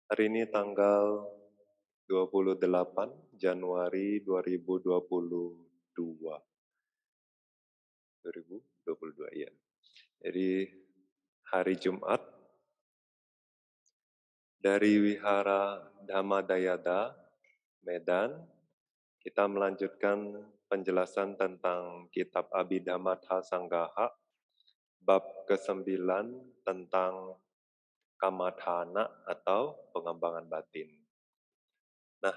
Hari ini tanggal 28 Januari 2022. 2022 ya. Jadi hari Jumat dari Wihara Dhammadayada, Medan, kita melanjutkan penjelasan tentang kitab Abhidhamma Sanggaha, bab ke-9 tentang Kamadhana atau pengembangan batin. Nah,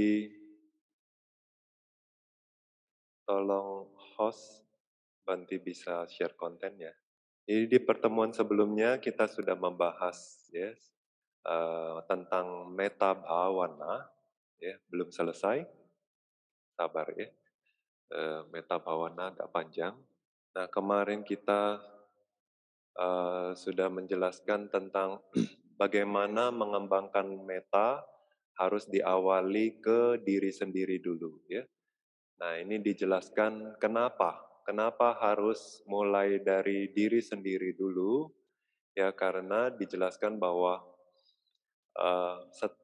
tolong host Banti bisa share konten ya. Jadi di pertemuan sebelumnya kita sudah membahas ya tentang meta bhavana ya, belum selesai, sabar ya. Meta bhavana agak panjang. Nah, kemarin kita sudah menjelaskan tentang bagaimana mengembangkan meta harus diawali ke diri sendiri dulu ya. Nah, ini dijelaskan kenapa harus mulai dari diri sendiri dulu, ya karena dijelaskan bahwa uh,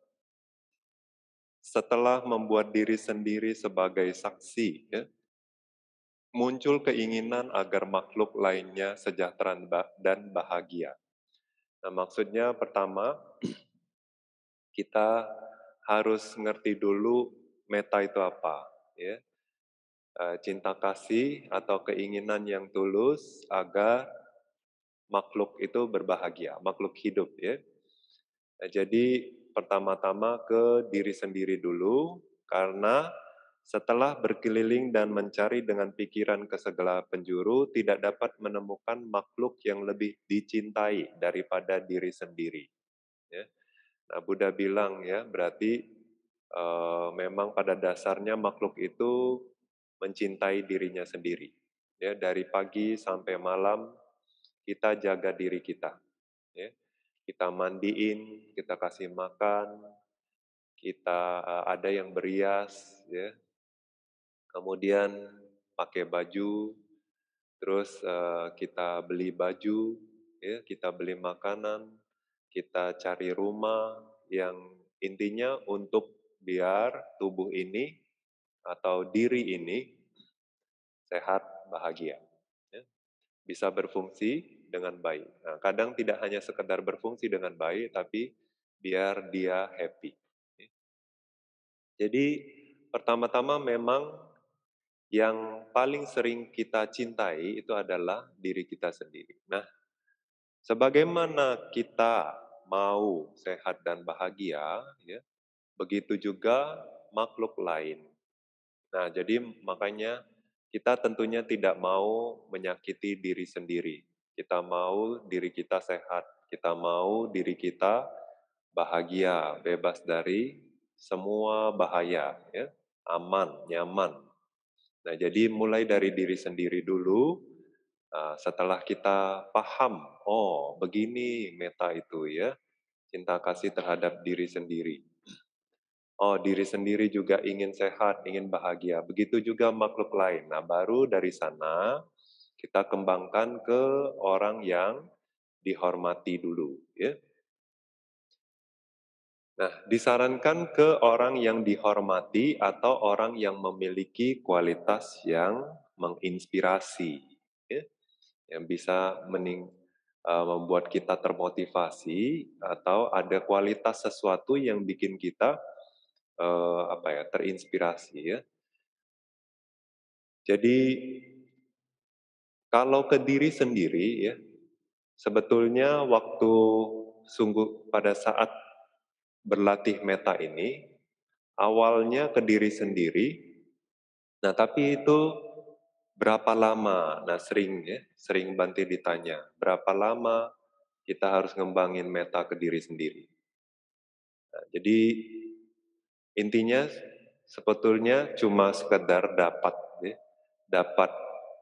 setelah membuat diri sendiri sebagai saksi, ya, muncul keinginan agar makhluk lainnya sejahtera dan bahagia. Nah, maksudnya pertama, kita harus ngerti dulu meta itu apa, ya. Cinta kasih atau keinginan yang tulus agar makhluk itu berbahagia, makhluk hidup ya. Nah, jadi pertama-tama ke diri sendiri dulu, karena setelah berkeliling dan mencari dengan pikiran ke segala penjuru, tidak dapat menemukan makhluk yang lebih dicintai daripada diri sendiri. Ya. Nah, Buddha bilang ya, berarti memang pada dasarnya makhluk itu mencintai dirinya sendiri. Ya, dari pagi sampai malam kita jaga diri kita. Ya. Kita mandiin, kita kasih makan, kita ada yang berias, ya. Kemudian pakai baju, terus kita beli baju, ya, kita beli makanan, kita cari rumah yang intinya untuk biar tubuh ini atau diri ini sehat, bahagia, ya, bisa berfungsi dengan baik. Nah, kadang tidak hanya sekedar berfungsi dengan baik, tapi biar dia happy. Jadi pertama-tama memang yang paling sering kita cintai itu adalah diri kita sendiri. Nah, sebagaimana kita mau sehat dan bahagia, ya, begitu juga makhluk lain. Nah, jadi makanya kita tentunya tidak mau menyakiti diri sendiri. Kita mau diri kita sehat, kita mau diri kita bahagia, bebas dari semua bahaya, ya, aman, nyaman. Nah, jadi mulai dari diri sendiri dulu. Setelah kita paham, oh begini meta itu ya, cinta kasih terhadap diri sendiri. Oh, diri sendiri juga ingin sehat, ingin bahagia. Begitu juga makhluk lain. Nah, baru dari sana kita kembangkan ke orang yang dihormati dulu, ya. Nah, disarankan ke orang yang dihormati atau orang yang memiliki kualitas yang menginspirasi, ya, yang bisa membuat kita termotivasi atau ada kualitas sesuatu yang bikin kita terinspirasi ya. Jadi kalau ke diri sendiri ya, sebetulnya waktu sungguh pada saat berlatih meta ini, awalnya ke diri sendiri, nah tapi itu berapa lama? Nah sering Bante ditanya, berapa lama kita harus ngembangin meta ke diri sendiri? Nah, jadi intinya sebetulnya cuma sekedar dapat, ya, dapat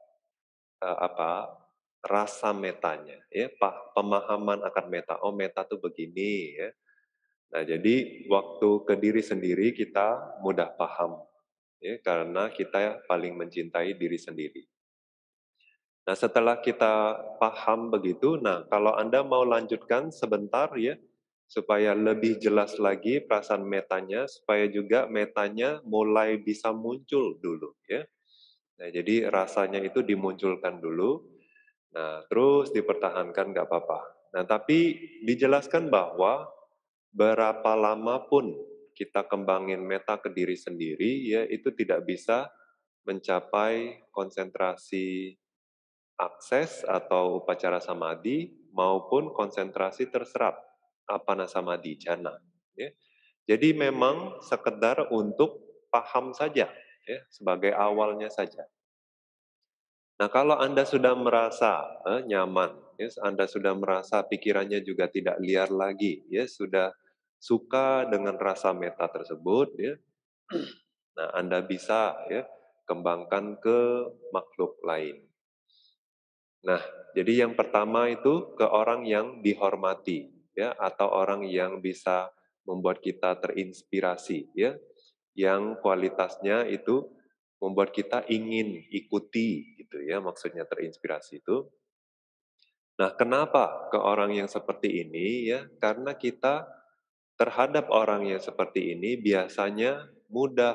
rasa metanya, ya, pemahaman akan meta. Oh, meta tuh begini, ya. Nah, jadi waktu ke diri sendiri kita mudah paham, ya, karena kita paling mencintai diri sendiri. Nah, setelah kita paham begitu, nah kalau Anda mau lanjutkan sebentar ya, supaya lebih jelas lagi perasaan metanya, supaya juga metanya mulai bisa muncul dulu ya. Nah, jadi rasanya itu dimunculkan dulu, nah terus dipertahankan nggak apa-apa. Nah, tapi dijelaskan bahwa berapa lama pun kita kembangin meta ke diri sendiri, ya itu tidak bisa mencapai konsentrasi akses atau upacara samadhi maupun konsentrasi terserap apana samadhi jhana. Ya. Jadi memang sekedar untuk paham saja, ya, sebagai awalnya saja. Nah, kalau Anda sudah merasa nyaman, ya, Anda sudah merasa pikirannya juga tidak liar lagi, ya, sudah suka dengan rasa meta tersebut, ya, nah Anda bisa ya kembangkan ke makhluk lain. Nah, jadi yang pertama itu ke orang yang dihormati, ya, atau orang yang bisa membuat kita terinspirasi, ya, yang kualitasnya itu membuat kita ingin ikuti, gitu ya, maksudnya terinspirasi itu. Nah, kenapa ke orang yang seperti ini, ya? Karena kita terhadap orang yang seperti ini biasanya mudah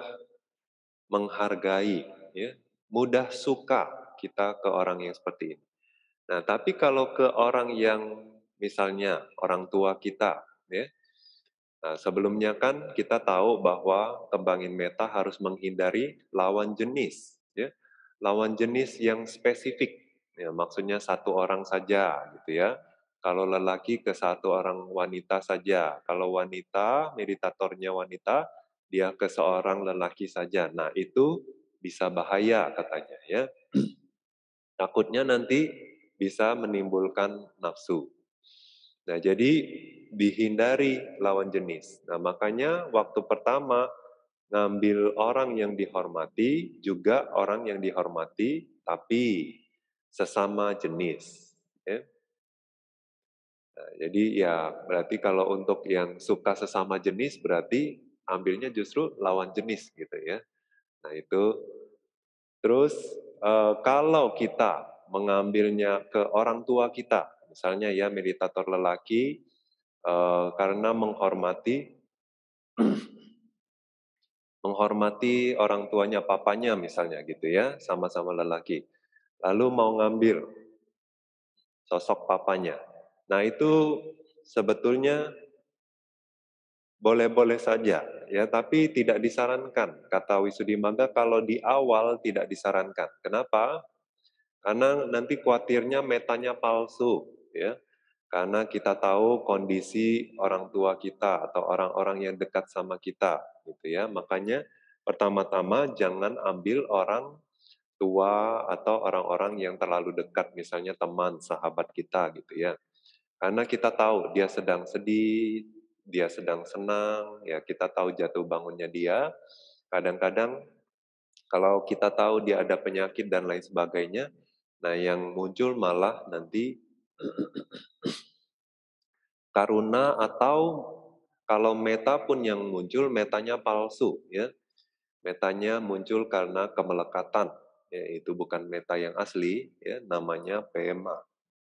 menghargai, ya, mudah suka kita ke orang yang seperti ini. Nah, tapi kalau ke orang yang misalnya orang tua kita, ya, nah, sebelumnya kan kita tahu bahwa kembangin meta harus menghindari lawan jenis, ya, lawan jenis yang spesifik, ya, maksudnya satu orang saja, gitu ya. Kalau lelaki ke satu orang wanita saja, kalau wanita, meditatornya wanita, dia ke seorang lelaki saja. Nah, itu bisa bahaya katanya, ya. Takutnya nanti bisa menimbulkan nafsu. Nah, jadi dihindari lawan jenis. Nah, makanya waktu pertama ngambil orang yang dihormati, juga orang yang dihormati, tapi sesama jenis. Ya. Nah, jadi ya berarti kalau untuk yang suka sesama jenis berarti ambilnya justru lawan jenis gitu ya. Nah itu terus kalau kita mengambilnya ke orang tua kita, misalnya ya meditator lelaki, karena menghormati orang tuanya, papanya misalnya gitu ya, sama-sama lelaki. Lalu mau ngambil sosok papanya. Nah itu sebetulnya boleh-boleh saja, ya, tapi tidak disarankan. Kata Wisudimagga kalau di awal tidak disarankan. Kenapa? Karena nanti khawatirnya metanya palsu, ya. Karena kita tahu kondisi orang tua kita atau orang-orang yang dekat sama kita, gitu ya. Makanya pertama-tama jangan ambil orang tua atau orang-orang yang terlalu dekat, misalnya teman, sahabat kita, gitu ya. Karena kita tahu dia sedang sedih, dia sedang senang, ya kita tahu jatuh bangunnya dia. Kadang-kadang kalau kita tahu dia ada penyakit dan lain sebagainya, nah yang muncul malah nanti karuna atau kalau meta pun yang muncul metanya palsu ya. Metanya muncul karena kemelekatan, ya, itu bukan meta yang asli ya, namanya PMA.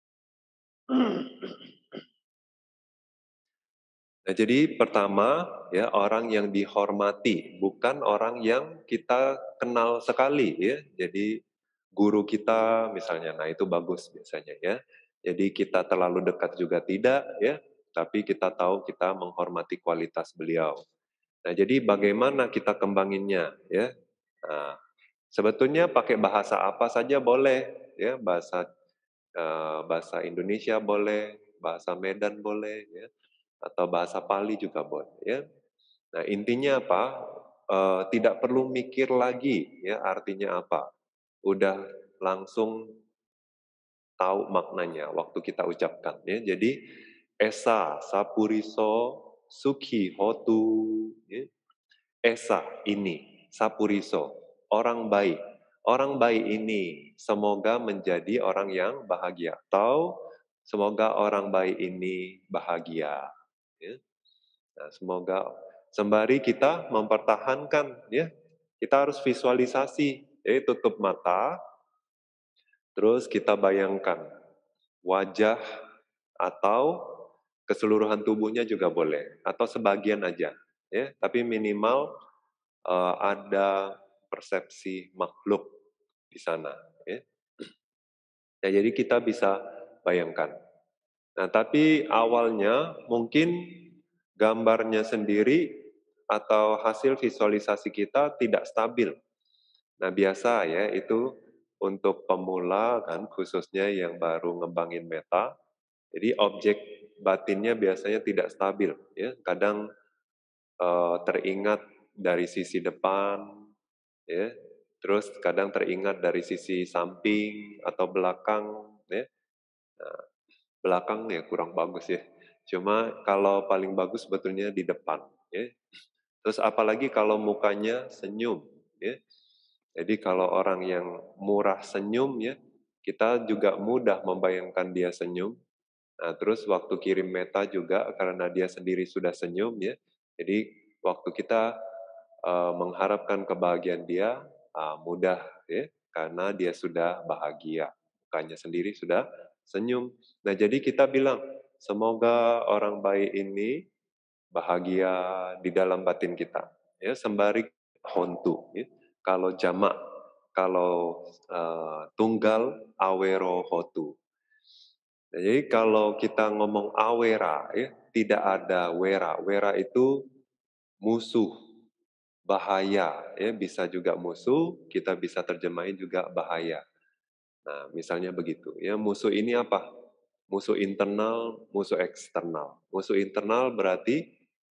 Nah, jadi pertama ya orang yang dihormati, bukan orang yang kita kenal sekali ya. Jadi guru kita misalnya, nah itu bagus biasanya ya. Jadi kita terlalu dekat juga tidak ya, tapi kita tahu kita menghormati kualitas beliau. Nah, jadi bagaimana kita kembanginnya ya? Nah, sebetulnya pakai bahasa apa saja boleh ya, bahasa Indonesia boleh, bahasa Medan boleh ya atau bahasa Pali juga boleh ya. Nah, intinya apa? Tidak perlu mikir lagi ya artinya apa. Udah langsung tahu maknanya waktu kita ucapkan ya. Jadi esa sapuriso sukhi hotu ya. Esa ini sapuriso orang baik. Orang baik ini semoga menjadi orang yang bahagia atau semoga orang baik ini bahagia. Ya. Nah, semoga sembari kita mempertahankan ya, kita harus visualisasi, jadi tutup mata, terus kita bayangkan wajah atau keseluruhan tubuhnya juga boleh atau sebagian aja, ya. Tapi minimal, ada persepsi makhluk di sana, ya. Nah, jadi kita bisa bayangkan. Nah, tapi awalnya mungkin gambarnya sendiri atau hasil visualisasi kita tidak stabil. Nah, biasa ya itu untuk pemula kan khususnya yang baru ngembangin meta. Jadi objek batinnya biasanya tidak stabil ya. Kadang teringat dari sisi depan ya. Terus kadang teringat dari sisi samping atau belakang ya. Nah, belakang ya kurang bagus ya. Cuma kalau paling bagus sebetulnya di depan ya. Terus apalagi kalau mukanya senyum ya. Jadi kalau orang yang murah senyum ya, kita juga mudah membayangkan dia senyum. Nah, terus waktu kirim meta juga karena dia sendiri sudah senyum ya. Jadi waktu kita mengharapkan kebahagiaan dia mudah ya, karena dia sudah bahagia. Mukanya sendiri sudah senyum. Nah, jadi kita bilang, semoga orang baik ini bahagia di dalam batin kita. Ya, sembari hontu. Ya. Kalau jamak, kalau tunggal, awero hotu. Nah, jadi kalau kita ngomong awera, ya, tidak ada wera. Wera itu musuh, bahaya. Ya, bisa juga musuh, kita bisa terjemahin juga bahaya. Nah, misalnya begitu. Ya, musuh ini apa? Musuh internal, musuh eksternal. Musuh internal berarti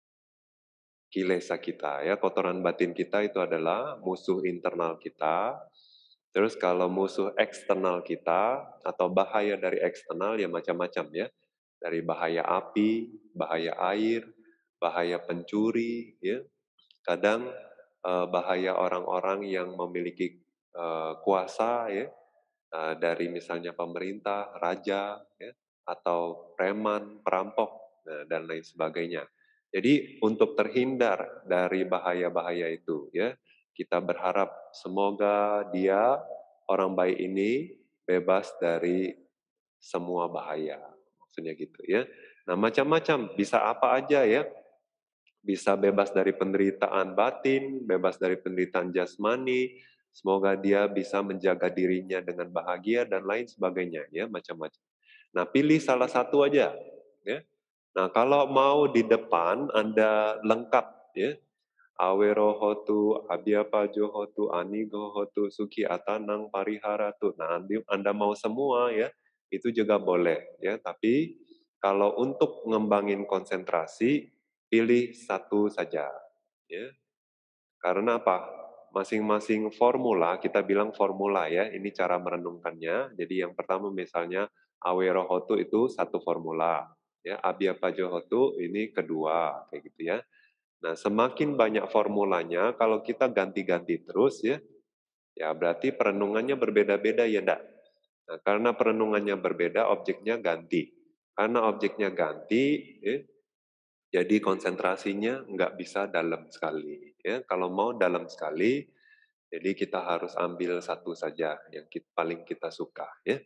kilesa kita ya, kotoran batin kita itu adalah musuh internal kita. Terus kalau musuh eksternal kita atau bahaya dari eksternal ya macam-macam ya. Dari bahaya api, bahaya air, bahaya pencuri ya. Kadang bahaya orang-orang yang memiliki kuasa ya, dari misalnya pemerintah, raja ya, atau preman, perampok dan lain sebagainya. Jadi untuk terhindar dari bahaya-bahaya itu ya, kita berharap semoga dia orang baik ini bebas dari semua bahaya. Maksudnya gitu ya. Nah, macam-macam, bisa apa aja ya. Bisa bebas dari penderitaan batin, bebas dari penderitaan jasmani. Semoga dia bisa menjaga dirinya dengan bahagia dan lain sebagainya ya, macam-macam. Nah, pilih salah satu aja ya. Nah, kalau mau di depan Anda lengkap ya. Awero hotu, abyapajo hotu, anigo hotu, suki atanang pariharatu. Nah, Anda mau semua ya, itu juga boleh ya. Tapi kalau untuk ngembangin konsentrasi, pilih satu saja ya. Karena apa? Masing-masing formula, kita bilang formula ya, ini cara merenungkannya. Jadi yang pertama misalnya Awero Hotu itu satu formula, ya Abhyapajo Hotu ini kedua, kayak gitu ya. Nah, semakin banyak formulanya, kalau kita ganti-ganti terus ya, ya berarti perenungannya berbeda-beda ya enggak? Nah, karena perenungannya berbeda, objeknya ganti. Karena objeknya ganti, ya, jadi konsentrasinya nggak bisa dalam sekali. Ya, kalau mau dalam sekali, jadi kita harus ambil satu saja yang paling kita suka. Ya.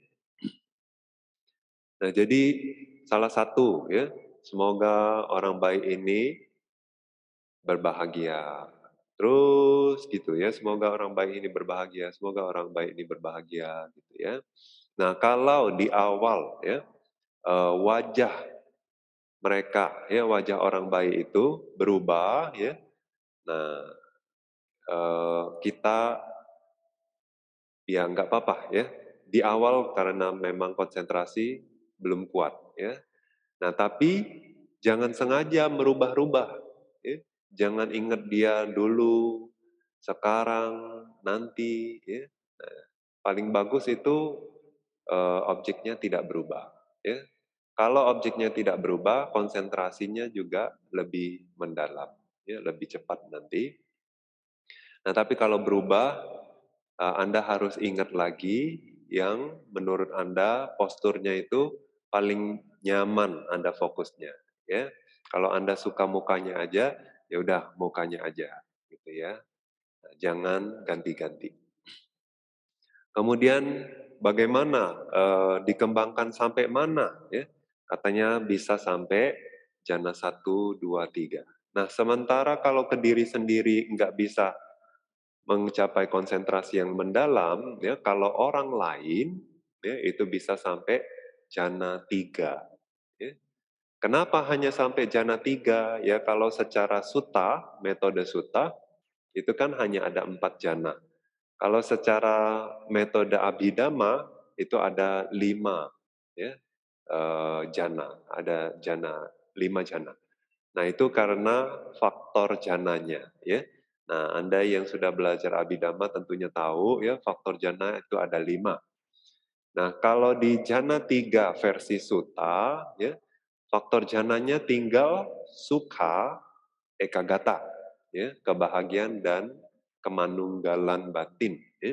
Nah, jadi salah satu ya, semoga orang baik ini berbahagia. Terus gitu ya, semoga orang baik ini berbahagia, semoga orang baik ini berbahagia gitu ya. Nah, kalau di awal ya wajah mereka ya, wajah orang baik itu berubah ya. Nah, kita ya nggak apa-apa ya. Di awal karena memang konsentrasi belum kuat ya. Nah, tapi jangan sengaja merubah-rubah ya. Jangan ingat dia dulu, sekarang, nanti ya. Nah, paling bagus itu objeknya tidak berubah ya. Kalau objeknya tidak berubah, konsentrasinya juga lebih mendalam ya, lebih cepat nanti. Nah, tapi kalau berubah, Anda harus ingat lagi yang menurut Anda posturnya itu paling nyaman Anda fokusnya, ya. Kalau Anda suka mukanya aja, ya udah mukanya aja, gitu ya. Nah, jangan ganti-ganti. Kemudian bagaimana dikembangkan sampai mana, ya? Katanya bisa sampai jana 1, 2, 3. Nah, sementara kalau ke diri sendiri nggak bisa mencapai konsentrasi yang mendalam, ya, kalau orang lain, ya, itu bisa sampai jana 3. Ya. Kenapa hanya sampai jana 3? Ya, kalau secara sutta, metode sutta, itu kan hanya ada 4 jana. Kalau secara metode Abhidhamma, itu ada 5, ya, jana, ada jana, 5 jana. Nah, itu karena faktor jananya, ya. Nah, Anda yang sudah belajar Abhidhamma tentunya tahu, ya, faktor jana itu ada 5. Nah, kalau di jana 3 versi sutta, ya, faktor jananya tinggal sukha, ekagata, ya, kebahagiaan dan kemanunggalan batin, ya.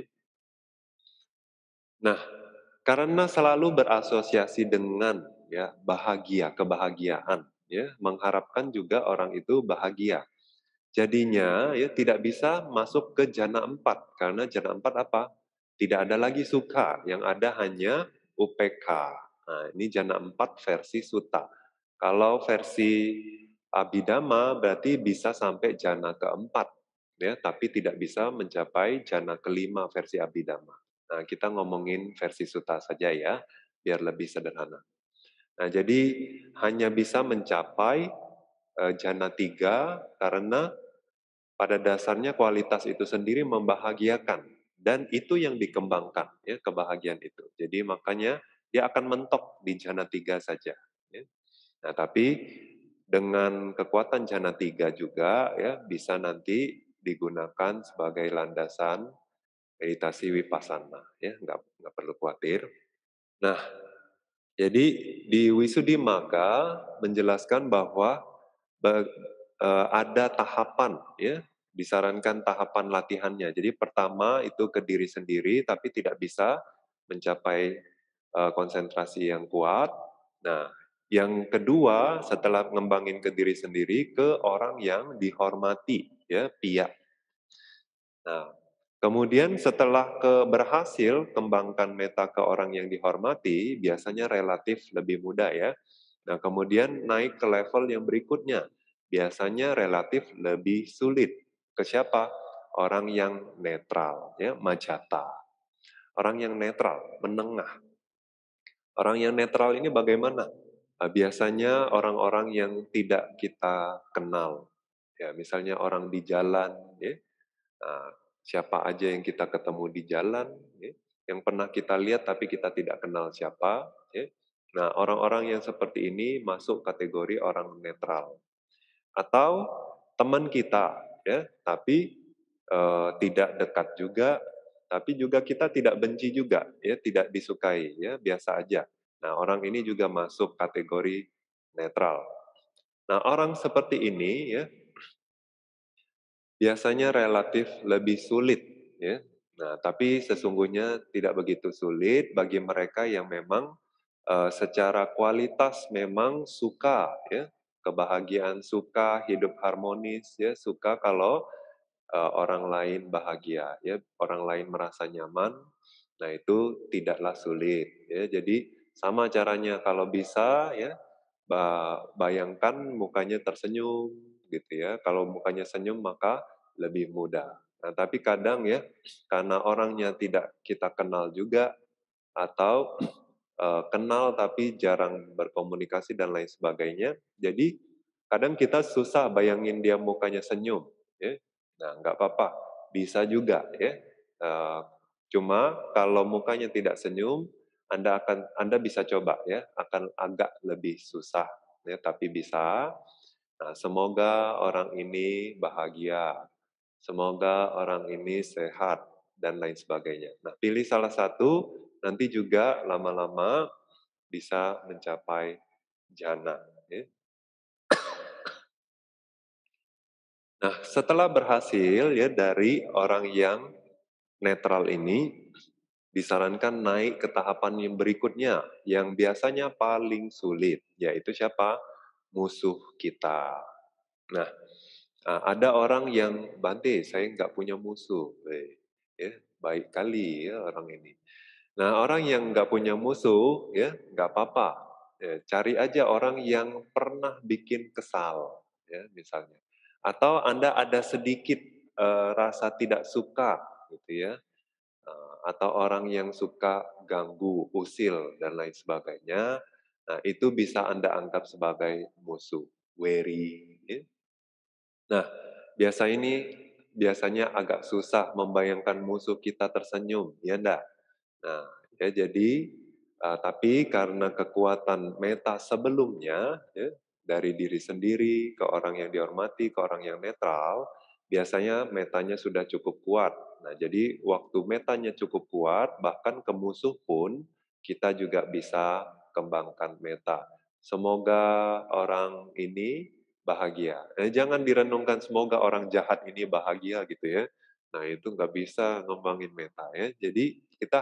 Nah, karena selalu berasosiasi dengan, ya, bahagia, kebahagiaan, ya, mengharapkan juga orang itu bahagia. Jadinya ya tidak bisa masuk ke jana 4 karena jana 4 apa? Tidak ada lagi sukha, yang ada hanya upekha. Nah, ini jana 4 versi sutta. Kalau versi Abhidhamma berarti bisa sampai jana keempat, ya, tapi tidak bisa mencapai jana kelima versi Abhidhamma. Nah, kita ngomongin versi sutta saja ya, biar lebih sederhana. Nah, jadi hanya bisa mencapai jana 3 karena pada dasarnya kualitas itu sendiri membahagiakan dan itu yang dikembangkan, ya, kebahagiaan itu. Jadi makanya dia akan mentok di jana 3 saja, ya. Nah, tapi dengan kekuatan jana 3 juga, ya, bisa nanti digunakan sebagai landasan meditasi vipassana, ya, nggak perlu khawatir. Nah, jadi di Wisuddhimagga menjelaskan bahwa ada tahapan, ya, disarankan tahapan latihannya. Jadi pertama itu ke diri sendiri tapi tidak bisa mencapai konsentrasi yang kuat. Nah, yang kedua setelah ngembangin ke diri sendiri ke orang yang dihormati, ya, pia. Nah, kemudian setelah berhasil kembangkan meta ke orang yang dihormati, biasanya relatif lebih mudah ya. Nah, kemudian naik ke level yang berikutnya, biasanya relatif lebih sulit. Ke siapa? Orang yang netral, ya, majata. Orang yang netral, menengah. Orang yang netral ini bagaimana? Biasanya orang-orang yang tidak kita kenal. Ya, misalnya orang di jalan, ya. Nah, siapa aja yang kita ketemu di jalan, ya, yang pernah kita lihat tapi kita tidak kenal siapa, ya. Nah, orang-orang yang seperti ini masuk kategori orang netral. Atau teman kita, ya, tapi tidak dekat juga, tapi juga kita tidak benci juga, ya, tidak disukai, ya, biasa aja. Nah, orang ini juga masuk kategori netral. Nah, orang seperti ini, ya, biasanya relatif lebih sulit, ya. Nah, tapi sesungguhnya tidak begitu sulit bagi mereka yang memang secara kualitas memang suka, ya, kebahagiaan, suka hidup harmonis, ya, suka kalau orang lain bahagia, ya, orang lain merasa nyaman. Nah, itu tidaklah sulit, ya. Jadi sama caranya kalau bisa, ya, bayangkan mukanya tersenyum, gitu ya. Kalau mukanya senyum maka lebih mudah. Nah, tapi kadang ya, karena orangnya tidak kita kenal juga, atau kenal tapi jarang berkomunikasi dan lain sebagainya, jadi kadang kita susah bayangin dia mukanya senyum, ya. Nah, nggak apa-apa, bisa juga ya. Eh, Cuma kalau mukanya tidak senyum, Anda bisa coba ya, akan agak lebih susah ya, tapi bisa. Nah, semoga orang ini bahagia, semoga orang ini sehat dan lain sebagainya. Nah, pilih salah satu, nanti juga lama-lama bisa mencapai jana. Ya. Nah, setelah berhasil ya dari orang yang netral ini, disarankan naik ke tahapan yang berikutnya, yang biasanya paling sulit, yaitu siapa? Musuh kita. Nah, ada orang yang, Bante, saya nggak punya musuh. Ya, baik kali ya orang ini. Nah, orang yang nggak punya musuh, ya nggak apa-apa. Ya, cari aja orang yang pernah bikin kesal, ya misalnya. Atau Anda ada sedikit rasa tidak suka, gitu ya. Atau orang yang suka ganggu, usil, dan lain sebagainya. Nah, itu bisa Anda anggap sebagai musuh, wary. Ya. Nah, biasanya agak susah membayangkan musuh kita tersenyum, ya enggak? Nah, ya jadi tapi karena kekuatan meta sebelumnya, ya, dari diri sendiri ke orang yang dihormati, ke orang yang netral, biasanya metanya sudah cukup kuat. Nah, jadi waktu metanya cukup kuat, bahkan ke musuh pun kita juga bisa kembangkan meta. Semoga orang ini bahagia. Jangan direnungkan semoga orang jahat ini bahagia gitu ya. Nah, itu nggak bisa ngembangin meta ya. Jadi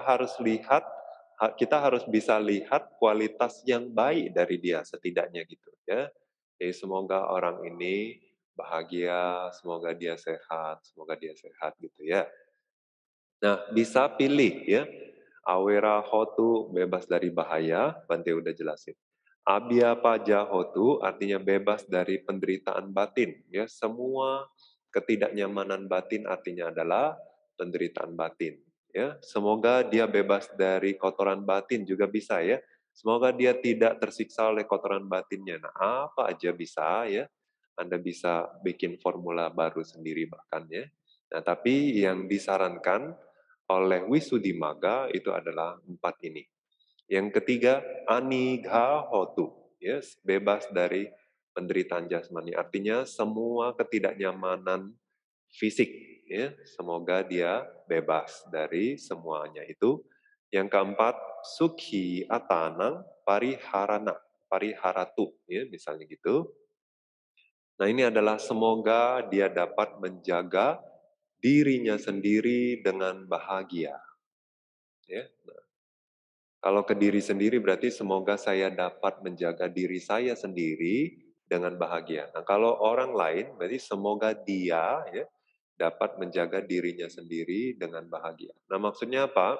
kita harus bisa lihat kualitas yang baik dari dia setidaknya gitu ya. Jadi semoga orang ini bahagia, semoga dia sehat gitu ya. Nah, bisa pilih ya. Awera hotu bebas dari bahaya, Bante udah jelasin. Abya paja hotu artinya bebas dari penderitaan batin. Ya, semua ketidaknyamanan batin artinya adalah penderitaan batin. Ya, semoga dia bebas dari kotoran batin juga bisa ya. Semoga dia tidak tersiksa oleh kotoran batinnya. Nah, apa aja bisa ya. Anda bisa bikin formula baru sendiri bahkan ya. Nah, tapi yang disarankan oleh Wisuddhimagga itu adalah 4 ini. Yang ketiga, anigha hotu, yes, bebas dari penderitaan jasmani. Artinya semua ketidaknyamanan fisik, ya, semoga dia bebas dari semuanya itu. Yang keempat, sukhi atanang pariharana, pariharatu, ya, misalnya gitu. Nah, ini adalah semoga dia dapat menjaga dirinya sendiri dengan bahagia. Ya. Kalau ke diri sendiri berarti semoga saya dapat menjaga diri saya sendiri dengan bahagia. Nah, kalau orang lain berarti semoga dia ya dapat menjaga dirinya sendiri dengan bahagia. Nah, maksudnya apa?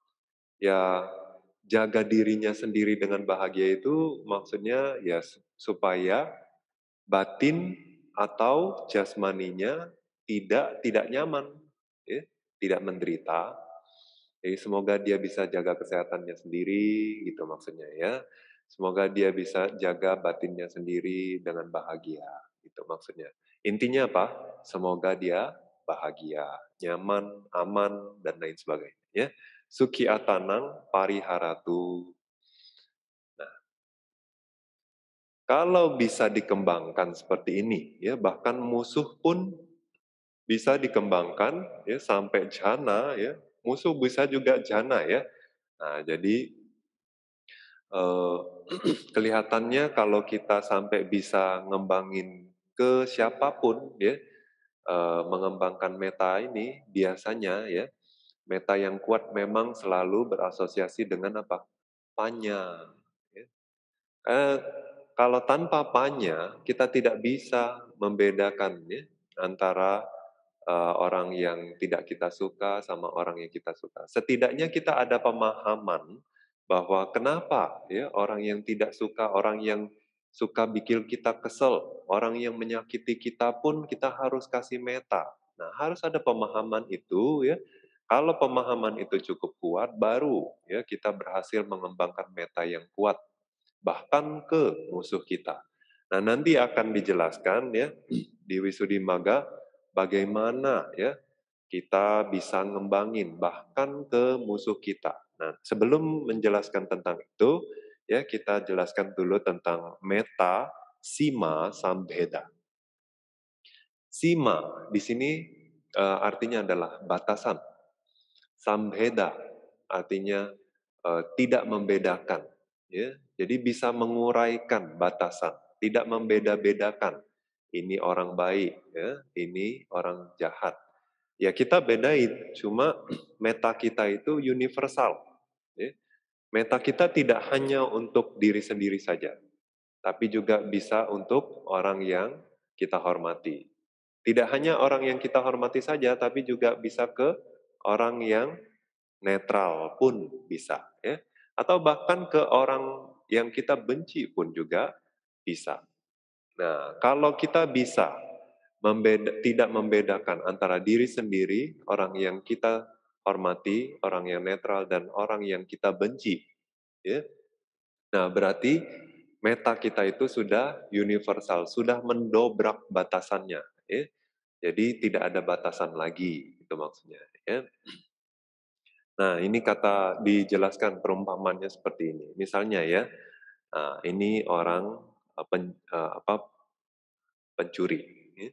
Ya jaga dirinya sendiri dengan bahagia itu maksudnya ya supaya batin atau jasmaninya tidak nyaman, ya, tidak menderita. Jadi semoga dia bisa jaga kesehatannya sendiri, gitu maksudnya ya. Semoga dia bisa jaga batinnya sendiri dengan bahagia, gitu maksudnya. Intinya apa? Semoga dia bahagia, nyaman, aman, dan lain sebagainya. Ya. Suki atanang pariharatu. Nah, kalau bisa dikembangkan seperti ini, ya bahkan musuh pun bisa dikembangkan ya sampai jana ya. Musuh bisa juga jana ya. Nah, jadi eh, kelihatannya kalau kita sampai bisa ngembangin ke siapapun ya, mengembangkan meta ini biasanya ya, meta yang kuat memang selalu berasosiasi dengan apa? Panya. Ya. Eh, Kalau tanpa panya, kita tidak bisa membedakan ya, antara orang yang tidak kita suka sama orang yang kita suka. Setidaknya kita ada pemahaman bahwa kenapa ya orang yang tidak suka, orang yang suka bikin kita kesel, orang yang menyakiti kita pun kita harus kasih meta. Nah, harus ada pemahaman itu ya. Kalau pemahaman itu cukup kuat, baru ya kita berhasil mengembangkan meta yang kuat bahkan ke musuh kita. Nah, nanti akan dijelaskan ya di Wisuddhimagga bagaimana ya kita bisa ngembangin bahkan ke musuh kita. Nah, sebelum menjelaskan tentang itu, ya kita jelaskan dulu tentang meta, sima, sambheda. Sima di sini artinya adalah batasan. Sambheda artinya tidak membedakan. Ya, jadi bisa menguraikan batasan, tidak membeda-bedakan. Ini orang baik, ya, ini orang jahat. Ya kita bedain, cuma meta kita itu universal. Ya. Meta kita tidak hanya untuk diri sendiri saja, tapi juga bisa untuk orang yang kita hormati. Tidak hanya orang yang kita hormati saja, tapi juga bisa ke orang yang netral pun bisa. Ya. Atau bahkan ke orang yang kita benci pun juga bisa. Nah, kalau kita bisa tidak membedakan antara diri sendiri, orang yang kita hormati, orang yang netral, dan orang yang kita benci, ya. Nah, berarti meta kita itu sudah universal, sudah mendobrak batasannya, ya. Jadi tidak ada batasan lagi, itu maksudnya, ya. Nah, ini kata dijelaskan perumpamannya seperti ini. Misalnya ya, ini orang pencuri, ya,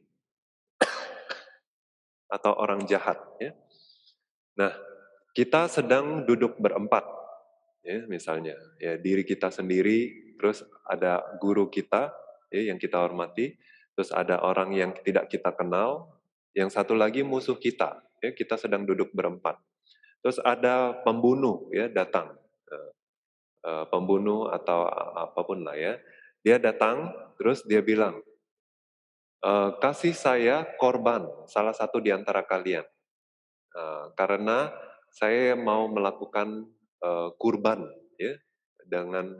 atau orang jahat, ya. Nah, kita sedang duduk berempat, ya, misalnya, ya, diri kita sendiri, terus ada guru kita, ya, yang kita hormati, terus ada orang yang tidak kita kenal, yang satu lagi musuh kita, ya, kita sedang duduk berempat. Terus ada pembunuh, ya, datang, eh, pembunuh atau apapun lah ya, dia datang, terus dia bilang, kasih saya korban, salah satu di antara kalian. Karena saya mau melakukan kurban, ya, dengan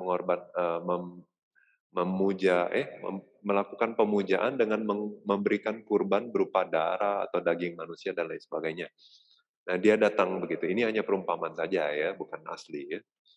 melakukan pemujaan dengan memberikan kurban berupa darah atau daging manusia dan lain sebagainya. Nah, dia datang begitu. Ini hanya perumpamaan saja ya, bukan asli ya.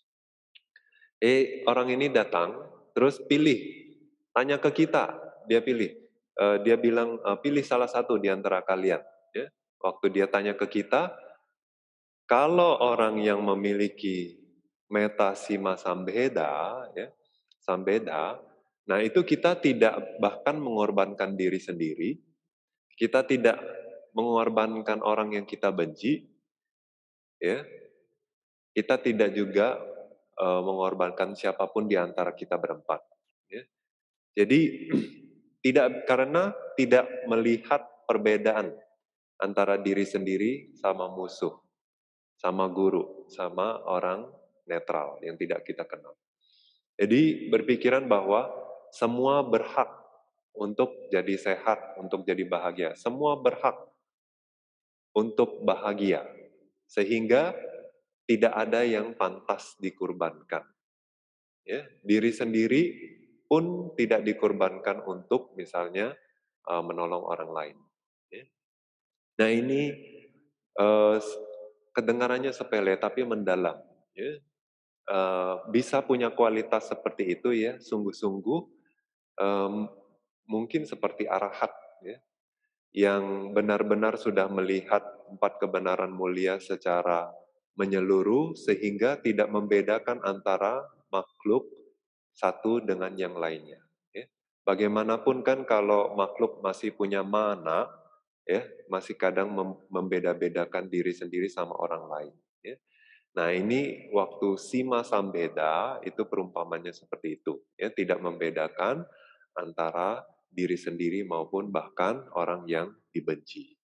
Orang ini datang, terus pilih, tanya ke kita, dia pilih. Dia bilang, pilih salah satu di antara kalian. Ya. Waktu dia tanya ke kita, kalau orang yang memiliki meta sima sambeda, ya, sambeda, nah itu kita tidak bahkan mengorbankan diri sendiri, kita tidak mengorbankan orang yang kita benci, ya, kita tidak juga mengorbankan siapapun di antara kita berempat. Ya. Jadi karena tidak melihat perbedaan antara diri sendiri sama musuh, sama guru, sama orang netral yang tidak kita kenal. Jadi berpikiran bahwa semua berhak untuk jadi sehat, untuk jadi bahagia. Semua berhak untuk bahagia. Sehingga tidak ada yang pantas dikurbankan. Ya, diri sendiri pun tidak dikorbankan untuk misalnya menolong orang lain. Ya. Nah ini uh, kedengarannya sepele tapi mendalam. Ya. Bisa punya kualitas seperti itu ya, sungguh-sungguh mungkin seperti arahat ya, yang benar-benar sudah melihat empat kebenaran mulia secara menyeluruh sehingga tidak membedakan antara makhluk satu dengan yang lainnya. Ya. Bagaimanapun kan kalau makhluk masih punya mana, ya masih kadang membeda-bedakan diri sendiri sama orang lain. Ya. Nah ini waktu sima sambeda itu perumpamannya seperti itu, ya tidak membedakan antara diri sendiri maupun bahkan orang yang dibenci.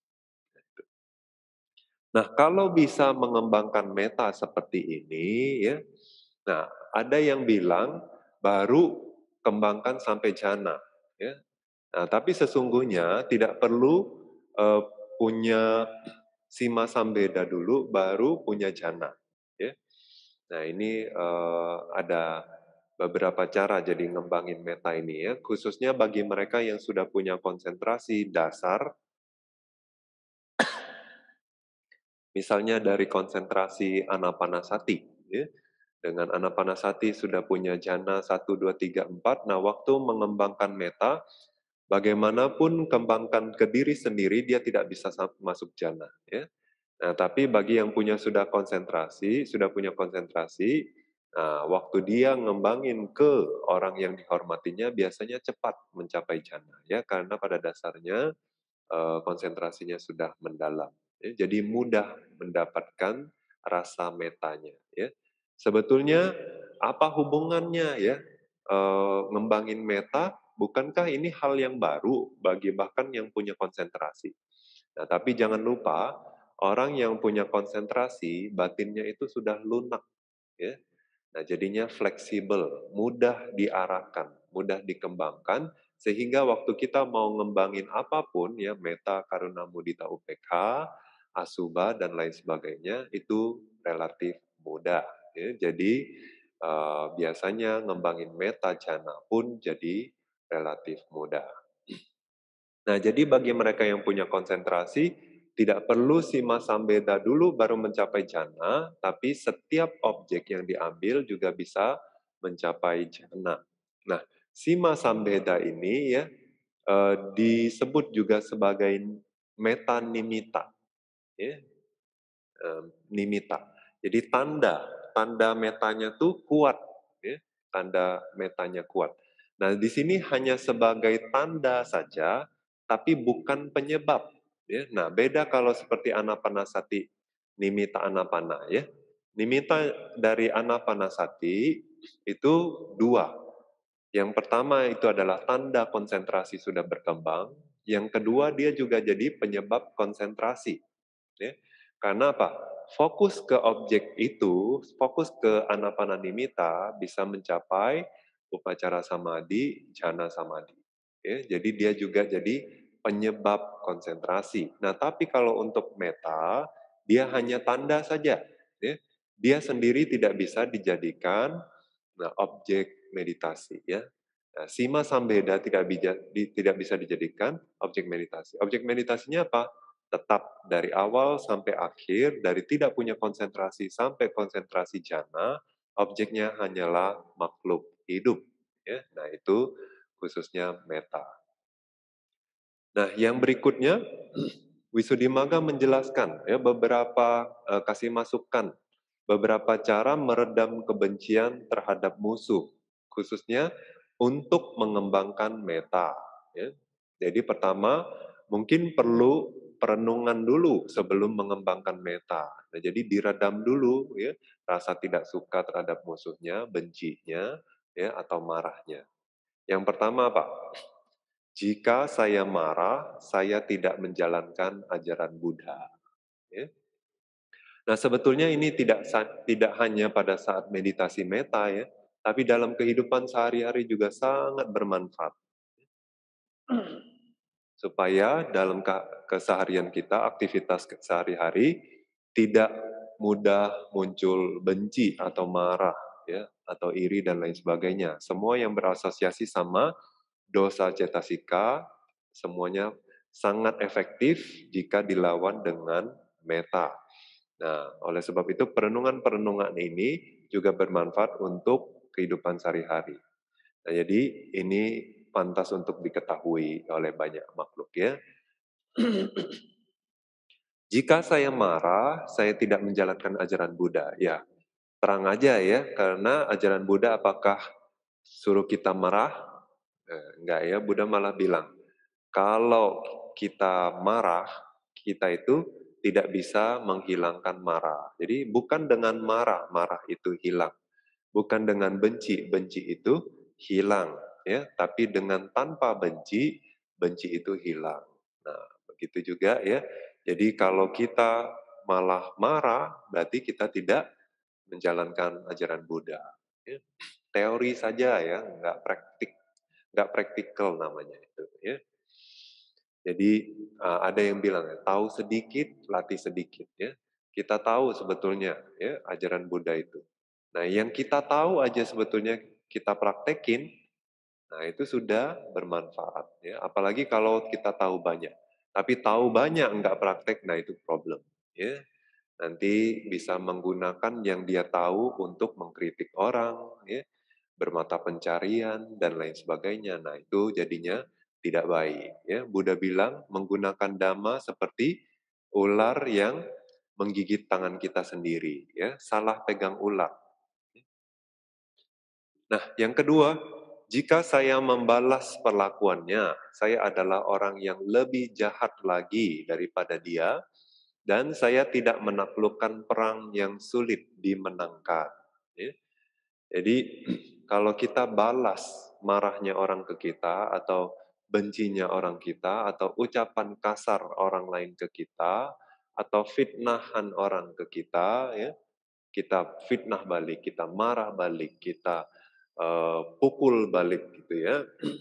Nah kalau bisa mengembangkan meta seperti ini, ya, nah ada yang bilang baru kembangkan sampai jana, ya. Nah tapi sesungguhnya tidak perlu uh, punya sima sambeda dulu, baru punya jana, ya. Nah ini ada beberapa cara jadi ngembangin meta ini ya, khususnya bagi mereka yang sudah punya konsentrasi dasar, misalnya dari konsentrasi anapanasati. Ya. Dengan anapanasati sudah punya jana 1, 2, 3, 4, nah waktu mengembangkan meta, bagaimanapun kembangkan ke diri sendiri, dia tidak bisa masuk jana. Ya. Nah, tapi bagi yang sudah punya konsentrasi, nah, waktu dia ngembangin ke orang yang dihormatinya, biasanya cepat mencapai jana, ya, karena pada dasarnya konsentrasinya sudah mendalam. Ya, jadi mudah mendapatkan rasa metanya. Ya. Sebetulnya apa hubungannya ya ngembangin meta? Bukankah ini hal yang baru bagi bahkan yang punya konsentrasi? Nah, tapi jangan lupa orang yang punya konsentrasi batinnya itu sudah lunak, ya. Nah, jadinya fleksibel, mudah diarahkan, mudah dikembangkan, sehingga waktu kita mau ngembangin apapun, ya meta, karuna, mudita, upekha, asuba, dan lain sebagainya, itu relatif mudah. Ya. Jadi, biasanya ngembangin meta jana pun jadi relatif mudah. Nah, jadi bagi mereka yang punya konsentrasi, tidak perlu sima sambeda dulu baru mencapai jana, tapi setiap objek yang diambil juga bisa mencapai jana. Nah, sima sambeda ini ya disebut juga sebagai metanimita, ya, nimita. Jadi tanda metanya tuh kuat, ya, tanda metanya kuat. Nah, di sini hanya sebagai tanda saja, tapi bukan penyebab. Ya. Nah, beda kalau seperti anapanasati, nimita anapana. Ya. Nimita dari anapanasati itu dua. Yang pertama itu adalah tanda konsentrasi sudah berkembang. Yang kedua dia juga jadi penyebab konsentrasi. Ya. Karena apa? Fokus ke objek itu, fokus ke anapananimita bisa mencapai upacara samadhi, jhana samadhi. Ya, jadi dia juga jadi penyebab konsentrasi. Nah, tapi kalau untuk meta, dia hanya tanda saja. Ya. Dia sendiri tidak bisa dijadikan objek meditasi. Ya. Nah, sima sambeda tidak bisa dijadikan objek meditasi. Objek meditasinya apa? Tetap dari awal sampai akhir, dari tidak punya konsentrasi sampai konsentrasi jana, objeknya hanyalah makhluk hidup. Ya, nah itu khususnya meta. Nah, yang berikutnya Wisuddhimagga menjelaskan ya beberapa kasih masukan beberapa cara meredam kebencian terhadap musuh, khususnya untuk mengembangkan meta. Ya. Jadi pertama, mungkin perlu perenungan dulu sebelum mengembangkan meta. Nah, jadi diredam dulu ya rasa tidak suka terhadap musuhnya, bencinya, ya atau marahnya. Yang pertama apa? Jika saya marah, saya tidak menjalankan ajaran Buddha. Ya. Nah, sebetulnya ini tidak hanya pada saat meditasi meta ya, tapi dalam kehidupan sehari-hari juga sangat bermanfaat. Supaya dalam keseharian kita, aktivitas sehari-hari tidak mudah muncul benci atau marah ya, atau iri dan lain sebagainya. Semua yang berasosiasi sama dosa cetasika semuanya sangat efektif jika dilawan dengan meta. Nah, oleh sebab itu perenungan-perenungan ini juga bermanfaat untuk kehidupan sehari-hari. Nah, jadi ini pantas untuk diketahui oleh banyak makhluk ya. Jika saya marah, saya tidak menjalankan ajaran Buddha. Ya, terang aja ya, karena ajaran Buddha apakah suruh kita marah? Enggak ya, Buddha malah bilang, kalau kita marah, kita itu tidak bisa menghilangkan marah. Jadi bukan dengan marah, marah itu hilang. Bukan dengan benci, benci itu hilang. Ya, tapi dengan tanpa benci, benci itu hilang. Nah, begitu juga ya. Jadi kalau kita malah marah, berarti kita tidak menjalankan ajaran Buddha. Ya. Teori saja ya, nggak praktikal namanya itu. Ya. Jadi ada yang bilang ya, tahu sedikit, latih sedikit ya. Kita tahu sebetulnya ya ajaran Buddha itu. Nah, yang kita tahu aja sebetulnya kita praktekin, nah itu sudah bermanfaat ya. Apalagi kalau kita tahu banyak. Tapi tahu banyak nggak praktek, nah itu problem ya. Nanti bisa menggunakan yang dia tahu untuk mengkritik orang ya, bermata pencarian dan lain sebagainya. Nah, itu jadinya tidak baik ya. Buddha bilang menggunakan dhamma seperti ular yang menggigit tangan kita sendiri ya, salah pegang ular. Nah, yang kedua, jika saya membalas perlakuannya, saya adalah orang yang lebih jahat lagi daripada dia, dan saya tidak menaklukkan perang yang sulit dimenangkan. Ya. Jadi kalau kita balas marahnya orang ke kita atau bencinya orang kita atau ucapan kasar orang lain ke kita atau fitnahan orang ke kita ya, kita fitnah balik, kita marah balik, kita pukul balik gitu ya.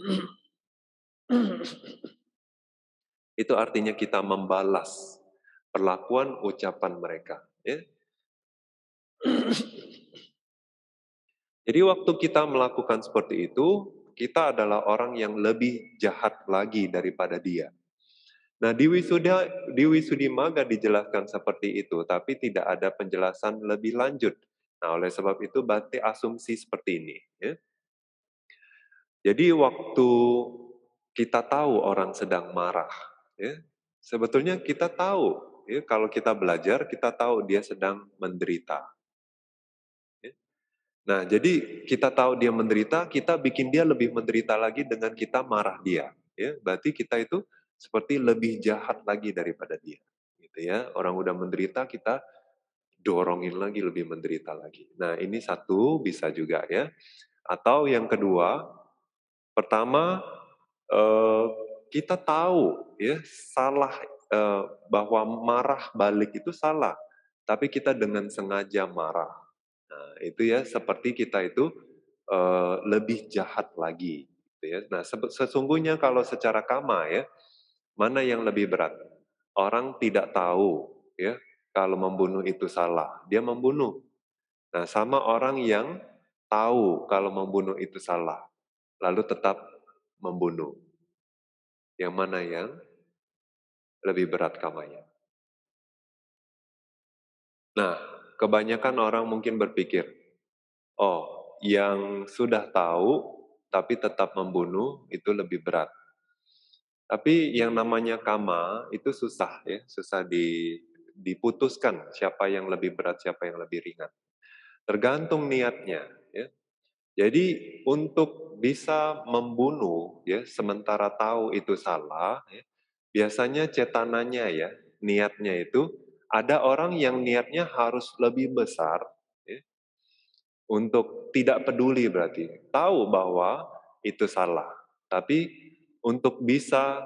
Itu artinya kita membalas perlakuan ucapan mereka ya. Jadi waktu kita melakukan seperti itu, kita adalah orang yang lebih jahat lagi daripada dia. Nah, di Wisuddhimagga dijelaskan seperti itu, tapi tidak ada penjelasan lebih lanjut. Nah, oleh sebab itu Bhante asumsi seperti ini. Ya. Jadi waktu kita tahu orang sedang marah, ya, sebetulnya kita tahu, ya, kalau kita belajar, kita tahu dia sedang menderita. Ya. Nah, jadi kita tahu dia menderita, kita bikin dia lebih menderita lagi dengan kita marah dia. Ya, berarti kita itu seperti lebih jahat lagi daripada dia. Gitu ya. Orang udah menderita, kita dorongin lagi lebih menderita lagi. Nah, ini satu bisa juga ya. Atau yang kedua, pertama eh, kita tahu ya salah bahwa marah balik itu salah, tapi kita dengan sengaja marah. Nah, itu ya seperti kita itu lebih jahat lagi. Gitu ya. Nah, sesungguhnya kalau secara kama ya, mana yang lebih berat? Orang tidak tahu ya kalau membunuh itu salah, dia membunuh. Nah, sama orang yang tahu kalau membunuh itu salah, lalu tetap membunuh. Yang mana yang lebih berat kamanya? Nah, kebanyakan orang mungkin berpikir, oh, yang sudah tahu tapi tetap membunuh itu lebih berat. Tapi yang namanya kama itu susah ya, susah diputuskan siapa yang lebih berat, siapa yang lebih ringan. Tergantung niatnya. Ya. Jadi untuk bisa membunuh, ya, sementara tahu itu salah, ya, biasanya cetananya ya, niatnya itu ada orang yang niatnya harus lebih besar, ya, untuk tidak peduli berarti tahu bahwa itu salah, tapi untuk bisa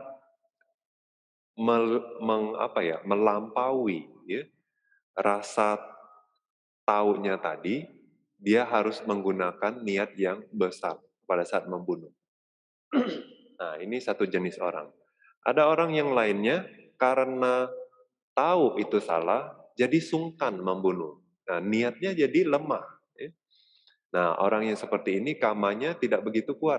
melampaui ya, rasa taunya tadi, dia harus menggunakan niat yang besar pada saat membunuh. Nah, ini satu jenis orang. Ada orang yang lainnya karena tahu itu salah, jadi sungkan membunuh. Nah, niatnya jadi lemah. Ya. Nah, orang yang seperti ini kamanya tidak begitu kuat.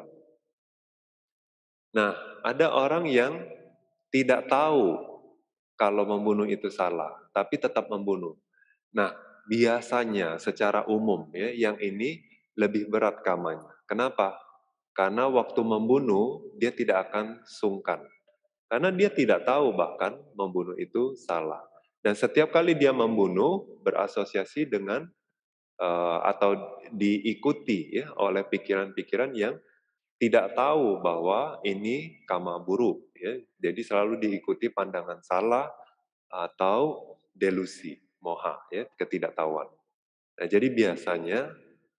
Nah, ada orang yang tidak tahu kalau membunuh itu salah, tapi tetap membunuh. Nah, biasanya secara umum ya, yang ini lebih berat kamanya. Kenapa? Karena waktu membunuh dia tidak akan sungkan. Karena dia tidak tahu bahkan membunuh itu salah. Dan setiap kali dia membunuh berasosiasi dengan atau diikuti ya oleh pikiran-pikiran yang tidak tahu bahwa ini kama buruk ya. Jadi selalu diikuti pandangan salah atau delusi, moha ya, ketidaktahuan. Nah, jadi biasanya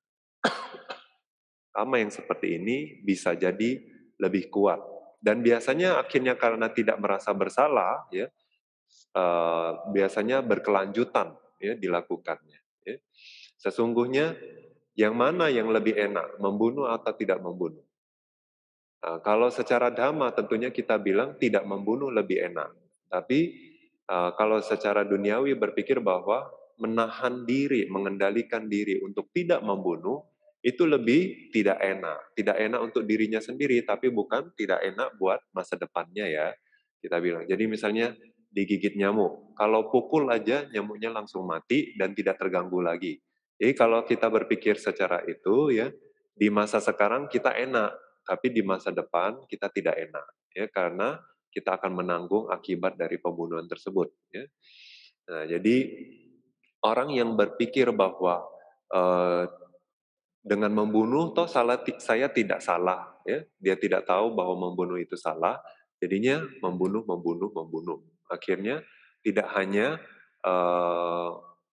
kama yang seperti ini bisa jadi lebih kuat. Dan biasanya akhirnya karena tidak merasa bersalah ya, biasanya berkelanjutan ya dilakukannya. Ya. Sesungguhnya yang mana yang lebih enak, membunuh atau tidak membunuh? Nah, kalau secara dhamma tentunya kita bilang tidak membunuh lebih enak. Tapi kalau secara duniawi berpikir bahwa menahan diri, mengendalikan diri untuk tidak membunuh, itu lebih tidak enak. Tidak enak untuk dirinya sendiri, tapi bukan tidak enak buat masa depannya ya. Kita bilang. Jadi misalnya digigit nyamuk. Kalau pukul aja nyamuknya langsung mati dan tidak terganggu lagi. Jadi kalau kita berpikir secara itu ya, di masa sekarang kita enak, tapi di masa depan kita tidak enak ya karena kita akan menanggung akibat dari pembunuhan tersebut ya. Nah, jadi orang yang berpikir bahwa eh, dengan membunuh toh saya tidak salah ya, dia tidak tahu bahwa membunuh itu salah, jadinya membunuh membunuh membunuh. Akhirnya tidak hanya eh,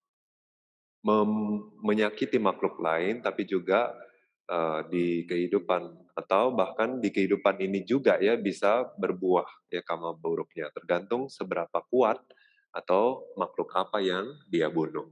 menyakiti makhluk lain, tapi juga di kehidupan atau bahkan di kehidupan ini juga ya bisa berbuah ya kama buruknya, tergantung seberapa kuat atau makhluk apa yang dia bunuh.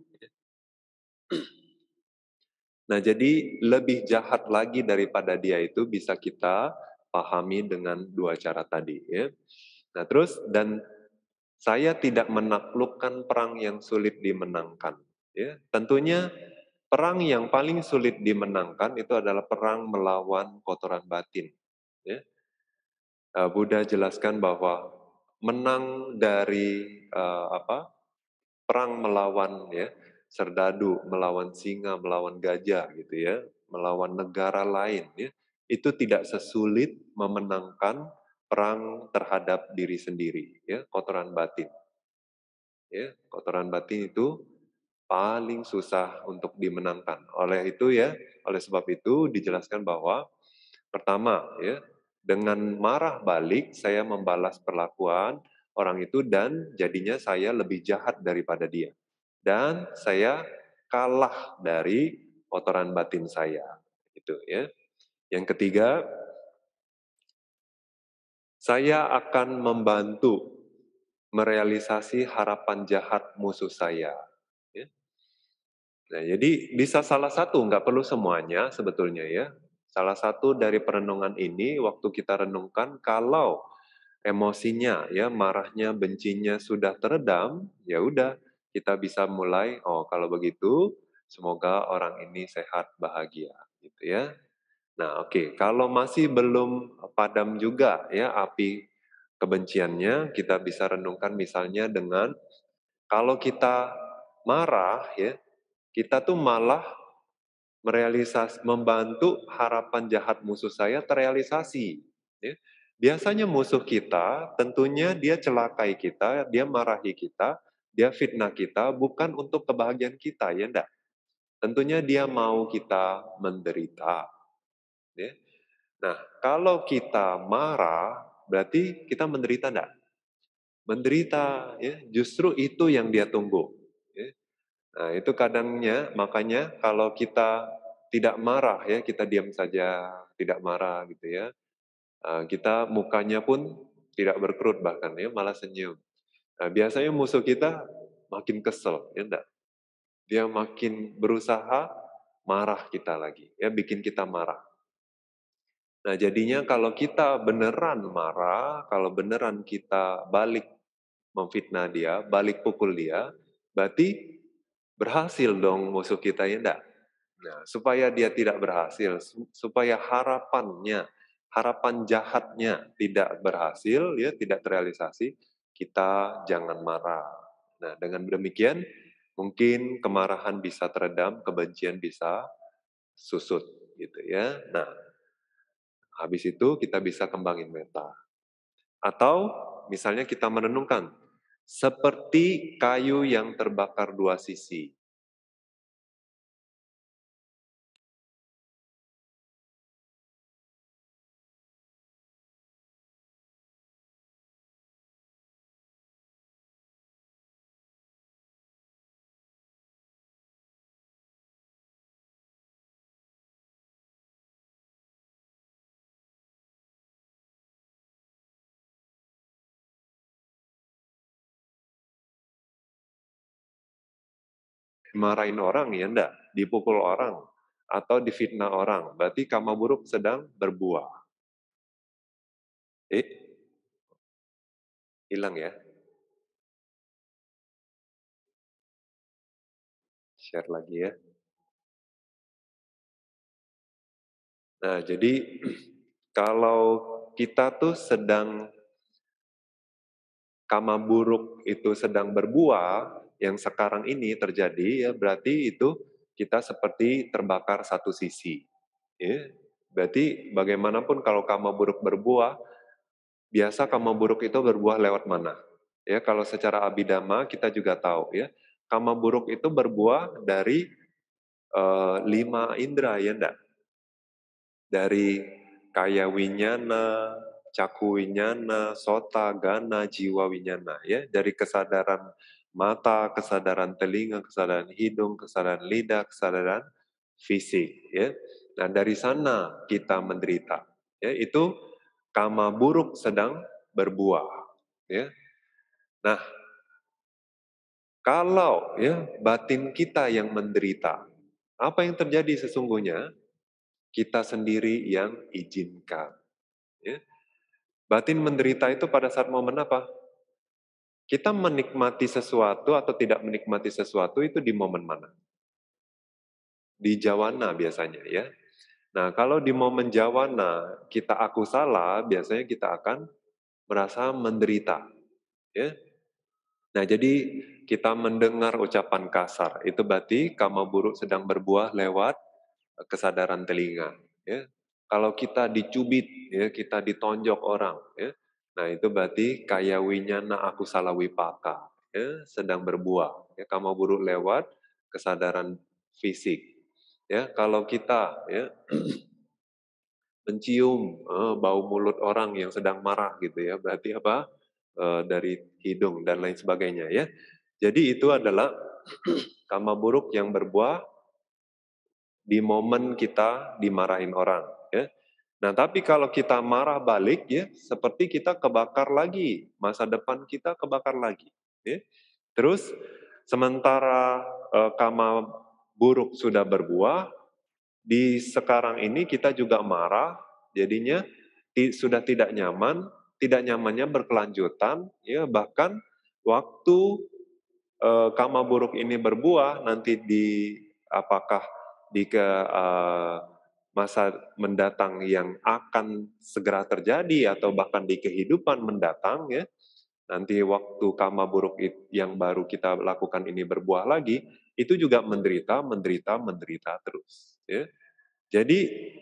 Nah, jadi lebih jahat lagi daripada dia itu bisa kita pahami dengan dua cara tadi ya. Nah, terus dan saya tidak menaklukkan perang yang sulit dimenangkan ya. Tentunya perang yang paling sulit dimenangkan itu adalah perang melawan kotoran batin. Ya. Buddha jelaskan bahwa menang dari perang melawan ya serdadu, melawan singa, melawan gajah gitu ya, melawan negara lain ya, itu tidak sesulit memenangkan perang terhadap diri sendiri ya, kotoran batin. Ya, kotoran batin itu paling susah untuk dimenangkan. Oleh itu ya, oleh sebab itu dijelaskan bahwa pertama ya, dengan marah balik saya membalas perlakuan orang itu dan jadinya saya lebih jahat daripada dia. Dan saya kalah dari kotoran batin saya. Itu ya. Yang ketiga, saya akan membantu merealisasi harapan jahat musuh saya. Ya. Nah, jadi bisa salah satu, nggak perlu semuanya sebetulnya ya. Salah satu dari perenungan ini, waktu kita renungkan, kalau emosinya, ya marahnya, bencinya sudah teredam, ya udah kita bisa mulai. Oh, kalau begitu, semoga orang ini sehat, bahagia, gitu ya. Nah, oke, kalau masih belum padam juga ya api kebenciannya, kita bisa renungkan misalnya dengan kalau kita marah ya, kita tuh malah membantu harapan jahat musuh saya terrealisasi. Ya. Biasanya musuh kita, tentunya dia celakai kita, dia marahi kita, dia fitnah kita, bukan untuk kebahagiaan kita, ya enggak? Tentunya dia mau kita menderita. Ya. Nah, kalau kita marah, berarti kita menderita enggak? Menderita, ya. Justru itu yang dia tunggu. Ya. Nah, itu kadangnya, makanya kalau kita tidak marah ya, kita diam saja, tidak marah gitu ya. Kita mukanya pun tidak berkerut bahkan ya, malah senyum. Nah, biasanya musuh kita makin kesel, ya enggak? Dia makin berusaha marah kita lagi, ya bikin kita marah. Nah, jadinya kalau kita beneran marah, kalau beneran kita balik memfitnah dia, balik pukul dia, berarti berhasil dong musuh kita, ya enggak? Nah, supaya dia tidak berhasil, supaya harapan jahatnya tidak berhasil, ya tidak terrealisasi, kita jangan marah. Nah, dengan demikian mungkin kemarahan bisa teredam, kebencian bisa susut, gitu ya. Nah, habis itu kita bisa kembangin meta. Atau misalnya kita merenungkan, seperti kayu yang terbakar dua sisi. Marahin orang ya enggak, dipukul orang, atau difitnah orang, berarti karma buruk sedang berbuah. Eh, hilang ya, share lagi ya. Nah, jadi kalau kita tuh sedang karma buruk itu sedang berbuah, yang sekarang ini terjadi ya berarti itu kita seperti terbakar satu sisi. Ya. Berarti bagaimanapun kalau karma buruk berbuah, biasa karma buruk itu berbuah lewat mana? Ya, kalau secara abidama kita juga tahu ya, karma buruk itu berbuah dari 5 indera ya enggak? Dari kaya winyana, caku winyana, sota, gana, jiwa winyana ya, dari kesadaran mata, kesadaran telinga, kesadaran hidung, kesadaran lidah, kesadaran fisik ya. Nah, dari sana kita menderita. Ya, itu karma buruk sedang berbuah ya. Nah, kalau ya batin kita yang menderita, apa yang terjadi sesungguhnya? Kita sendiri yang izinkan. Ya. Batin menderita itu pada saat momen apa? Kita menikmati sesuatu atau tidak menikmati sesuatu itu di momen mana? di jawana biasanya ya. Nah, kalau di momen jawana kita aku salah, biasanya kita akan merasa menderita, ya. Nah, jadi kita mendengar ucapan kasar, itu berarti karma buruk sedang berbuah lewat kesadaran telinga, ya. Kalau kita dicubit, ya, kita ditonjok orang, ya. Nah, itu berarti kaya winyana aku salah wipaka, ya, sedang berbuah. Ya, karma buruk lewat kesadaran fisik. Ya, kalau kita ya mencium bau mulut orang yang sedang marah gitu ya, berarti apa? Dari hidung dan lain sebagainya ya. Jadi itu adalah karma buruk yang berbuah di momen kita dimarahin orang ya. Nah, tapi kalau kita marah balik ya, seperti kita kebakar lagi, masa depan kita kebakar lagi ya. Terus sementara karma buruk sudah berbuah, di sekarang ini kita juga marah, jadinya sudah tidak nyamannya berkelanjutan, ya bahkan waktu karma buruk ini berbuah nanti di apakah di masa mendatang yang akan segera terjadi atau bahkan di kehidupan mendatang ya, nanti waktu karma buruk yang baru kita lakukan ini berbuah lagi, itu juga menderita terus ya. Jadi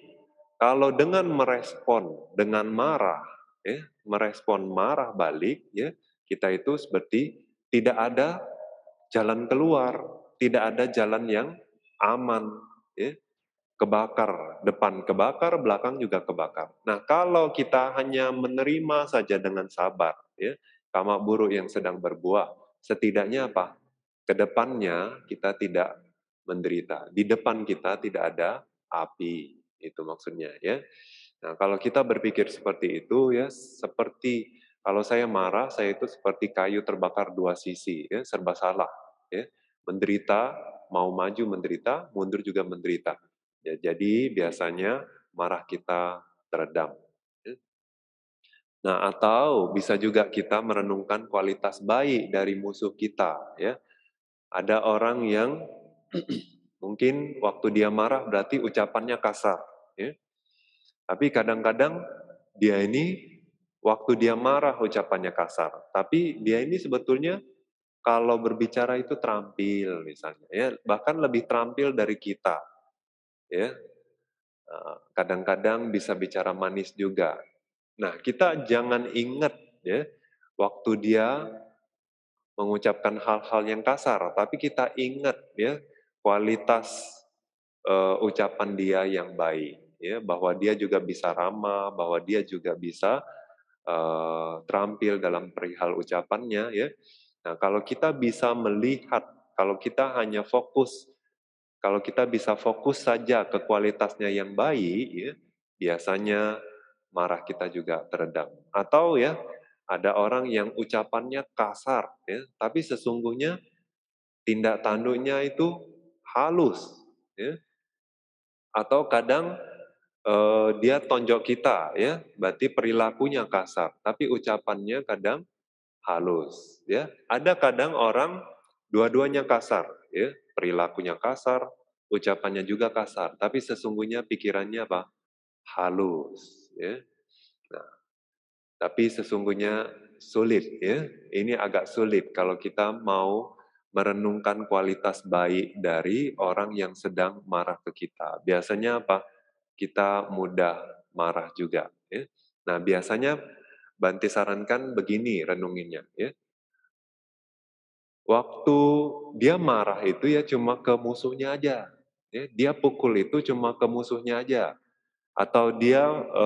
kalau dengan merespon dengan marah, ya, merespon marah balik, ya, kita itu seperti tidak ada jalan keluar, tidak ada jalan yang aman, ya, kebakar, depan kebakar, belakang juga kebakar. Nah, kalau kita hanya menerima saja dengan sabar, ya, karma buruk yang sedang berbuah, setidaknya apa? Kedepannya kita tidak menderita. Di depan kita tidak ada api, itu maksudnya ya. Nah, kalau kita berpikir seperti itu ya, seperti kalau saya marah, saya itu seperti kayu terbakar dua sisi, ya, serba salah, ya. Menderita, mau maju menderita, mundur juga menderita. Ya, jadi biasanya marah kita teredam. Ya. Nah, atau bisa juga kita merenungkan kualitas baik dari musuh kita, ya. Ada orang yang mungkin waktu dia marah berarti ucapannya kasar, ya. Tapi kadang-kadang dia ini waktu dia marah ucapannya kasar, tapi dia ini sebetulnya kalau berbicara itu terampil misalnya, ya bahkan lebih terampil dari kita, ya. Kadang-kadang bisa bicara manis juga. Nah, kita jangan ingat ya waktu dia mengucapkan hal-hal yang kasar, tapi kita ingat ya kualitas ucapan dia yang baik, ya bahwa dia juga bisa ramah, bahwa dia juga bisa terampil dalam perihal ucapannya, ya. Nah, kalau kita bisa melihat, kalau kita hanya fokus, kalau kita bisa fokus saja ke kualitasnya yang baik, ya, biasanya marah kita juga teredam. Atau ya, ada orang yang ucapannya kasar, ya, tapi sesungguhnya tindak tanduknya itu halus, ya. Atau kadang dia tonjok kita, ya, berarti perilakunya kasar, tapi ucapannya kadang halus, ya. Ada kadang orang dua-duanya kasar, ya, perilakunya kasar, ucapannya juga kasar, tapi sesungguhnya pikirannya apa? Halus, ya. Nah, tapi sesungguhnya sulit, ya. Ini agak sulit kalau kita mau merenungkan kualitas baik dari orang yang sedang marah ke kita. Biasanya apa? Kita mudah marah juga, ya. Nah, biasanya Bante sarankan begini renunginnya, ya. Waktu dia marah itu ya cuma ke musuhnya aja, ya. Dia pukul itu cuma ke musuhnya aja, atau dia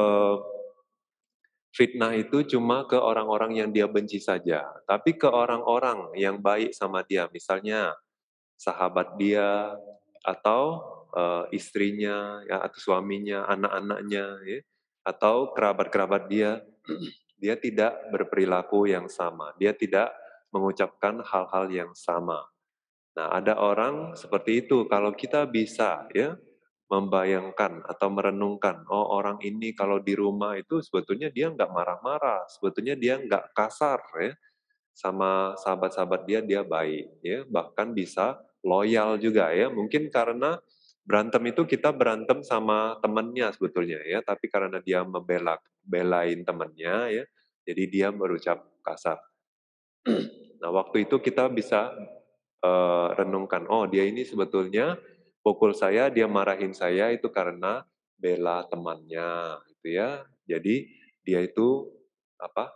fitnah itu cuma ke orang-orang yang dia benci saja, tapi ke orang-orang yang baik sama dia, misalnya sahabat dia atau istrinya, ya, atau suaminya, anak-anaknya, ya, atau kerabat-kerabat dia, dia tidak berperilaku yang sama, dia tidak mengucapkan hal-hal yang sama. Nah, ada orang seperti itu. Kalau kita bisa ya membayangkan atau merenungkan, oh orang ini kalau di rumah itu sebetulnya dia nggak marah-marah, sebetulnya dia nggak kasar ya, sama sahabat-sahabat dia baik ya, bahkan bisa loyal juga ya. Mungkin karena Berantem itu kita berantem sama temannya sebetulnya ya, tapi karena dia belain temannya ya, jadi dia berucap kasar. Nah, waktu itu kita bisa renungkan, oh dia ini sebetulnya pukul saya, dia marahin saya itu karena bela temannya, gitu ya. Jadi dia itu apa?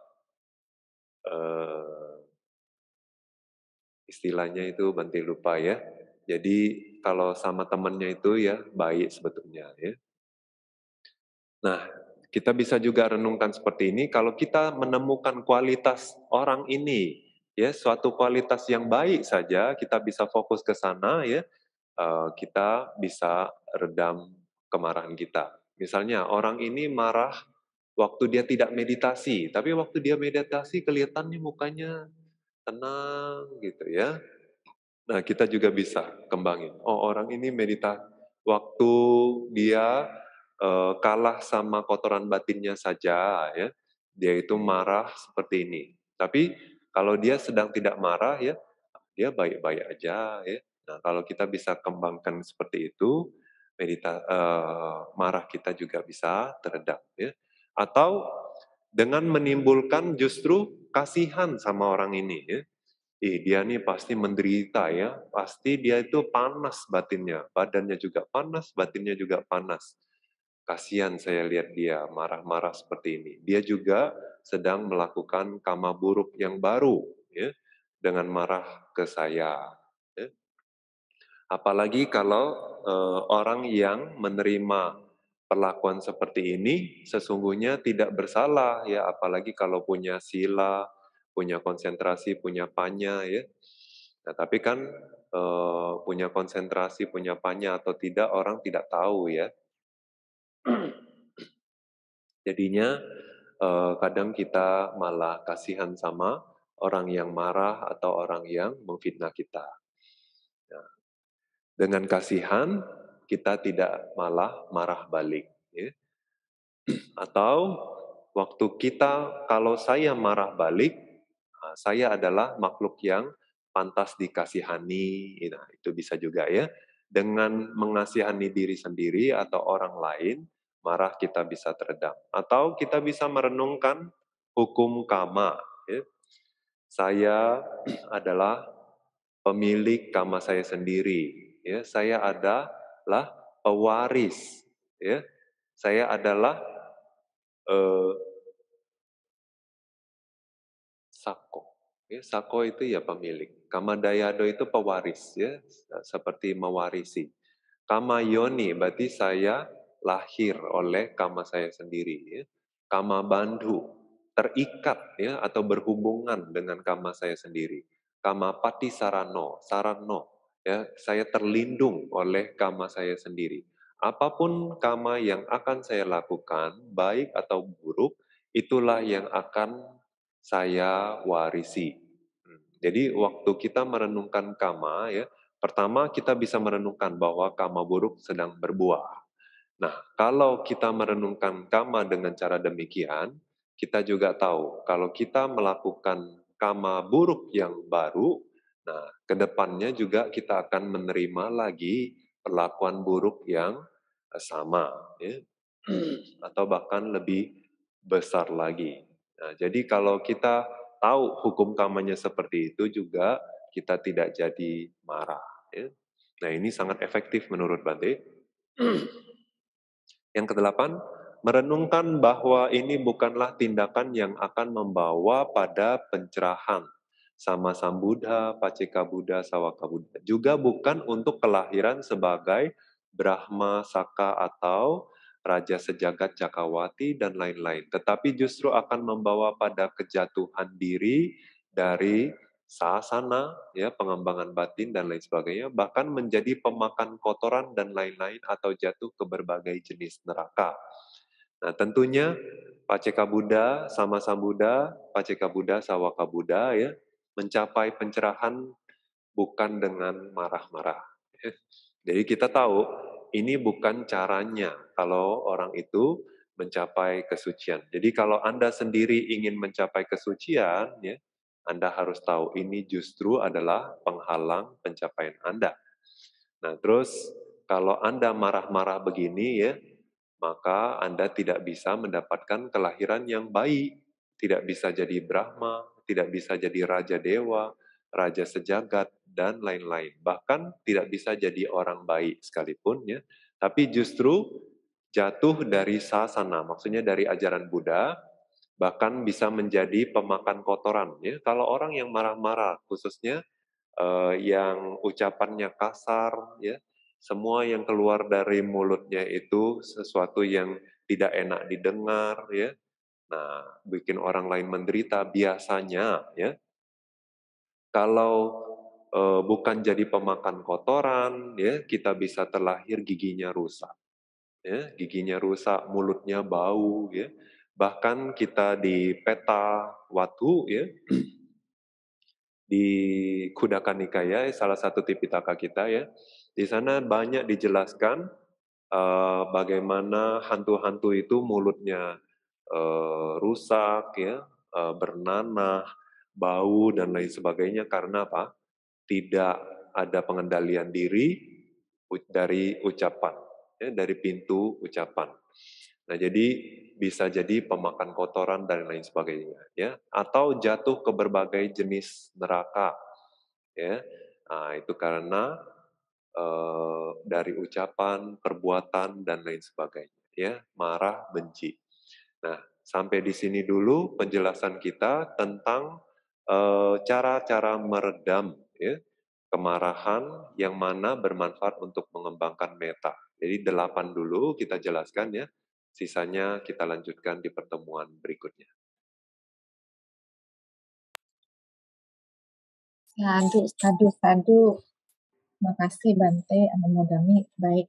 eh, Istilahnya itu Bante lupa ya. Jadi kalau sama temannya itu ya baik sebetulnya ya. Nah, kita bisa juga renungkan seperti ini, kalau kita menemukan kualitas orang ini, ya suatu kualitas yang baik saja, kita bisa fokus ke sana ya, kita bisa redam kemarahan kita. Misalnya orang ini marah waktu dia tidak meditasi, tapi waktu dia meditasi kelihatannya mukanya tenang gitu ya. Nah, kita juga bisa kembangin. Oh, orang ini meditasi. Waktu dia kalah sama kotoran batinnya saja, ya, dia itu marah seperti ini. Tapi kalau dia sedang tidak marah, ya, dia baik-baik aja, ya. Nah, kalau kita bisa kembangkan seperti itu, marah kita juga bisa teredam, ya. Atau dengan menimbulkan justru kasihan sama orang ini, ya. Dia nih pasti menderita ya, pasti dia itu panas batinnya, badannya juga panas, batinnya juga panas. Kasihan saya lihat dia marah-marah seperti ini. Dia juga sedang melakukan kama buruk yang baru, ya, dengan marah ke saya. Ya. Apalagi kalau orang yang menerima perlakuan seperti ini sesungguhnya tidak bersalah ya, apalagi kalau punya sila, punya konsentrasi, punya panya ya. Nah, tapi kan punya konsentrasi, punya panya atau tidak orang tidak tahu ya. Jadinya kadang kita malah kasihan sama orang yang marah atau orang yang memfitnah kita. Nah, dengan kasihan kita tidak malah marah balik. Ya. Atau waktu kita, kalau saya marah balik, saya adalah makhluk yang pantas dikasihani. Nah, itu bisa juga ya. Dengan mengasihani diri sendiri atau orang lain, marah kita bisa teredam. Atau kita bisa merenungkan hukum kama. Ya. Saya adalah pemilik kama saya sendiri. Ya, saya adalah pewaris. Ya, saya adalah eh, sako. Ya, sako itu ya pemilik. Kamadayado itu pewaris, ya, seperti mewarisi. Kama yoni berarti saya lahir oleh kama saya sendiri. Ya. Kama bandhu terikat ya atau berhubungan dengan kama saya sendiri. Kama pati sarano, sarano ya saya terlindung oleh kama saya sendiri. Apapun kama yang akan saya lakukan, baik atau buruk, itulah yang akan saya warisi. Jadi waktu kita merenungkan kama ya, pertama kita bisa merenungkan bahwa kama buruk sedang berbuah. Nah, kalau kita merenungkan kama dengan cara demikian, kita juga tahu kalau kita melakukan kama buruk yang baru, nah kedepannya juga kita akan menerima lagi perlakuan buruk yang sama, ya, atau bahkan lebih besar lagi. Nah, jadi kalau kita tahu hukum kamanya seperti itu juga kita tidak jadi marah. Ya. Nah ini sangat efektif menurut Bante. Yang kedelapan, merenungkan bahwa ini bukanlah tindakan yang akan membawa pada pencerahan. Sama Sambuddha, Paceka Buddha, Sawaka Buddha. Juga bukan untuk kelahiran sebagai Brahma, Saka, atau Raja Sejagat Cakawati, dan lain-lain. Tetapi justru akan membawa pada kejatuhan diri dari sasana, ya, pengembangan batin dan lain sebagainya, bahkan menjadi pemakan kotoran dan lain-lain atau jatuh ke berbagai jenis neraka. Nah, tentunya Paceka Buddha, Sama Sambuddha, Paceka Buddha, Sawaka Buddha ya, mencapai pencerahan bukan dengan marah-marah. Ya. Jadi kita tahu ini bukan caranya kalau orang itu mencapai kesucian. Jadi kalau Anda sendiri ingin mencapai kesucian, ya, Anda harus tahu ini justru adalah penghalang pencapaian Anda. Nah, terus Kalau Anda marah-marah begini ya, maka Anda tidak bisa mendapatkan kelahiran yang baik. Tidak bisa jadi Brahma, tidak bisa jadi Raja Dewa, Raja Sejagat, dan lain-lain. Bahkan tidak bisa jadi orang baik sekalipun ya. Tapi justru jatuh dari sasana, maksudnya dari ajaran Buddha, bahkan bisa menjadi pemakan kotoran. Ya. Kalau orang yang marah-marah, khususnya yang ucapannya kasar, ya, semua yang keluar dari mulutnya itu sesuatu yang tidak enak didengar, ya. Nah, bikin orang lain menderita biasanya, ya. Kalau bukan jadi pemakan kotoran, ya, kita bisa terlahir giginya rusak, ya, giginya rusak, mulutnya bau, ya. Bahkan kita di peta Watu, ya, di Khuddaka Nikaya, salah satu Tipitaka kita ya, di sana banyak dijelaskan bagaimana hantu-hantu itu mulutnya rusak, ya, bernanah, bau dan lain sebagainya karena apa? Tidak ada pengendalian diri dari ucapan, ya, dari pintu ucapan. Nah, jadi bisa jadi pemakan kotoran dan lain sebagainya, ya, atau jatuh ke berbagai jenis neraka, ya. Nah, itu karena dari ucapan, perbuatan dan lain sebagainya, ya, marah, benci. Nah, sampai di sini dulu penjelasan kita tentang cara-cara meredam ya, kemarahan yang mana bermanfaat untuk mengembangkan meta. Jadi 8 dulu kita jelaskan ya, sisanya kita lanjutkan di pertemuan berikutnya. Sadu, sadu, sadu. Terima kasih Bante, Anumodami. Baik.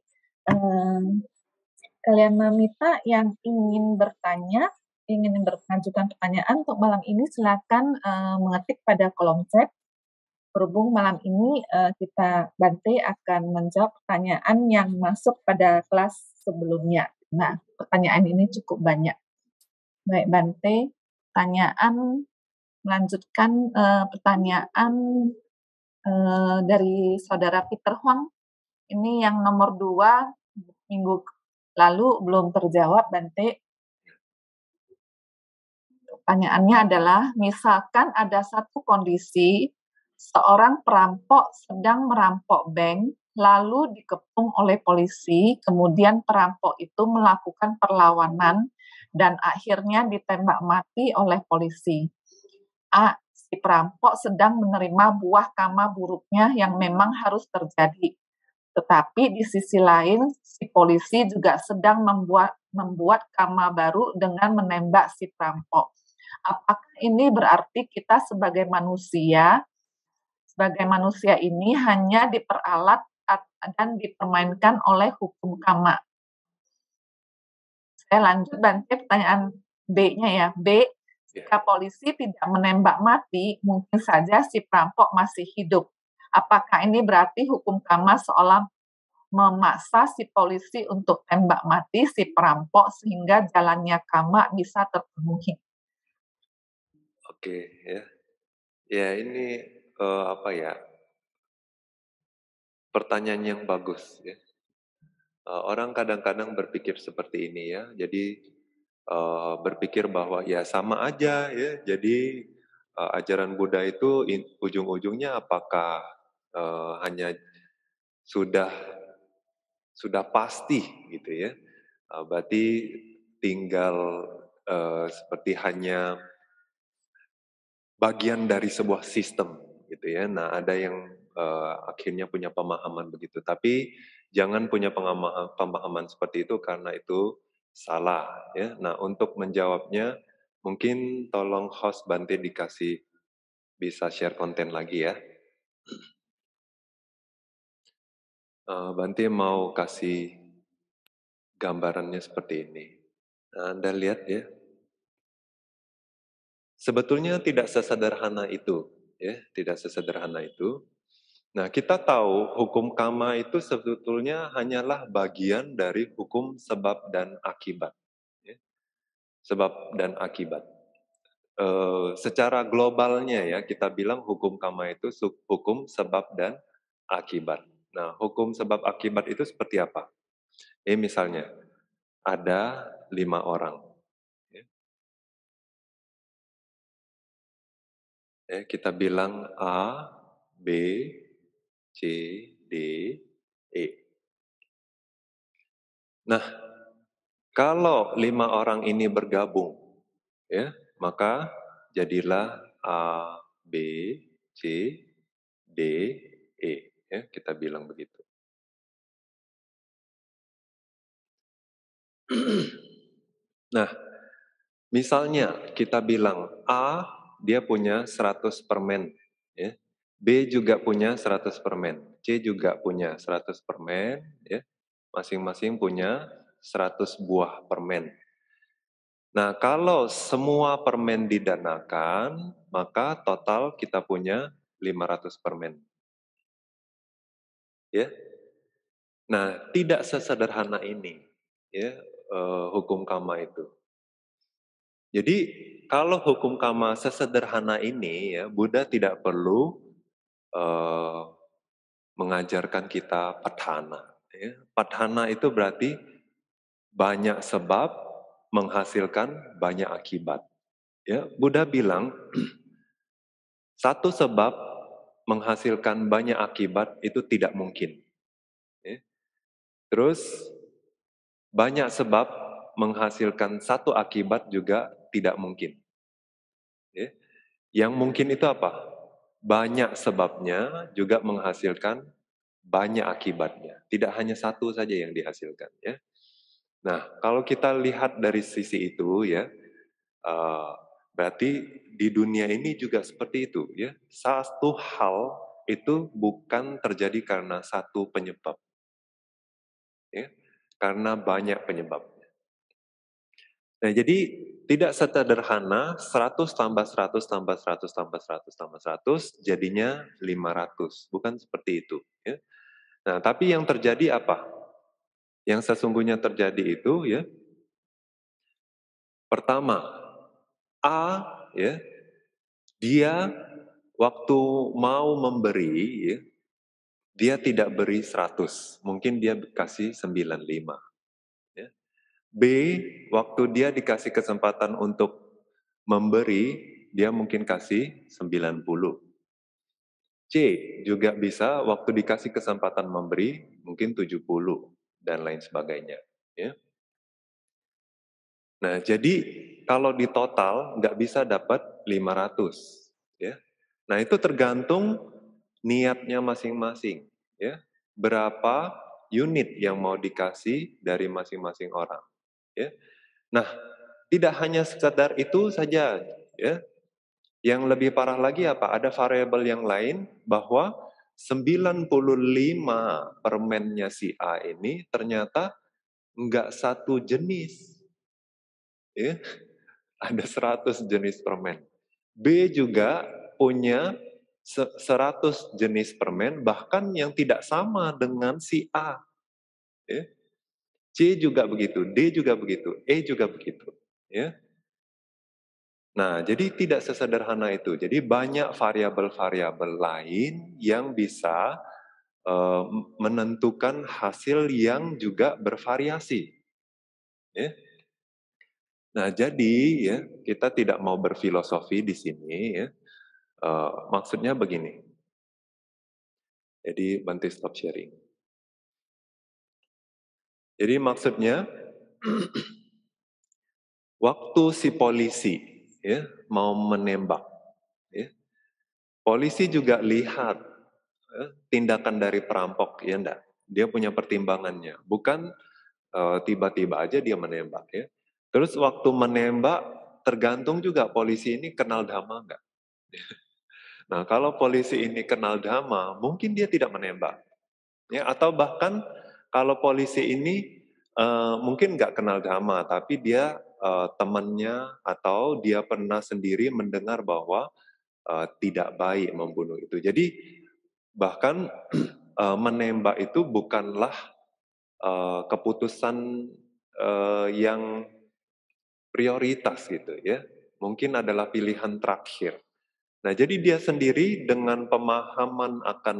Kalian Mamita yang ingin bertanya, ingin mengajukan pertanyaan untuk malam ini, silakan mengetik pada kolom chat. Berhubung malam ini kita Bante akan menjawab pertanyaan yang masuk pada kelas sebelumnya. Nah, pertanyaan ini cukup banyak. Baik Bante, pertanyaan melanjutkan pertanyaan dari saudara Peter Huang. Ini yang nomor 2 minggu lalu belum terjawab, Bante. Pertanyaannya adalah, misalkan ada satu kondisi, seorang perampok sedang merampok bank, lalu dikepung oleh polisi, kemudian perampok itu melakukan perlawanan, dan akhirnya ditembak mati oleh polisi. A. Si perampok sedang menerima buah karma buruknya yang memang harus terjadi. Tetapi di sisi lain, si polisi juga sedang membuat karma baru dengan menembak si perampok. Apakah ini berarti kita sebagai manusia ini hanya diperalat dan dipermainkan oleh hukum karma? Saya lanjut Bante, pertanyaan B-nya ya. B, jika polisi tidak menembak mati, mungkin saja si perampok masih hidup. Apakah ini berarti hukum karma seolah memaksa si polisi untuk tembak mati si perampok sehingga jalannya karma bisa terpenuhi? Oke, ya. Ya, ini apa ya? Pertanyaan yang bagus ya. Orang kadang-kadang berpikir seperti ini ya. Jadi berpikir bahwa ya sama aja ya. Jadi ajaran Buddha itu ujung-ujungnya apakah hanya sudah pasti gitu ya. Berarti tinggal seperti hanya bagian dari sebuah sistem gitu ya. Nah, ada yang akhirnya punya pemahaman begitu. Tapi jangan punya pemahaman seperti itu karena itu salah ya. Nah, untuk menjawabnya mungkin tolong host Bante dikasih bisa share konten lagi ya. Bante mau kasih gambarannya seperti ini. Nah, Anda lihat ya. Sebetulnya tidak sesederhana itu, ya, tidak sesederhana itu. Nah, kita tahu hukum karma itu sebetulnya hanyalah bagian dari hukum sebab dan akibat. Ya. Sebab dan akibat. Secara globalnya ya, kita bilang hukum karma itu hukum sebab dan akibat. Nah, hukum sebab akibat itu seperti apa? Misalnya, ada 5 orang. Kita bilang A, B, C, D, E. Nah, kalau 5 orang ini bergabung, maka jadilah A, B, C, D, E. Kita bilang begitu. Nah, misalnya kita bilang A, dia punya 100 permen. B juga punya 100 permen. C juga punya 100 permen. Masing-masing punya 100 buah permen. Nah, kalau semua permen didanakan, maka total kita punya 500 permen. Nah, tidak sesederhana ini, hukum karma itu. Jadi, kalau hukum karma sesederhana ini, Buddha tidak perlu mengajarkan kita padhana. Padhana itu berarti banyak sebab menghasilkan banyak akibat. Buddha bilang satu sebab menghasilkan banyak akibat itu tidak mungkin. Terus banyak sebab menghasilkan satu akibat juga tidak mungkin. Yang mungkin itu apa? Banyak sebabnya juga menghasilkan banyak akibatnya. Tidak hanya satu saja yang dihasilkan. Nah, kalau kita lihat dari sisi itu, berarti di dunia ini juga seperti itu. Satu hal itu bukan terjadi karena satu penyebab. Karena banyak penyebabnya. Nah, jadi tidak sederhana 100 tambah 100 tambah 100 tambah 100 tambah 100 jadinya 500. Bukan seperti itu. Nah, tapi yang terjadi apa? Yang sesungguhnya terjadi itu, pertama, A, dia waktu mau memberi, dia tidak beri 100. Mungkin dia kasih 95. B, waktu dia dikasih kesempatan untuk memberi, dia mungkin kasih 90. C, juga bisa waktu dikasih kesempatan memberi, mungkin 70, dan lain sebagainya. Nah, jadi kalau di total nggak bisa dapat 500. Nah, itu tergantung niatnya masing-masing. Berapa unit yang mau dikasih dari masing-masing orang. Nah, tidak hanya sekedar itu saja. Yang lebih parah lagi apa? Ada variabel yang lain bahwa 95 permennya si A ini ternyata nggak satu jenis. Ada 100 jenis permen. B juga punya 100 jenis permen, bahkan yang tidak sama dengan si A. C juga begitu, D juga begitu, E juga begitu. Nah, jadi tidak sesederhana itu. Jadi banyak variabel-variabel lain yang bisa menentukan hasil yang juga bervariasi. Nah, jadi kita tidak mau berfilosofi di sini. Maksudnya begini. Jadi Bante stop sharing. Jadi maksudnya waktu si polisi mau menembak, polisi juga lihat tindakan dari perampok, ya enggak? Dia punya pertimbangannya. Bukan tiba-tiba aja dia menembak. Terus waktu menembak tergantung juga polisi ini kenal dhamma enggak? Nah, kalau polisi ini kenal dhamma, mungkin dia tidak menembak. Atau bahkan kalau polisi ini mungkin nggak kenal dhamma, tapi dia temannya atau dia pernah sendiri mendengar bahwa tidak baik membunuh itu. Jadi bahkan menembak itu bukanlah keputusan yang prioritas gitu ya. Mungkin adalah pilihan terakhir. Nah, jadi dia sendiri dengan pemahaman akan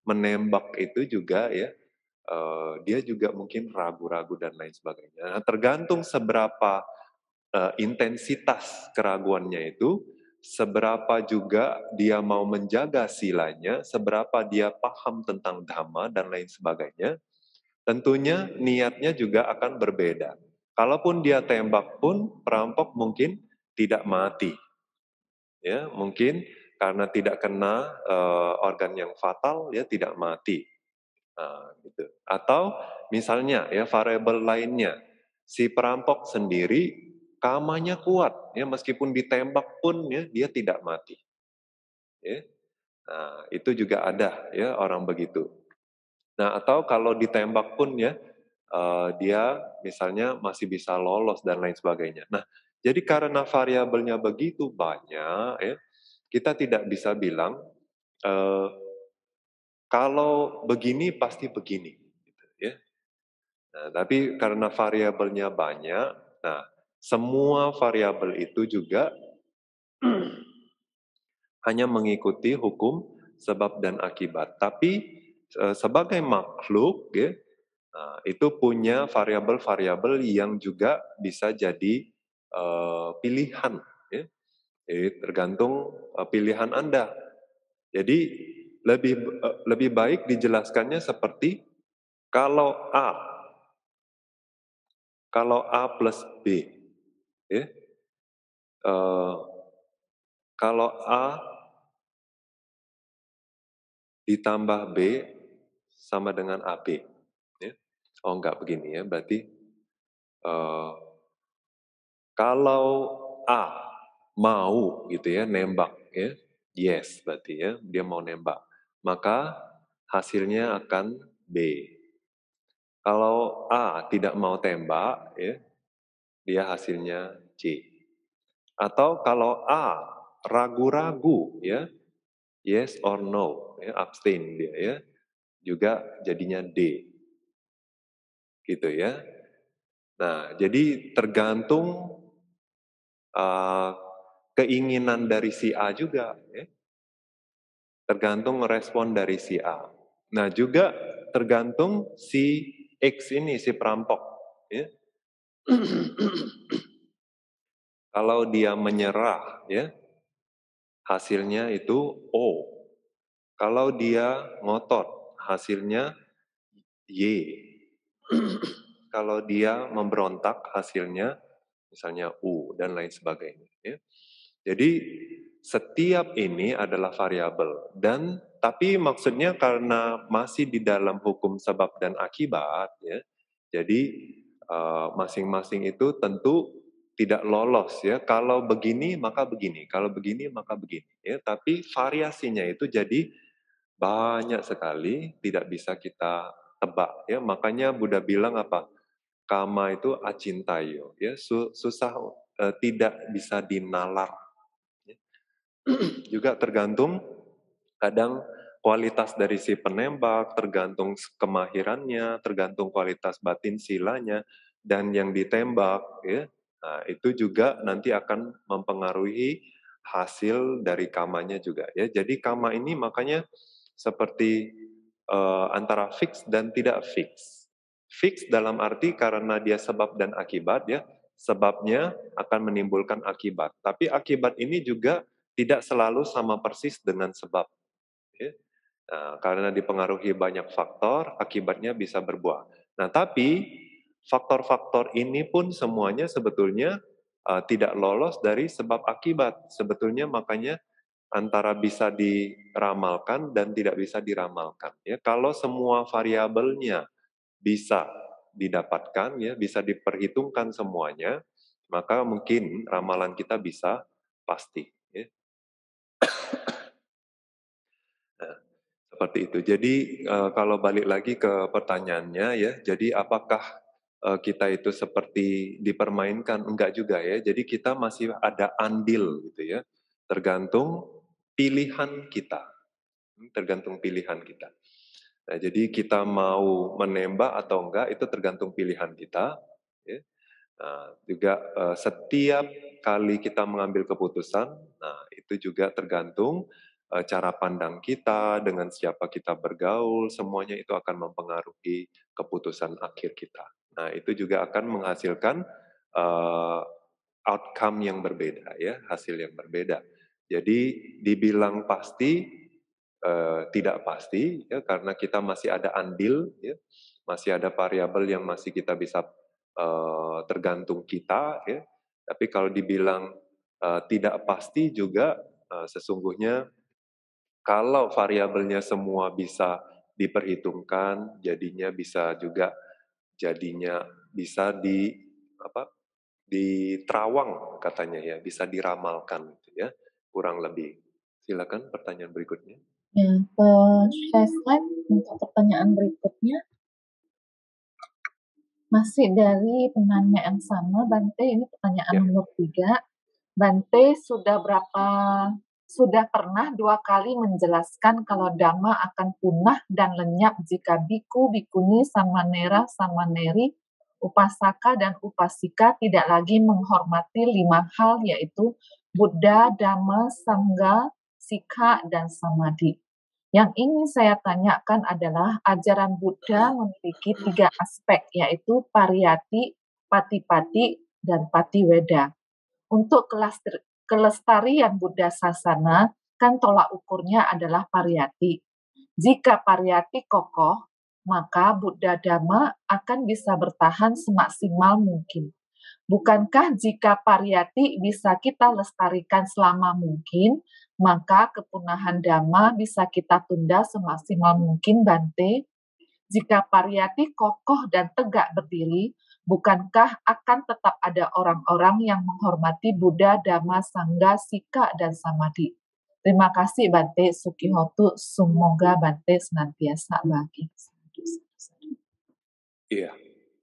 menembak itu juga ya, dia juga mungkin ragu-ragu dan lain sebagainya. Nah, tergantung seberapa intensitas keraguannya itu, seberapa juga dia mau menjaga silanya, seberapa dia paham tentang dhamma dan lain sebagainya, tentunya niatnya juga akan berbeda. Kalaupun dia tembak pun, perampok mungkin tidak mati. Ya, mungkin karena tidak kena organ yang fatal, ya tidak mati. Nah, gitu. Atau misalnya ya variabel lainnya, si perampok sendiri kamanya kuat, ya meskipun ditembak pun ya dia tidak mati. Ya. Nah, itu juga ada ya orang begitu. Nah, atau kalau ditembak pun ya dia misalnya masih bisa lolos dan lain sebagainya. Nah, jadi karena variabelnya begitu banyak ya, kita tidak bisa bilang eh, kalau begini pasti begini, gitu, ya. Nah, tapi karena variabelnya banyak, nah semua variabel itu juga hanya mengikuti hukum sebab dan akibat. Tapi sebagai makhluk, ya, nah, itu punya variabel-variabel yang juga bisa jadi pilihan. Ya. Jadi tergantung pilihan Anda. Jadi lebih baik dijelaskannya seperti kalau A plus B, ya, eh, kalau A ditambah B sama dengan AB. Ya. Oh enggak begini ya, berarti eh, kalau A mau gitu ya nembak ya, yes berarti ya dia mau nembak, maka hasilnya akan B. Kalau A tidak mau tembak ya, dia hasilnya C. Atau kalau A ragu-ragu ya, yes or no, ya, abstain dia ya, juga jadinya D. Gitu ya. Nah, jadi tergantung uh, keinginan dari si A juga, ya. Tergantung respon dari si A. Nah, juga tergantung si X ini, si perampok. Ya. Kalau dia menyerah, ya, hasilnya itu O. Kalau dia ngotot, hasilnya Y. Kalau dia memberontak, hasilnya misalnya U, dan lain sebagainya. Ya. Jadi setiap ini adalah variabel dan tapi maksudnya karena masih di dalam hukum sebab dan akibat ya. Jadi masing-masing itu tentu tidak lolos ya. Kalau begini maka begini, kalau begini maka begini ya. Tapi variasinya itu jadi banyak sekali, tidak bisa kita tebak ya. Makanya Buddha bilang apa? Kama itu acintayo ya, susah tidak bisa dinalar. Juga tergantung kadang kualitas dari si penembak, tergantung kemahirannya, tergantung kualitas batin silanya, dan yang ditembak, ya. Nah, itu juga nanti akan mempengaruhi hasil dari kamanya juga, ya. Jadi kama ini makanya seperti antara fix dan tidak fix. Fix dalam arti karena dia sebab dan akibat, ya. Sebabnya akan menimbulkan akibat. Tapi akibat ini juga tidak selalu sama persis dengan sebab. Ya. Nah, karena dipengaruhi banyak faktor, akibatnya bisa berbuah. Nah, tapi faktor-faktor ini pun semuanya sebetulnya tidak lolos dari sebab akibat. Sebetulnya makanya antara bisa diramalkan dan tidak bisa diramalkan. Ya, kalau semua variabelnya bisa didapatkan, ya, bisa diperhitungkan semuanya, maka mungkin ramalan kita bisa pasti. Ya. Nah, seperti itu. Jadi kalau balik lagi ke pertanyaannya ya, jadi apakah kita itu seperti dipermainkan? Enggak juga ya. Jadi kita masih ada andil gitu ya. Tergantung pilihan kita. Tergantung pilihan kita. Nah, jadi kita mau menembak atau enggak itu tergantung pilihan kita. Ya. Nah, juga setiap kali kita mengambil keputusan, nah itu juga tergantung cara pandang kita, dengan siapa kita bergaul, semuanya itu akan mempengaruhi keputusan akhir kita. Nah, itu juga akan menghasilkan outcome yang berbeda, ya, hasil yang berbeda. Jadi dibilang pasti, tidak pasti, ya, karena kita masih ada andil, ya, masih ada variabel yang masih kita bisa tergantung kita, ya. Tapi kalau dibilang tidak pasti juga, sesungguhnya kalau variabelnya semua bisa diperhitungkan, jadinya bisa apa, diterawang katanya ya, bisa diramalkan gitu ya, kurang lebih. Silakan pertanyaan berikutnya. Ya, share slide untuk pertanyaan berikutnya. Masih dari penanya yang sama, Bante, ini pertanyaan Ya. nomor 3. Bante sudah pernah 2 kali menjelaskan kalau Dhamma akan punah dan lenyap jika biku, bikuni, samanera, samaneri, upasaka, dan upasika tidak lagi menghormati 5 hal, yaitu Buddha, Dhamma, Sangha, Sikha, dan Samadhi. Yang ingin saya tanyakan adalah ajaran Buddha memiliki 3 aspek, yaitu pariyati, patipati, dan patiweda. Untuk kelestarian Buddha Sasana, kan tolak ukurnya adalah pariyati. Jika pariyati kokoh, maka Buddha Dhamma akan bisa bertahan semaksimal mungkin. Bukankah jika pariyati bisa kita lestarikan selama mungkin, maka kepunahan Dhamma bisa kita tunda semaksimal mungkin, Bante? Jika pariyati kokoh dan tegak berdiri, bukankah akan tetap ada orang-orang yang menghormati Buddha, Dhamma, Sangha, Sikha, dan Samadhi? Terima kasih, Bante Sukihotu. Semoga Bante senantiasa bahagia. Iya.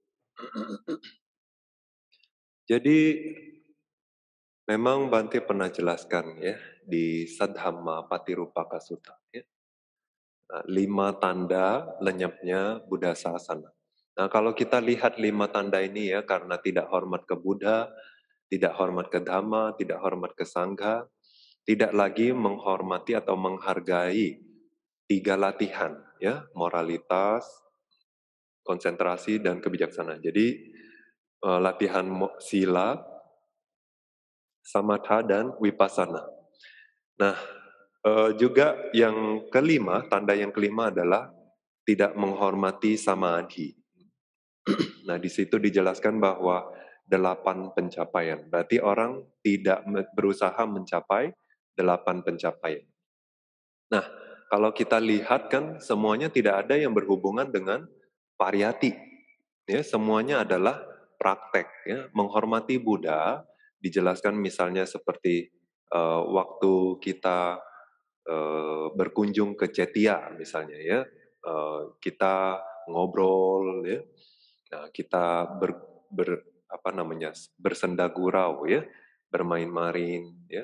Jadi memang Bante pernah jelaskan ya di Saddhamma Patirupaka Sutta, ya. 5 tanda lenyapnya Buddha Sasana. Nah, kalau kita lihat 5 tanda ini ya, karena tidak hormat ke Buddha, tidak hormat ke Dhamma, tidak hormat ke Sangha, tidak lagi menghormati atau menghargai 3 latihan, ya, moralitas, konsentrasi, dan kebijaksanaan. Jadi latihan sila, samatha, dan vipassana. Nah, juga yang kelima, tanda yang kelima adalah tidak menghormati samadhi. Nah, di situ dijelaskan bahwa 8 pencapaian. Berarti orang tidak berusaha mencapai 8 pencapaian. Nah, kalau kita lihat kan semuanya tidak ada yang berhubungan dengan pariyati. Ya, semuanya adalah praktek ya, menghormati Buddha, dijelaskan misalnya seperti waktu kita berkunjung ke Cetia misalnya ya, kita ngobrol ya. Nah, kita bersenda gurau ya, bermain-main ya.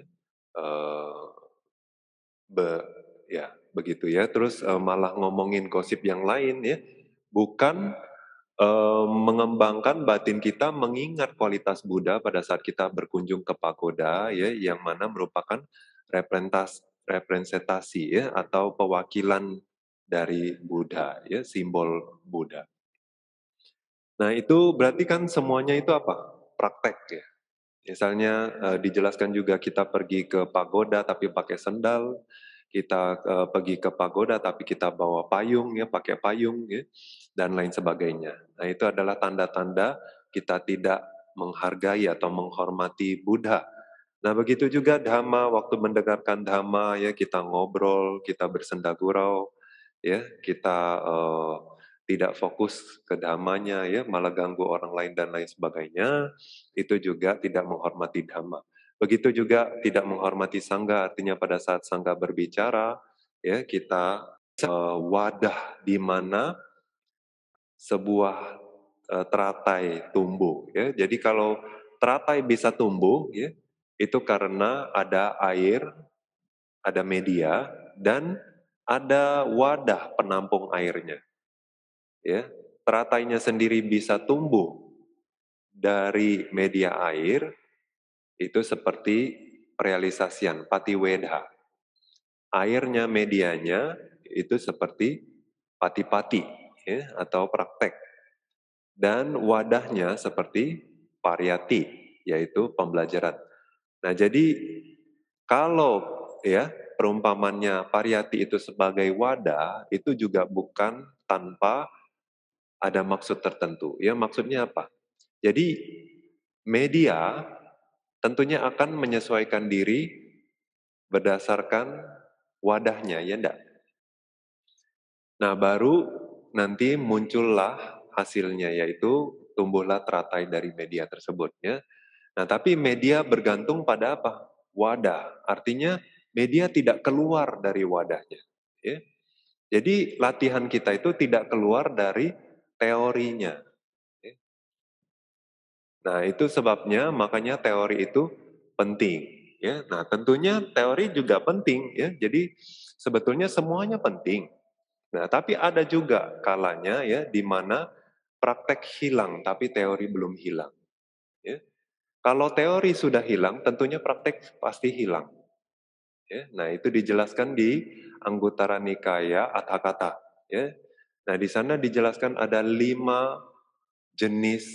Ya, begitu ya. Terus malah ngomongin gosip yang lain ya. Bukan mengembangkan batin kita mengingat kualitas Buddha pada saat kita berkunjung ke pagoda ya, yang mana merupakan representasi ya atau pewakilan dari Buddha ya, simbol Buddha. Nah, itu berarti kan semuanya itu apa? Praktek ya. Misalnya dijelaskan juga kita pergi ke pagoda tapi pakai sendal, kita pergi ke pagoda tapi kita bawa payung ya, pakai payung ya, dan lain sebagainya. Nah, itu adalah tanda-tanda kita tidak menghargai atau menghormati Buddha. Nah, begitu juga Dhamma, waktu mendengarkan Dhamma ya, kita ngobrol, kita bersenda gurau ya, kita tidak fokus ke Dhammanya ya, malah ganggu orang lain dan lain sebagainya, itu juga tidak menghormati Dhamma. Begitu juga tidak menghormati Sangha, artinya pada saat Sangha berbicara, ya kita wadah di mana sebuah teratai tumbuh. Ya. Jadi kalau teratai bisa tumbuh, ya, itu karena ada air, ada media, dan ada wadah penampung airnya. Ya, teratainya sendiri bisa tumbuh dari media air, itu seperti realisasian, patiwedha. airnya, medianya itu seperti pati-pati ya, atau praktek. Dan wadahnya seperti pariyati, yaitu pembelajaran. Nah, jadi kalau ya perumpamannya pariyati itu sebagai wadah, itu juga bukan tanpa ada maksud tertentu. Ya, maksudnya apa? Jadi media tentunya akan menyesuaikan diri berdasarkan wadahnya, ya enggak? Nah, baru nanti muncullah hasilnya, yaitu tumbuhlah teratai dari media tersebut. Ya. Nah, tapi media bergantung pada apa? Wadah. Artinya media tidak keluar dari wadahnya. Ya. Jadi latihan kita itu tidak keluar dari teorinya. Ya. Nah, itu sebabnya makanya teori itu penting. Ya. Nah, tentunya teori juga penting. Ya. Jadi sebetulnya semuanya penting. Nah, tapi ada juga kalanya ya di mana praktek hilang tapi teori belum hilang. Ya. Kalau teori sudah hilang, tentunya praktek pasti hilang. Ya. Nah, itu dijelaskan di Anggutara Nikaya Atthakatha. Ya. Nah, di sana dijelaskan ada 5 jenis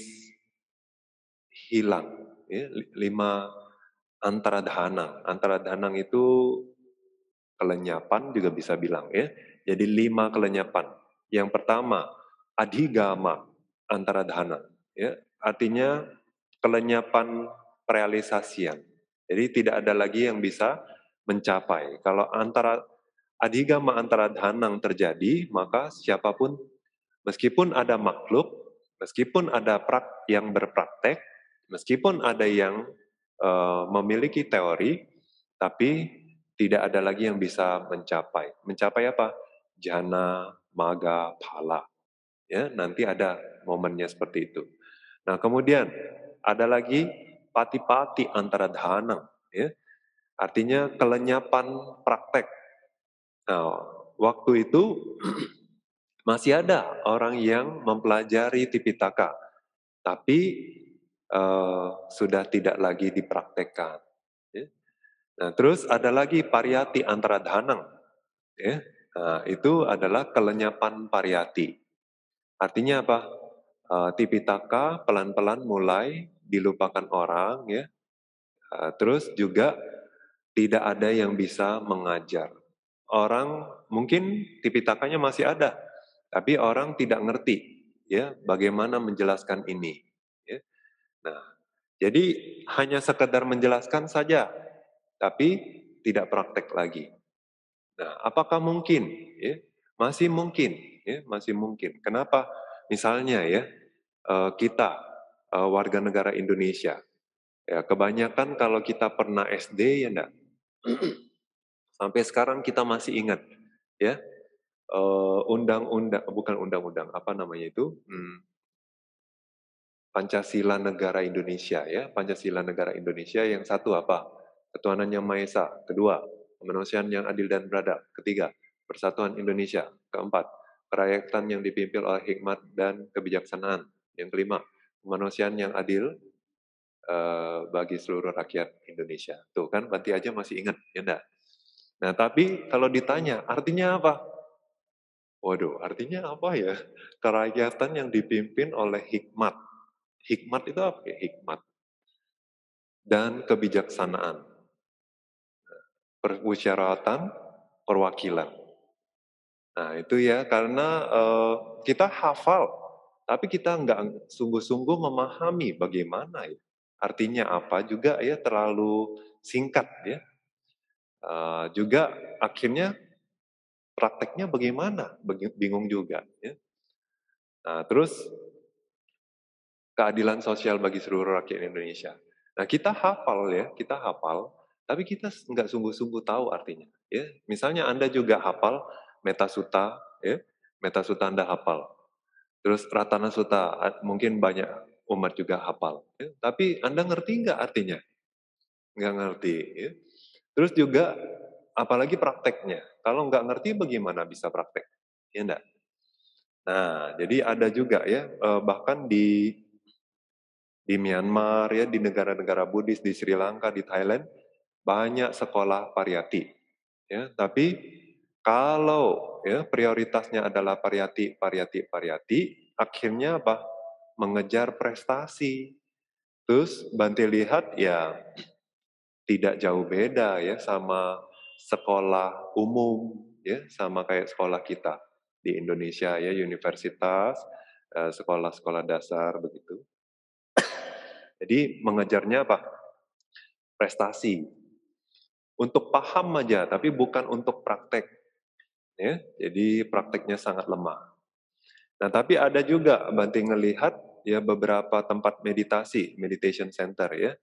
hilang. Ya. 5 antaradhana. Antaradhana itu kelenyapan juga bisa bilang ya. Jadi 5 kelenyapan. Yang pertama, adhigama antaradhana. Ya. Artinya kelenyapan realisasian. Jadi tidak ada lagi yang bisa mencapai. Kalau antara adhigama antara dhanang terjadi, maka siapapun, meskipun ada makhluk, meskipun ada yang berpraktek, meskipun ada yang memiliki teori, tapi tidak ada lagi yang bisa mencapai. Mencapai apa? Jana, maga, phala. Ya, nanti ada momennya seperti itu. Nah, kemudian ada lagi pati-pati antara dhanang, ya. Artinya kelenyapan praktek. Nah, waktu itu masih ada orang yang mempelajari Tipitaka, tapi sudah tidak lagi dipraktekkan. Ya. Nah, terus ada lagi pariyati antara dhanang. Ya. Nah, itu adalah kelenyapan pariyati. Artinya apa? Tipitaka pelan-pelan mulai dilupakan orang, ya. Terus juga tidak ada yang bisa mengajar. Orang mungkin Tipitakanya masih ada, tapi orang tidak ngerti ya bagaimana menjelaskan ini. Ya. Nah, jadi hanya sekedar menjelaskan saja, tapi tidak praktek lagi. Nah, apakah mungkin? Ya, masih mungkin, ya, masih mungkin. Kenapa? Misalnya ya, kita warga negara Indonesia, ya kebanyakan kalau kita pernah SD ya enggak, sampai sekarang kita masih ingat, ya undang-undang, bukan undang-undang, apa namanya itu, Pancasila Negara Indonesia ya, Pancasila Negara Indonesia yang satu apa? Ketuhanan Yang Maha Esa. Kedua, kemanusiaan yang adil dan beradab. Ketiga, persatuan Indonesia. Keempat, kerakyatan yang dipimpin oleh hikmat dan kebijaksanaan. Yang kelima, kemanusiaan yang adil bagi seluruh rakyat Indonesia. Tuh kan, berarti aja masih ingat, ya enggak? Nah, tapi kalau ditanya, artinya apa? Waduh, artinya apa ya? Kerakyatan yang dipimpin oleh hikmat. Hikmat itu apa ya? Hikmat dan kebijaksanaan, permusyawaratan, perwakilan. Nah itu ya karena kita hafal, tapi kita nggak sungguh-sungguh memahami bagaimana ya. Artinya apa juga ya terlalu singkat ya. Juga akhirnya prakteknya bagaimana, bingung juga. Ya. Nah terus keadilan sosial bagi seluruh rakyat Indonesia. Nah, kita hafal ya, kita hafal, tapi kita nggak sungguh-sungguh tahu artinya. Ya, misalnya Anda juga hafal Metasuta, ya, Metasuta Anda hafal. Terus Ratana Sutta mungkin banyak umat juga hafal. Ya, tapi Anda ngerti nggak artinya? Nggak ngerti. Ya. Terus juga apalagi prakteknya. Kalau nggak ngerti bagaimana bisa praktek? Ya enggak? Nah, jadi ada juga ya, bahkan di Myanmar ya, di negara-negara Buddhis, di Sri Lanka, di Thailand, banyak sekolah pariyati. ya. Tapi kalau ya prioritasnya adalah pariyati, akhirnya apa? Mengejar prestasi. Terus Bante lihat ya tidak jauh beda ya sama sekolah umum ya, sama kayak sekolah kita di Indonesia ya, universitas, sekolah-sekolah dasar begitu. Jadi mengejarnya apa? Prestasi. Untuk paham aja, tapi bukan untuk praktek. Ya, jadi prakteknya sangat lemah. Nah, tapi ada juga Banting ngelihat ya beberapa tempat meditasi, meditation center ya,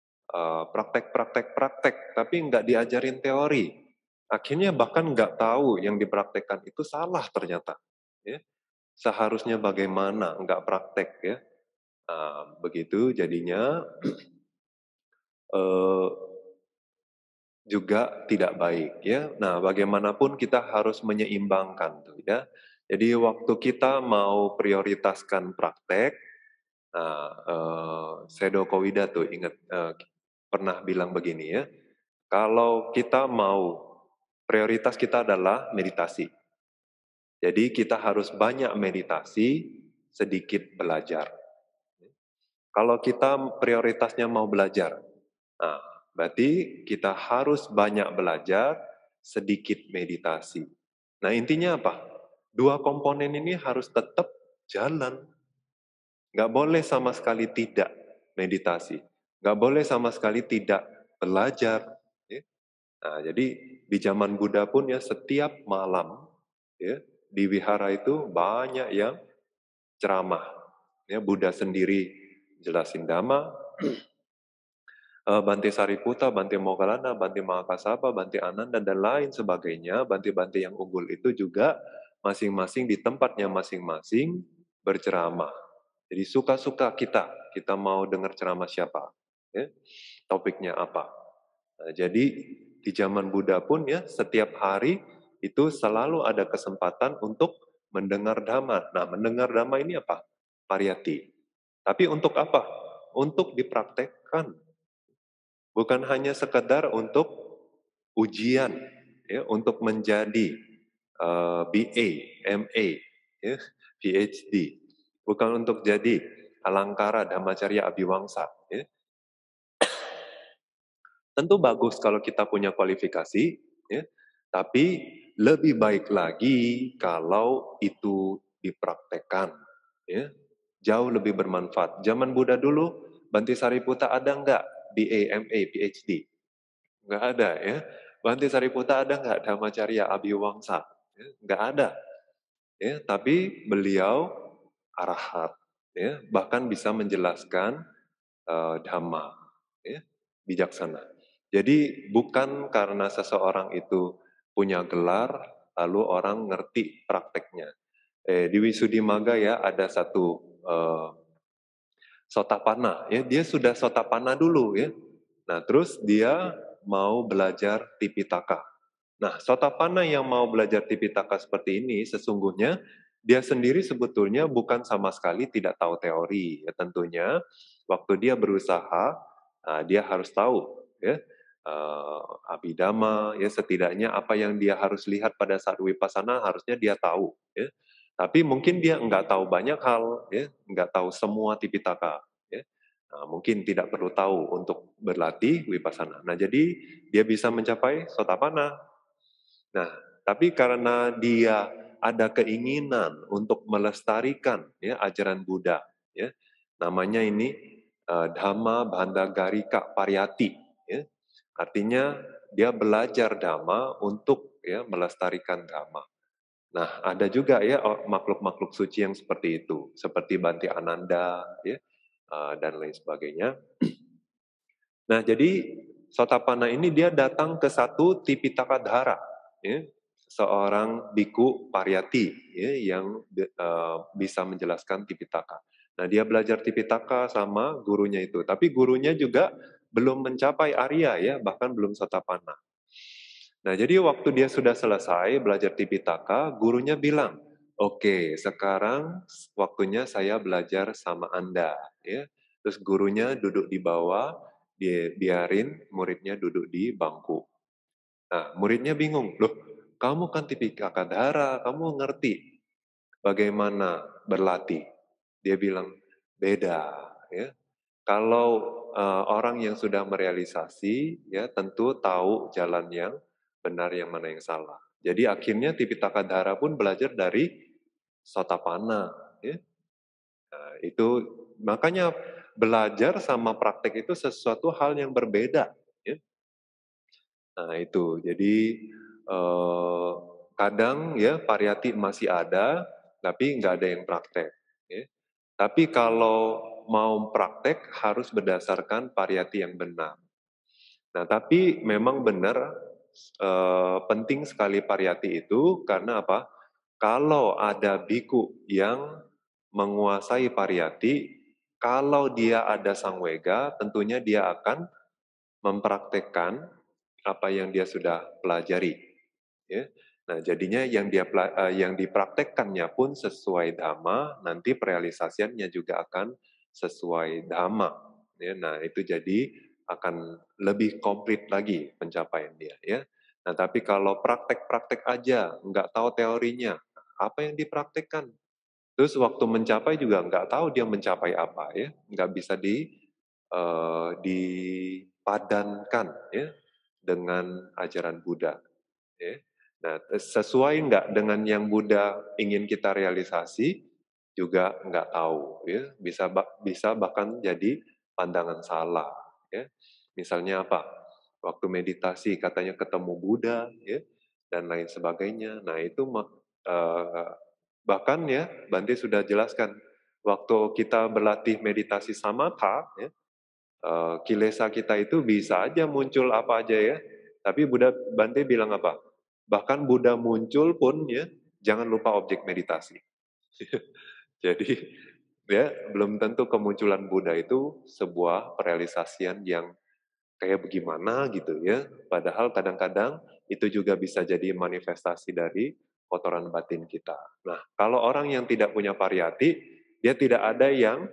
praktek, tapi nggak diajarin teori. Akhirnya bahkan nggak tahu yang dipraktekkan itu salah ternyata. Ya. Seharusnya bagaimana, nggak praktek ya. Begitu jadinya eh, juga tidak baik ya. Nah, bagaimanapun kita harus menyeimbangkan tuh ya. Jadi waktu kita mau prioritaskan praktek, nah, Sedo Kowida tuh ingat pernah bilang begini ya. Kalau kita mau prioritas kita adalah meditasi. Jadi kita harus banyak meditasi, sedikit belajar. Kalau kita prioritasnya mau belajar, nah, berarti kita harus banyak belajar, sedikit meditasi. Nah, intinya apa? Dua komponen ini harus tetap jalan. Nggak boleh sama sekali tidak meditasi. Nggak boleh sama sekali tidak belajar. Ya. Nah, jadi di zaman Buddha pun ya setiap malam ya di wihara itu banyak yang ceramah. Ya, Buddha sendiri jelasin Dhamma, Bante Sariputta, Bante Moggallana, Bante Mahakasapa, Bante Ananda, dan lain sebagainya, Bante-Bante yang unggul itu juga masing-masing di tempatnya masing-masing berceramah. Jadi suka-suka kita mau dengar ceramah siapa, ya, topiknya apa. Nah, jadi di zaman Buddha pun ya setiap hari itu selalu ada kesempatan untuk mendengar Dhamma. Nah, mendengar Dhamma ini apa? Pariyati. Tapi untuk apa? Untuk dipraktekkan. Bukan hanya sekedar untuk ujian, ya, untuk menjadi BA, MA, ya, PhD. Bukan untuk jadi alangkara Dhammacarya Abhiwangsa. Ya. Tentu bagus kalau kita punya kualifikasi, ya, tapi lebih baik lagi kalau itu dipraktekkan. Ya. Jauh lebih bermanfaat. Zaman Buddha dulu, Bante Sariputta ada nggak BA, MA, PhD? Nggak ada ya. Bante Sariputta ada nggak Dhammacarya Abhiwangsa? Ya, nggak ada. Ya, tapi beliau arahat, ya, bahkan bisa menjelaskan Dhamma, ya, bijaksana. Jadi bukan karena seseorang itu punya gelar, lalu orang ngerti prakteknya. Di Wisuddhimagga ya ada satu Sotapana, ya dia sudah Sotapana dulu ya. Nah terus dia mau belajar Tipitaka. Nah, Sotapana yang mau belajar Tipitaka seperti ini, sesungguhnya dia sendiri sebetulnya bukan sama sekali tidak tahu teori. Ya, tentunya, waktu dia berusaha, dia harus tahu, ya, Abhidhamma, ya setidaknya apa yang dia harus lihat pada saat Vipassana harusnya dia tahu. Ya. Tapi mungkin dia nggak tahu banyak hal, ya, nggak tahu semua Tipitaka. Ya. Nah, mungkin tidak perlu tahu untuk berlatih Vipassana. Nah, jadi dia bisa mencapai Sotapana. Nah, tapi karena dia ada keinginan untuk melestarikan ya ajaran Buddha, ya, namanya ini Dhamma Bandhagarika Pariyati, ya. Artinya dia belajar Dhamma untuk ya melestarikan Dhamma. Nah, ada juga ya makhluk-makhluk suci yang seperti itu, seperti Bante Ananda, ya, dan lain sebagainya. Nah, jadi Sotapana ini dia datang ke satu Tipitaka Dhara, ya, seorang biku pariyati ya, yang bisa menjelaskan Tipitaka. Nah, dia belajar Tipitaka sama gurunya itu, tapi gurunya juga belum mencapai Arya ya, bahkan belum Sotapana. Nah, jadi waktu dia sudah selesai belajar Tipitaka, gurunya bilang, "Oke, sekarang waktunya saya belajar sama Anda." Ya. Terus gurunya duduk di bawah, dia biarin muridnya duduk di bangku. Nah, muridnya bingung, loh, kamu kan tipikal Kadara, kamu ngerti bagaimana berlatih. Dia bilang, beda. Ya. Kalau orang yang sudah merealisasi, ya tentu tahu jalan yang benar, yang mana yang salah. Jadi akhirnya Tipitaka Dara pun belajar dari Sotapana. Ya. Nah, itu makanya belajar sama praktek itu sesuatu hal yang berbeda. Ya. Nah itu, jadi eh, kadang ya pariyati masih ada, tapi nggak ada yang praktek. Ya. Tapi kalau mau praktek harus berdasarkan pariyati yang benar. Nah tapi memang benar penting sekali pariyati itu karena apa? Kalau ada biku yang menguasai pariyati, kalau dia ada sangwega, tentunya dia akan mempraktekkan apa yang dia sudah pelajari. Ya. Nah, jadinya yang dipraktekkannya pun sesuai dhamma, nanti realisasiannya juga akan sesuai dhamma. Ya, nah, itu jadi akan lebih komplit lagi pencapaian dia. Ya. Nah, tapi kalau praktek-praktek aja, nggak tahu teorinya, apa yang dipraktekkan? Terus waktu mencapai juga nggak tahu dia mencapai apa, ya, nggak bisa dipadankan, ya, dengan ajaran Buddha. Ya. Nah, sesuai nggak dengan yang Buddha ingin kita realisasi, juga nggak tahu. Ya. Bisa bahkan jadi pandangan salah. Ya. Misalnya apa? Waktu meditasi katanya ketemu Buddha, ya, dan lain sebagainya. Nah itu bahkan ya Bante sudah jelaskan, waktu kita berlatih meditasi samatha, ya, kilesa kita itu bisa aja muncul apa aja ya. Tapi Bante bilang apa? Bahkan Buddha muncul pun ya, jangan lupa objek meditasi. Jadi ya belum tentu kemunculan Buddha itu sebuah realisasian yang kayak bagaimana gitu ya. Padahal kadang-kadang itu juga bisa jadi manifestasi dari kotoran batin kita. Nah, kalau orang yang tidak punya pariyati, dia tidak ada yang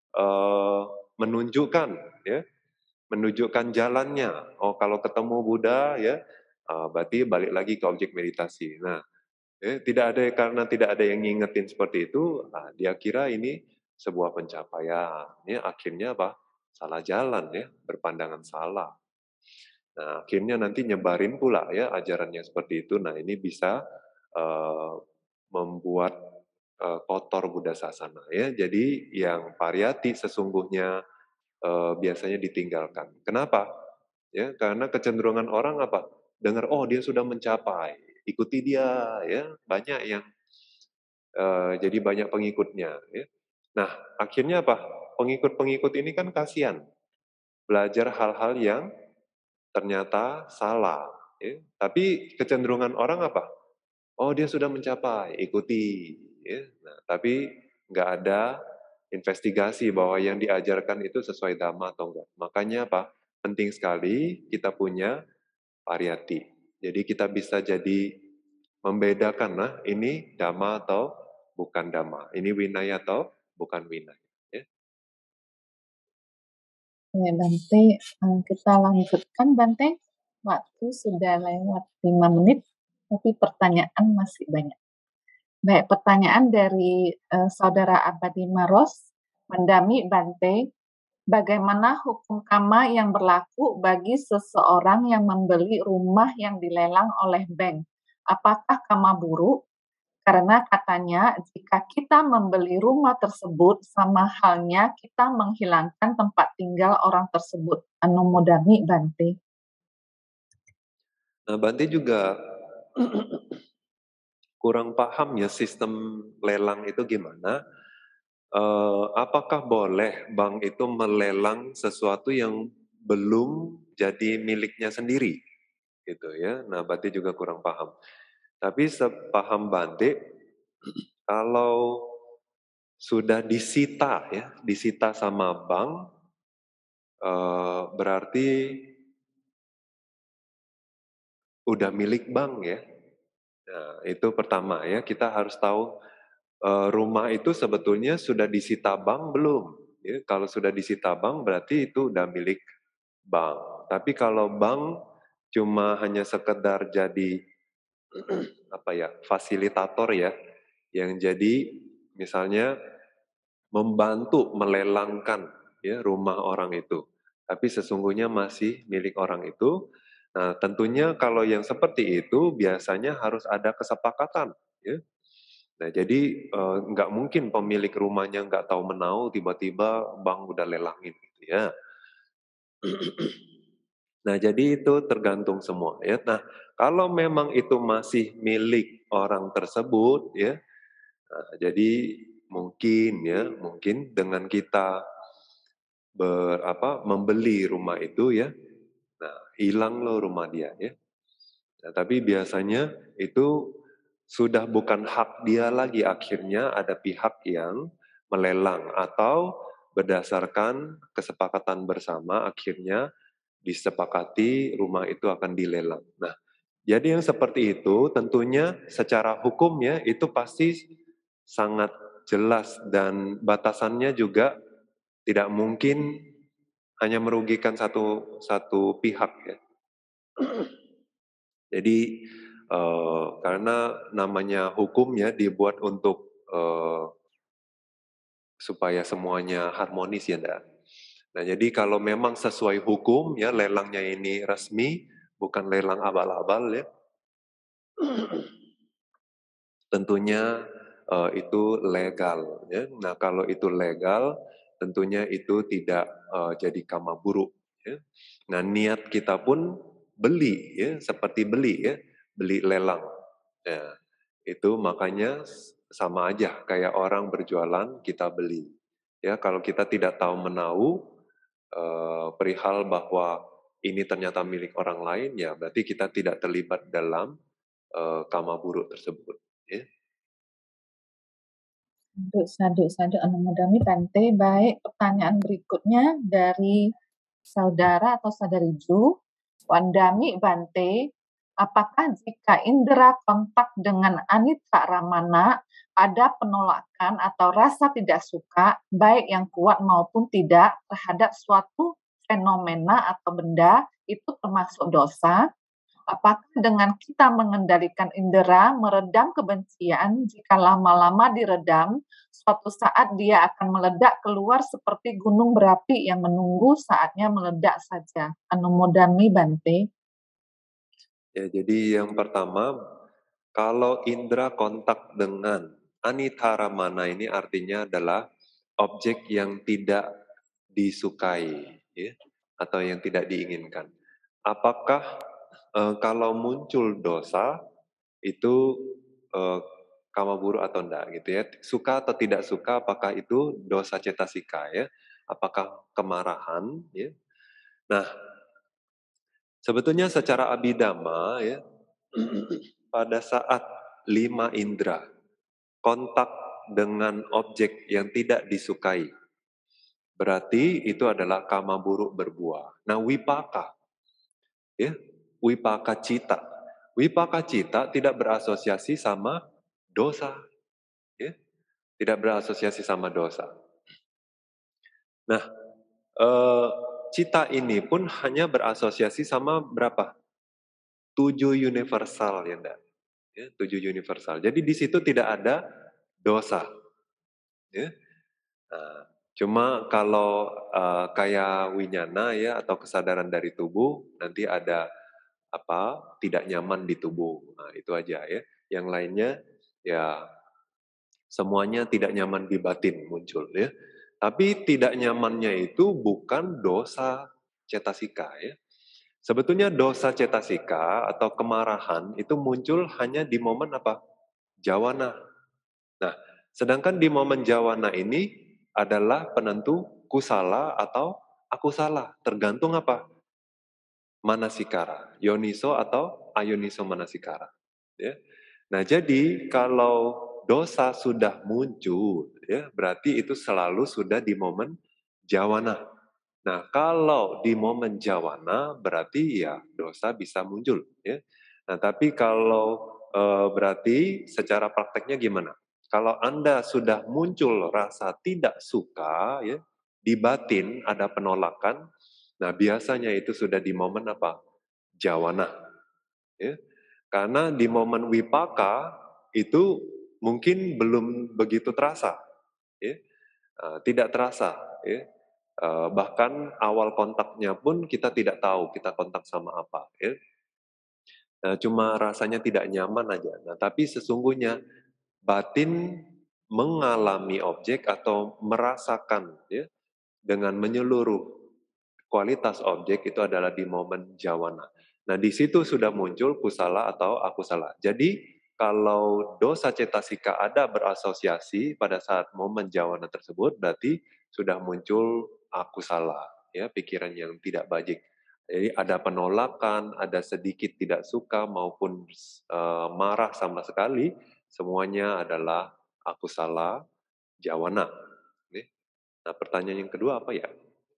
menunjukkan ya, menunjukkan jalannya. Oh, kalau ketemu Buddha ya, berarti balik lagi ke objek meditasi. Nah, tidak ada, karena tidak ada yang ngingetin seperti itu, dia kira ini sebuah pencapaian. Ya, akhirnya apa? Salah jalan ya, berpandangan salah. Nah, akhirnya nanti nyebarin pula ya ajarannya seperti itu. Nah, ini bisa uh, membuat kotor Buddha Sasana ya. Jadi yang pariyati sesungguhnya biasanya ditinggalkan. Kenapa? Ya, karena kecenderungan orang apa? Dengar, oh dia sudah mencapai, ikuti dia ya. Banyak yang jadi banyak pengikutnya ya. Nah, akhirnya apa? Pengikut-pengikut ini kan kasihan belajar hal-hal yang ternyata salah. Ya. Tapi kecenderungan orang apa? Oh dia sudah mencapai, ikuti. Ya. Nah, tapi nggak ada investigasi bahwa yang diajarkan itu sesuai dhamma atau enggak. Makanya apa? Penting sekali kita punya pariyati. Jadi kita bisa jadi membedakan, nah ini dhamma atau bukan dhamma. Ini winaya atau bukan winaya. Ya. Ya, Bante, kita lanjutkan, Bante. Waktu sudah lewat 5 menit, tapi pertanyaan masih banyak. Baik, pertanyaan dari Saudara Abadi Maros, Mendami Bante, bagaimana hukum kama yang berlaku bagi seseorang yang membeli rumah yang dilelang oleh bank? Apakah kama buruk? Karena katanya jika kita membeli rumah tersebut, sama halnya kita menghilangkan tempat tinggal orang tersebut. Anomodami Bante. Nah, Bante juga kurang paham ya sistem lelang itu gimana. Apakah boleh bank itu melelang sesuatu yang belum jadi miliknya sendiri, gitu ya? Nah, Bante juga kurang paham. Tapi sepaham Bante, kalau sudah disita ya, disita sama bank, berarti udah milik bank ya. Nah, itu pertama ya, kita harus tahu rumah itu sebetulnya sudah disita bank belum? Ya, kalau sudah disita bank berarti itu udah milik bank. Tapi kalau bank cuma hanya sekedar jadi fasilitator ya, yang jadi misalnya membantu melelangkan ya rumah orang itu, tapi sesungguhnya masih milik orang itu. Nah, tentunya kalau yang seperti itu biasanya harus ada kesepakatan ya. Nah, jadi nggak mungkin pemilik rumahnya nggak tahu menau tiba-tiba bank udah lelangin gitu ya. Nah, jadi itu tergantung semua ya. Nah, kalau memang itu masih milik orang tersebut ya, nah, jadi mungkin dengan kita membeli rumah itu ya, nah hilang loh rumah dia ya. Nah, tapi biasanya itu sudah bukan hak dia lagi, akhirnya ada pihak yang melelang atau berdasarkan kesepakatan bersama akhirnya disepakati rumah itu akan dilelang. Nah, jadi yang seperti itu tentunya secara hukumnya itu pasti sangat jelas dan batasannya juga tidak mungkin hanya merugikan satu satu pihak ya. Jadi karena namanya hukumnya dibuat untuk supaya semuanya harmonis ya enggak. Nah, jadi kalau memang sesuai hukum ya lelangnya ini resmi, bukan lelang abal-abal ya. Tentunya itu legal ya. Nah, kalau itu legal tentunya itu tidak jadi kama buruk ya. Nah, niat kita pun beli ya, seperti beli ya, beli lelang. Ya, itu makanya sama aja kayak orang berjualan kita beli. Ya, kalau kita tidak tahu menahu perihal bahwa ini ternyata milik orang lain, ya berarti kita tidak terlibat dalam kama buruk tersebut. Ya. Sadu, Anumodami Bante. Baik, pertanyaan berikutnya dari saudara atau saudari Ju. Wandami Bante, apakah jika indera kontak dengan Anita Ramana ada penolakan atau rasa tidak suka, baik yang kuat maupun tidak, terhadap suatu fenomena atau benda, itu termasuk dosa? Apakah dengan kita mengendalikan indera, meredam kebencian, jika lama-lama diredam, suatu saat dia akan meledak keluar seperti gunung berapi yang menunggu saatnya meledak saja? Anumodami Bante. Ya, jadi yang pertama, kalau indera kontak dengan Anita Ramana ini artinya adalah objek yang tidak disukai, ya, atau yang tidak diinginkan. Apakah kalau muncul dosa itu kama buruk atau enggak gitu ya? Suka atau tidak suka, apakah itu dosa cetasika ya? Apakah kemarahan ya? Nah, sebetulnya secara abhidhamma ya, pada saat 5 indera kontak dengan objek yang tidak disukai, berarti itu adalah kama buruk berbuah. Nah, wipaka ya, wipaka cita. Wipaka cita tidak berasosiasi sama dosa, ya. Tidak berasosiasi sama dosa. Nah, cita ini pun hanya berasosiasi sama berapa? 7 universal ya enggak? Ya, 7 universal. Jadi di situ tidak ada dosa. Ya. Nah, cuma kalau kayak winyana ya atau kesadaran dari tubuh nanti ada tidak nyaman di tubuh. Nah, itu aja ya. Yang lainnya ya semuanya tidak nyaman di batin muncul ya. Tapi tidak nyamannya itu bukan dosa cetasika ya. Sebetulnya dosa cetasika atau kemarahan itu muncul hanya di momen apa? Jawana. Nah, sedangkan di momen jawana ini adalah penentu kusala atau akusala, tergantung apa? Manasikara, yoniso atau ayoniso manasikara. Ya. Nah, jadi kalau dosa sudah muncul, ya berarti itu selalu sudah di momen jawana. Nah, kalau di momen jawana berarti ya dosa bisa muncul. Ya. Nah, tapi kalau berarti secara prakteknya gimana? Kalau Anda sudah muncul rasa tidak suka, ya di batin ada penolakan. Nah, biasanya itu sudah di momen apa? jawana. Ya. Karena di momen wipaka itu mungkin belum begitu terasa, ya. Tidak terasa. Ya. Bahkan awal kontaknya pun kita tidak tahu kita kontak sama apa. Ya. Cuma rasanya tidak nyaman aja. Nah, tapi sesungguhnya batin mengalami objek atau merasakan, ya, dengan menyeluruh kualitas objek itu adalah di momen jawana. Nah, di situ sudah muncul kusala atau akusala. Jadi, kalau dosa cetasika ada berasosiasi pada saat momen jawana tersebut, berarti sudah muncul akusala, ya, pikiran yang tidak baik. Jadi ada penolakan, ada sedikit tidak suka maupun marah sama sekali, semuanya adalah akusala jawana. Nah, pertanyaan yang kedua apa ya?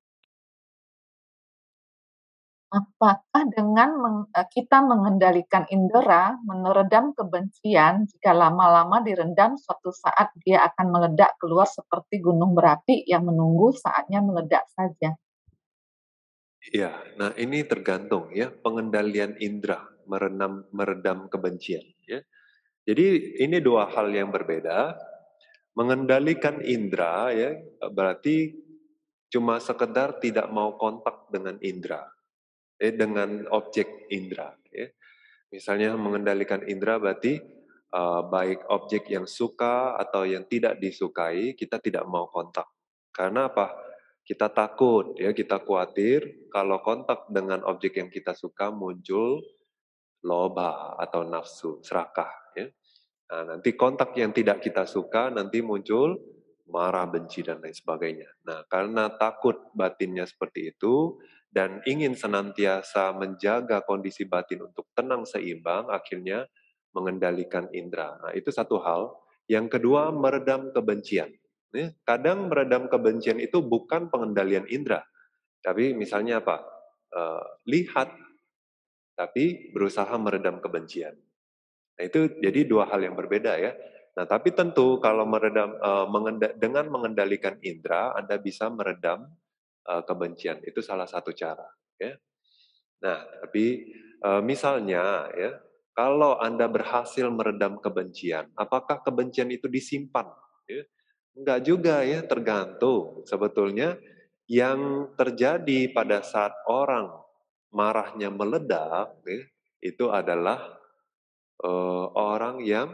Apakah dengan kita mengendalikan indera, meredam kebencian, jika lama-lama direndam, suatu saat dia akan meledak keluar seperti gunung berapi yang menunggu saatnya meledak saja? Iya, nah ini tergantung ya, pengendalian indera, meredam kebencian. Ya. Jadi ini dua hal yang berbeda. Mengendalikan indera ya berarti cuma sekedar tidak mau kontak dengan indera, dengan objek indera. Ya. Misalnya mengendalikan indera berarti baik objek yang suka atau yang tidak disukai kita tidak mau kontak. Karena apa? Kita takut ya, kita khawatir kalau kontak dengan objek yang kita suka muncul loba atau nafsu, serakah ya. Nah, nanti kontak yang tidak kita suka nanti muncul marah, benci dan lain sebagainya. Nah, karena takut batinnya seperti itu dan ingin senantiasa menjaga kondisi batin untuk tenang seimbang, akhirnya mengendalikan indera. Nah, itu satu hal. Yang kedua, meredam kebencian. Kadang meredam kebencian itu bukan pengendalian indera, tapi misalnya apa? Lihat, tapi berusaha meredam kebencian. Nah, itu jadi dua hal yang berbeda ya. Nah, tapi tentu kalau dengan mengendalikan indera, Anda bisa meredam kebencian. Itu salah satu cara. Ya. Nah, tapi misalnya ya, kalau Anda berhasil meredam kebencian, apakah kebencian itu disimpan? Ya. Enggak juga ya, tergantung. Sebetulnya yang terjadi pada saat orang marahnya meledak, ya, itu adalah orang yang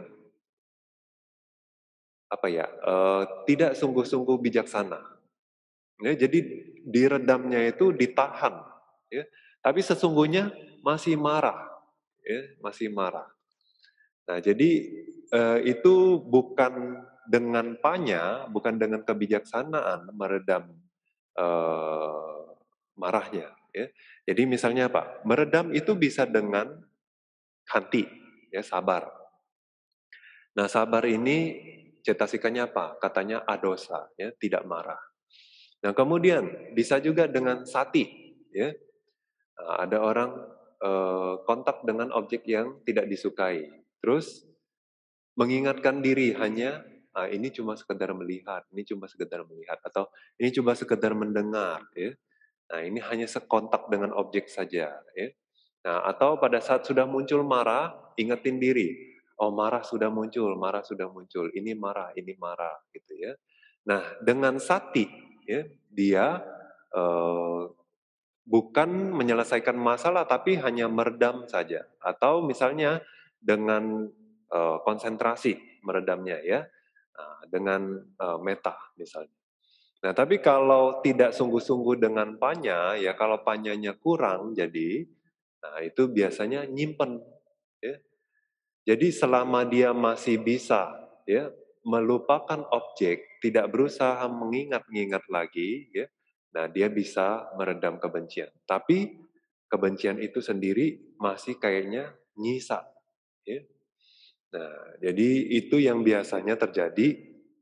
apa ya, tidak sungguh-sungguh bijaksana. Ya, jadi diredamnya itu ditahan, ya. Tapi sesungguhnya masih marah, ya, masih marah. Nah, jadi itu bukan dengan panya, bukan dengan kebijaksanaan meredam eh, marahnya. Ya. Jadi misalnya apa? Meredam itu bisa dengan hati, ya, sabar. Nah, sabar ini cetasikanya apa? Katanya adosa, ya, tidak marah. Nah, kemudian bisa juga dengan sati, ya. Nah, ada orang kontak dengan objek yang tidak disukai. Terus mengingatkan diri hanya ini cuma sekedar melihat, ini cuma sekedar melihat atau ini cuma sekedar mendengar, ya. Nah, ini hanya sekontak dengan objek saja, ya. Nah, atau pada saat sudah muncul marah, ingetin diri. Oh, marah sudah muncul. Ini marah, gitu ya. Nah, dengan sati, ya, dia eh, bukan menyelesaikan masalah, tapi hanya meredam saja. Atau misalnya dengan konsentrasi meredamnya, ya, dengan meta misalnya. Nah, tapi kalau tidak sungguh-sungguh dengan panya, ya kalau panyanya kurang, jadi, nah itu biasanya nyimpen. Ya. Jadi selama dia masih bisa, ya, melupakan objek, tidak berusaha mengingat-ingat lagi, ya, nah dia bisa meredam kebencian. Tapi kebencian itu sendiri masih kayaknya nyisa. Ya. Nah, jadi itu yang biasanya terjadi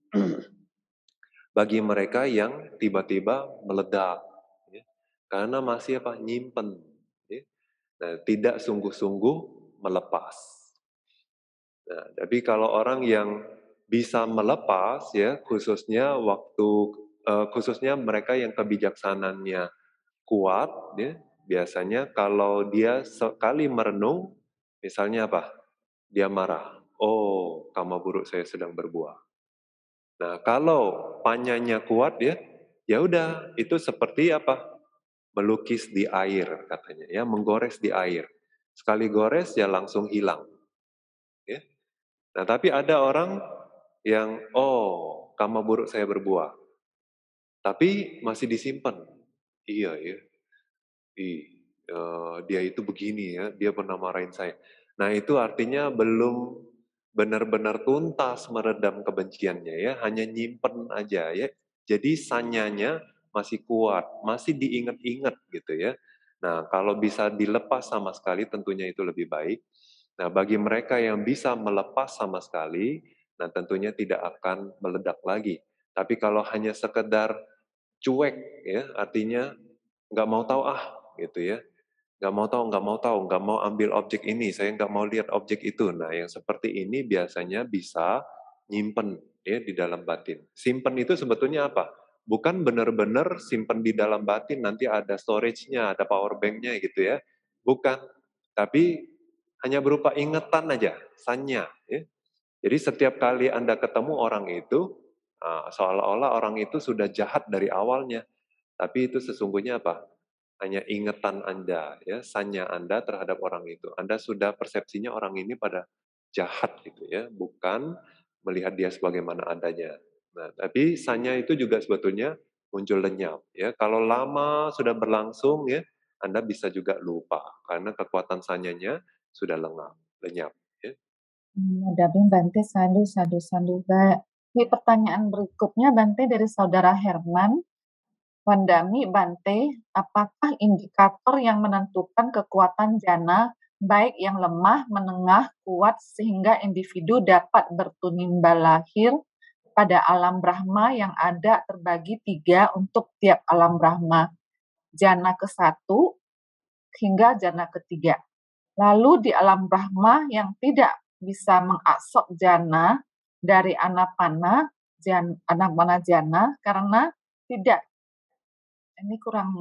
bagi mereka yang tiba-tiba meledak, ya. Karena masih apa? Nyimpen, ya. Nah, tidak sungguh-sungguh melepas. Nah, tapi kalau orang yang bisa melepas, ya, khususnya mereka yang kebijaksanaannya kuat, ya, biasanya kalau dia sekali merenung, misalnya apa? Dia marah. Oh, karma buruk saya sedang berbuah. Nah, kalau panyanya kuat ya, ya udah itu seperti apa? Melukis di air katanya ya, menggores di air. Sekali gores ya langsung hilang. Ya. Nah, tapi ada orang yang oh, karma buruk saya berbuah, tapi masih disimpan. Iya ya. Dia itu begini ya, dia pernah marahin saya. Nah itu artinya belum benar-benar tuntas meredam kebenciannya ya, hanya nyimpen aja ya. Jadi sanyanya masih kuat, masih diingat-ingat gitu ya. Nah kalau bisa dilepas sama sekali tentunya itu lebih baik. Nah bagi mereka yang bisa melepas sama sekali, nah tentunya tidak akan meledak lagi. Tapi kalau hanya sekedar cuek ya, artinya nggak mau tahu gitu ya, nggak mau ambil objek ini, saya nggak mau lihat objek itu. Nah yang seperti ini biasanya bisa nyimpen ya di dalam batin. Simpen itu sebetulnya apa? Bukan benar-benar simpen di dalam batin, nanti ada storage-nya, ada power bank-nya gitu ya. Bukan, tapi hanya berupa ingatan aja, sanya. Ya. Jadi setiap kali Anda ketemu orang itu, seolah-olah orang itu sudah jahat dari awalnya. Tapi itu sesungguhnya apa? Hanya ingatan Anda, ya, sanya Anda terhadap orang itu. Anda sudah persepsinya orang ini pada jahat gitu ya, bukan melihat dia sebagaimana adanya. Nah, tapi sanya itu juga sebetulnya muncul lenyap ya. Kalau lama sudah berlangsung ya, Anda bisa juga lupa karena kekuatan sanyanya sudah lenyap ya. Dabing Bante, sadu, sadu, sadu. Di pertanyaan berikutnya, Bante dari Saudara Herman. Wandami Bante, apakah indikator yang menentukan kekuatan jana, baik yang lemah, menengah, kuat, sehingga individu dapat bertunimba lahir pada alam Brahma yang ada terbagi 3 untuk tiap alam Brahma, jana ke-1 hingga jana ke-3. Lalu di alam Brahma yang tidak bisa mengabsorb jana dari anapana jana karena tidak, ini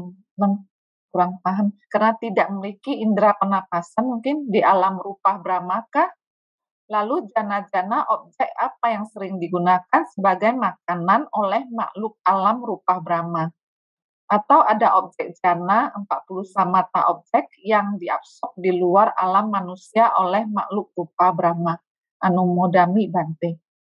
kurang paham, karena tidak memiliki indera penapasan mungkin di alam rupa Brahmaka. Lalu jana-jana objek apa yang sering digunakan sebagai makanan oleh makhluk alam rupa Brahma? Atau ada objek jana 40 samata objek yang diabsorb di luar alam manusia oleh makhluk rupa Brahma? Anumodami Bante.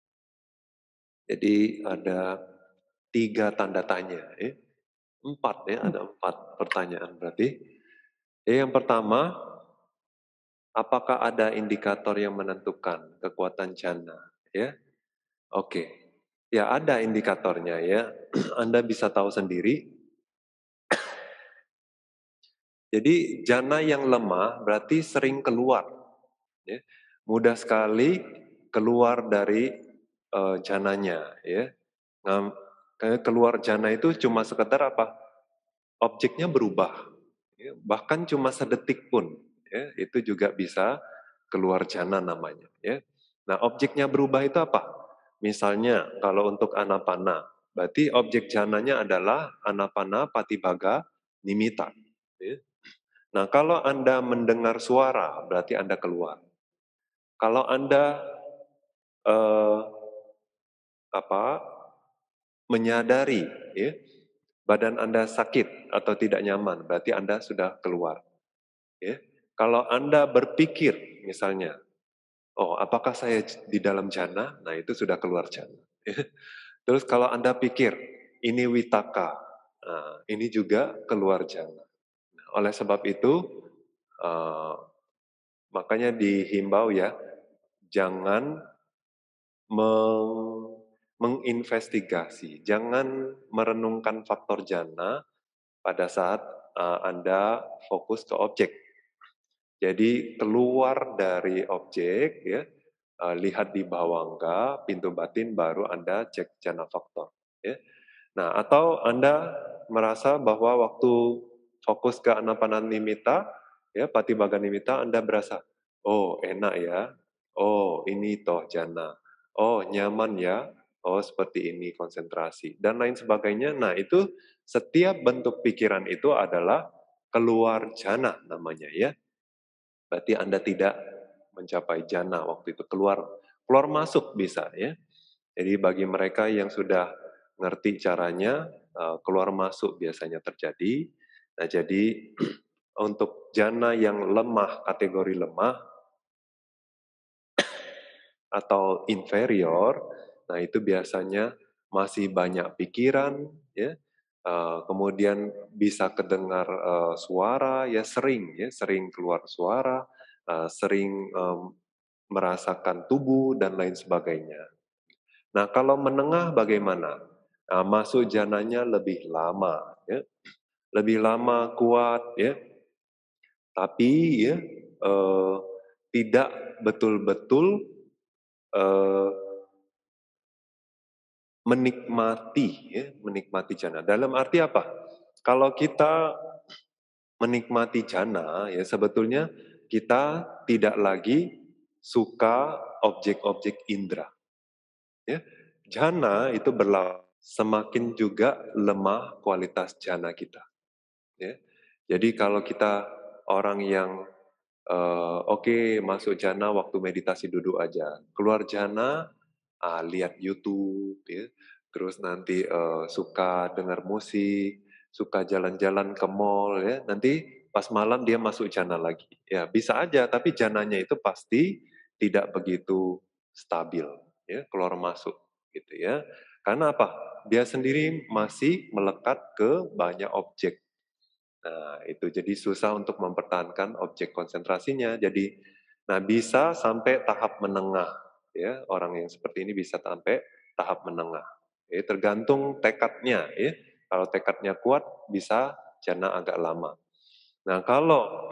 Jadi ada 3 tanda tanya ya. 4 ya, ada 4 pertanyaan berarti. Yang pertama, apakah ada indikator yang menentukan kekuatan jana? Ya, oke. Ya ada indikatornya ya. Anda bisa tahu sendiri. Jadi jana yang lemah berarti sering keluar. Ya. Mudah sekali keluar dari jananya. Ya. Keluar jana itu cuma sekedar apa? Objeknya berubah. Ya. Bahkan cuma sedetik pun. Ya. Itu juga bisa keluar jana namanya. Ya. Nah objeknya berubah itu apa? Misalnya kalau untuk anapana, berarti objek jananya adalah anapana patibaga nimita. Ya. Nah, kalau Anda mendengar suara, berarti Anda keluar. Kalau Anda eh, apa menyadari, ya, badan Anda sakit atau tidak nyaman, berarti Anda sudah keluar. Ya. Kalau Anda berpikir, misalnya, oh, apakah saya di dalam jana? Nah, itu sudah keluar jana. Ya. Terus kalau Anda pikir, ini witaka, nah, ini juga keluar jana. Nah, oleh sebab itu, eh, makanya dihimbau ya, jangan menginvestigasi, jangan merenungkan faktor jana pada saat Anda fokus ke objek. Jadi keluar dari objek, ya, lihat di bawah enggak, pintu batin baru Anda cek jana faktor. Ya. Nah, atau Anda merasa bahwa waktu fokus ke anapananimita, ya, patibaganimita, Anda berasa, oh enak ya, oh ini toh jana, oh nyaman ya, oh seperti ini konsentrasi, dan lain sebagainya. Nah itu setiap bentuk pikiran itu adalah keluar jana namanya ya. Berarti Anda tidak mencapai jana waktu itu, keluar masuk bisa ya. Jadi bagi mereka yang sudah ngerti caranya, keluar masuk biasanya terjadi. Nah, jadi untuk jana yang lemah, kategori lemah atau inferior, nah itu biasanya masih banyak pikiran, ya, kemudian bisa kedengar suara, ya, sering keluar suara, sering merasakan tubuh dan lain sebagainya. Nah, kalau menengah bagaimana? Nah, masuk jananya lebih lama, ya, lebih lama kuat, ya, tapi ya tidak betul-betul eh, menikmati, ya, menikmati jana. Dalam arti apa? Kalau kita menikmati jana, ya sebetulnya kita tidak lagi suka objek-objek indera. Ya. Jana itu berlaku, semakin juga lemah kualitas jana kita. Ya. Jadi kalau kita orang yang oke, masuk jana waktu meditasi duduk aja, keluar jana lihat YouTube, ya. Terus nanti suka dengar musik, suka jalan-jalan ke mall, ya. Nanti pas malam dia masuk jana lagi. Ya bisa aja, tapi jananya itu pasti tidak begitu stabil, ya, keluar masuk, gitu ya. Karena apa? Dia sendiri masih melekat ke banyak objek. Nah, itu jadi susah untuk mempertahankan objek konsentrasinya. Jadi, nah bisa sampai tahap menengah, ya. Orang yang seperti ini bisa sampai tahap menengah. Ya, tergantung tekadnya, ya. Kalau tekadnya kuat, bisa jana agak lama. Nah, kalau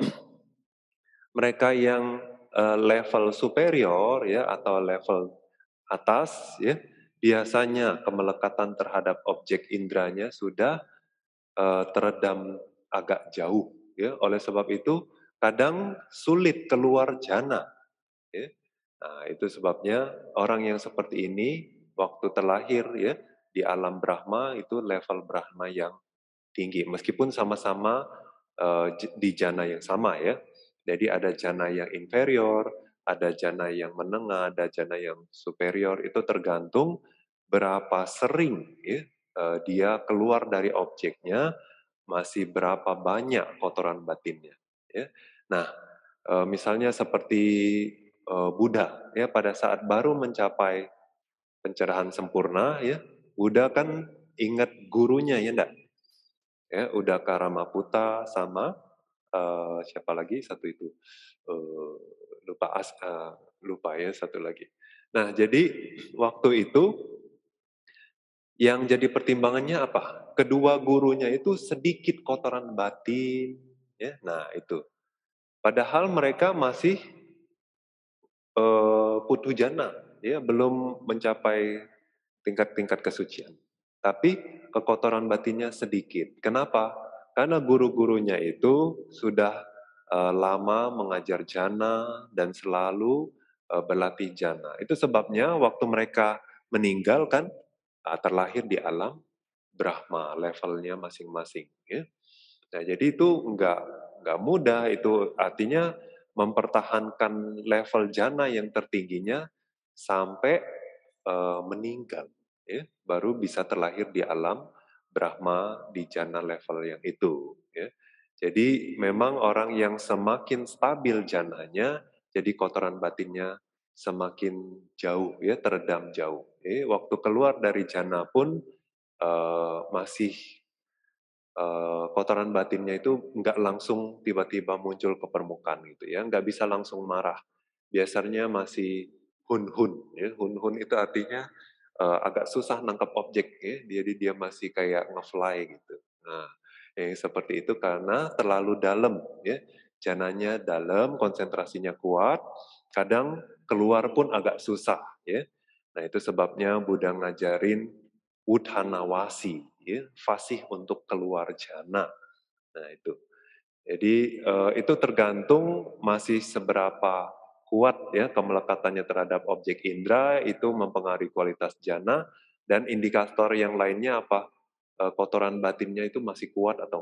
mereka yang level superior, ya, atau level atas, ya, biasanya kemelekatan terhadap objek indranya sudah teredam agak jauh, ya. Oleh sebab itu kadang sulit keluar jana, ya. Nah, itu sebabnya orang yang seperti ini waktu terlahir, ya, di alam Brahma itu level Brahma yang tinggi meskipun sama-sama di jana yang sama, ya. Jadi ada jana yang inferior, ada jana yang menengah, ada jana yang superior, itu tergantung berapa sering, ya, dia keluar dari objeknya, masih berapa banyak kotoran batinnya, ya. Nah, misalnya seperti Buddha, ya, pada saat baru mencapai pencerahan sempurna, ya, Buddha kan ingat gurunya, ya enggak? Ya, Udaka Ramaputa sama siapa lagi satu itu, eh, lupa ya satu lagi. Nah, jadi waktu itu yang jadi pertimbangannya apa? Kedua gurunya itu sedikit kotoran batin, ya. Nah, itu. Padahal mereka masih putu jana, ya, belum mencapai tingkat-tingkat kesucian. Tapi kekotoran batinnya sedikit. Kenapa? Karena guru-gurunya itu sudah lama mengajar jana dan selalu berlatih jana. Itu sebabnya waktu mereka meninggal kan terlahir di alam Brahma levelnya masing-masing. Ya. Nah, jadi itu nggak mudah. Itu artinya mempertahankan level jana yang tertingginya sampai meninggal, ya, baru bisa terlahir di alam Brahma di jana level yang itu. Ya. Jadi memang orang yang semakin stabil jananya, jadi kotoran batinnya semakin jauh, ya, teredam jauh. Ya. Waktu keluar dari jana pun masih kotoran batinnya itu nggak langsung tiba-tiba muncul ke permukaan gitu ya, nggak bisa langsung marah. Biasanya masih hun-hun, ya. Hun-hun itu artinya agak susah nangkap objek, ya. Jadi dia masih kayak nge-fly gitu. Nah, yang seperti itu karena terlalu dalam, ya. Jananya dalam, konsentrasinya kuat, kadang keluar pun agak susah, ya. Nah, itu sebabnya Buddha ngajarin udhanawasi, ya, fasih untuk keluar jana. Nah, itu. Jadi itu tergantung masih seberapa kuat, ya, kemelekatannya terhadap objek indera, itu mempengaruhi kualitas jana, dan indikator yang lainnya apa, kotoran batinnya itu masih kuat atau enggak.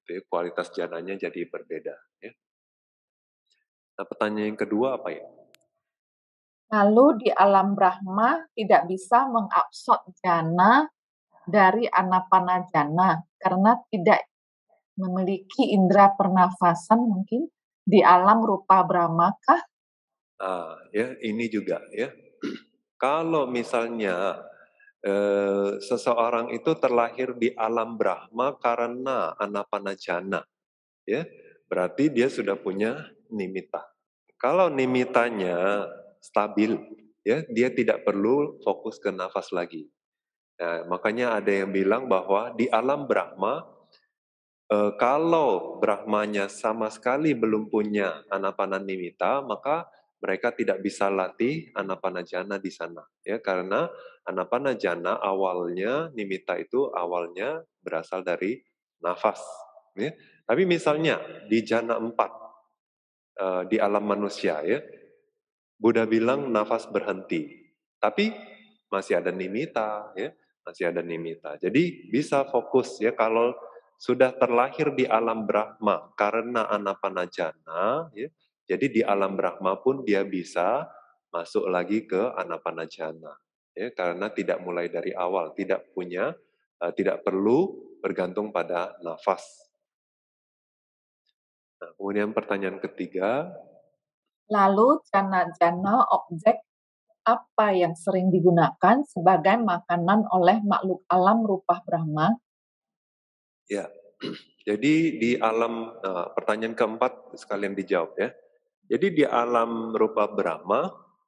gitu ya, kualitas jananya jadi berbeda. Ya. Nah, pertanyaan yang kedua apa ya? Lalu di alam Brahma tidak bisa mengabsorb jana dari anapana jana karena tidak memiliki indera pernafasan mungkin di alam rupa Brahma kah? Ya ini juga ya. Kalau misalnya seseorang itu terlahir di alam Brahma karena anapana jana, ya, berarti dia sudah punya nimitta. Kalau nimitanya stabil, ya, dia tidak perlu fokus ke nafas lagi. Nah, makanya ada yang bilang bahwa di alam Brahma, kalau Brahmanya sama sekali belum punya anapana nimitta, maka mereka tidak bisa latih anapana jana di sana. Ya, karena anapana jana awalnya, nimitta itu awalnya berasal dari nafas. Ya. Tapi misalnya di jana 4, di alam manusia, ya, Buddha bilang nafas berhenti, tapi masih ada nimitta, ya, masih ada nimitta. Jadi bisa fokus ya kalau sudah terlahir di alam Brahma karena anapanajana, ya, jadi di alam Brahma pun dia bisa masuk lagi ke anapanajana, ya, karena tidak mulai dari awal, tidak perlu bergantung pada nafas. Nah, kemudian pertanyaan ketiga, Lalu jana-jana objek apa yang sering digunakan sebagai makanan oleh makhluk alam rupa Brahma? ya. Jadi di alam, pertanyaan keempat sekalian dijawab ya. Jadi di alam rupa Brahma,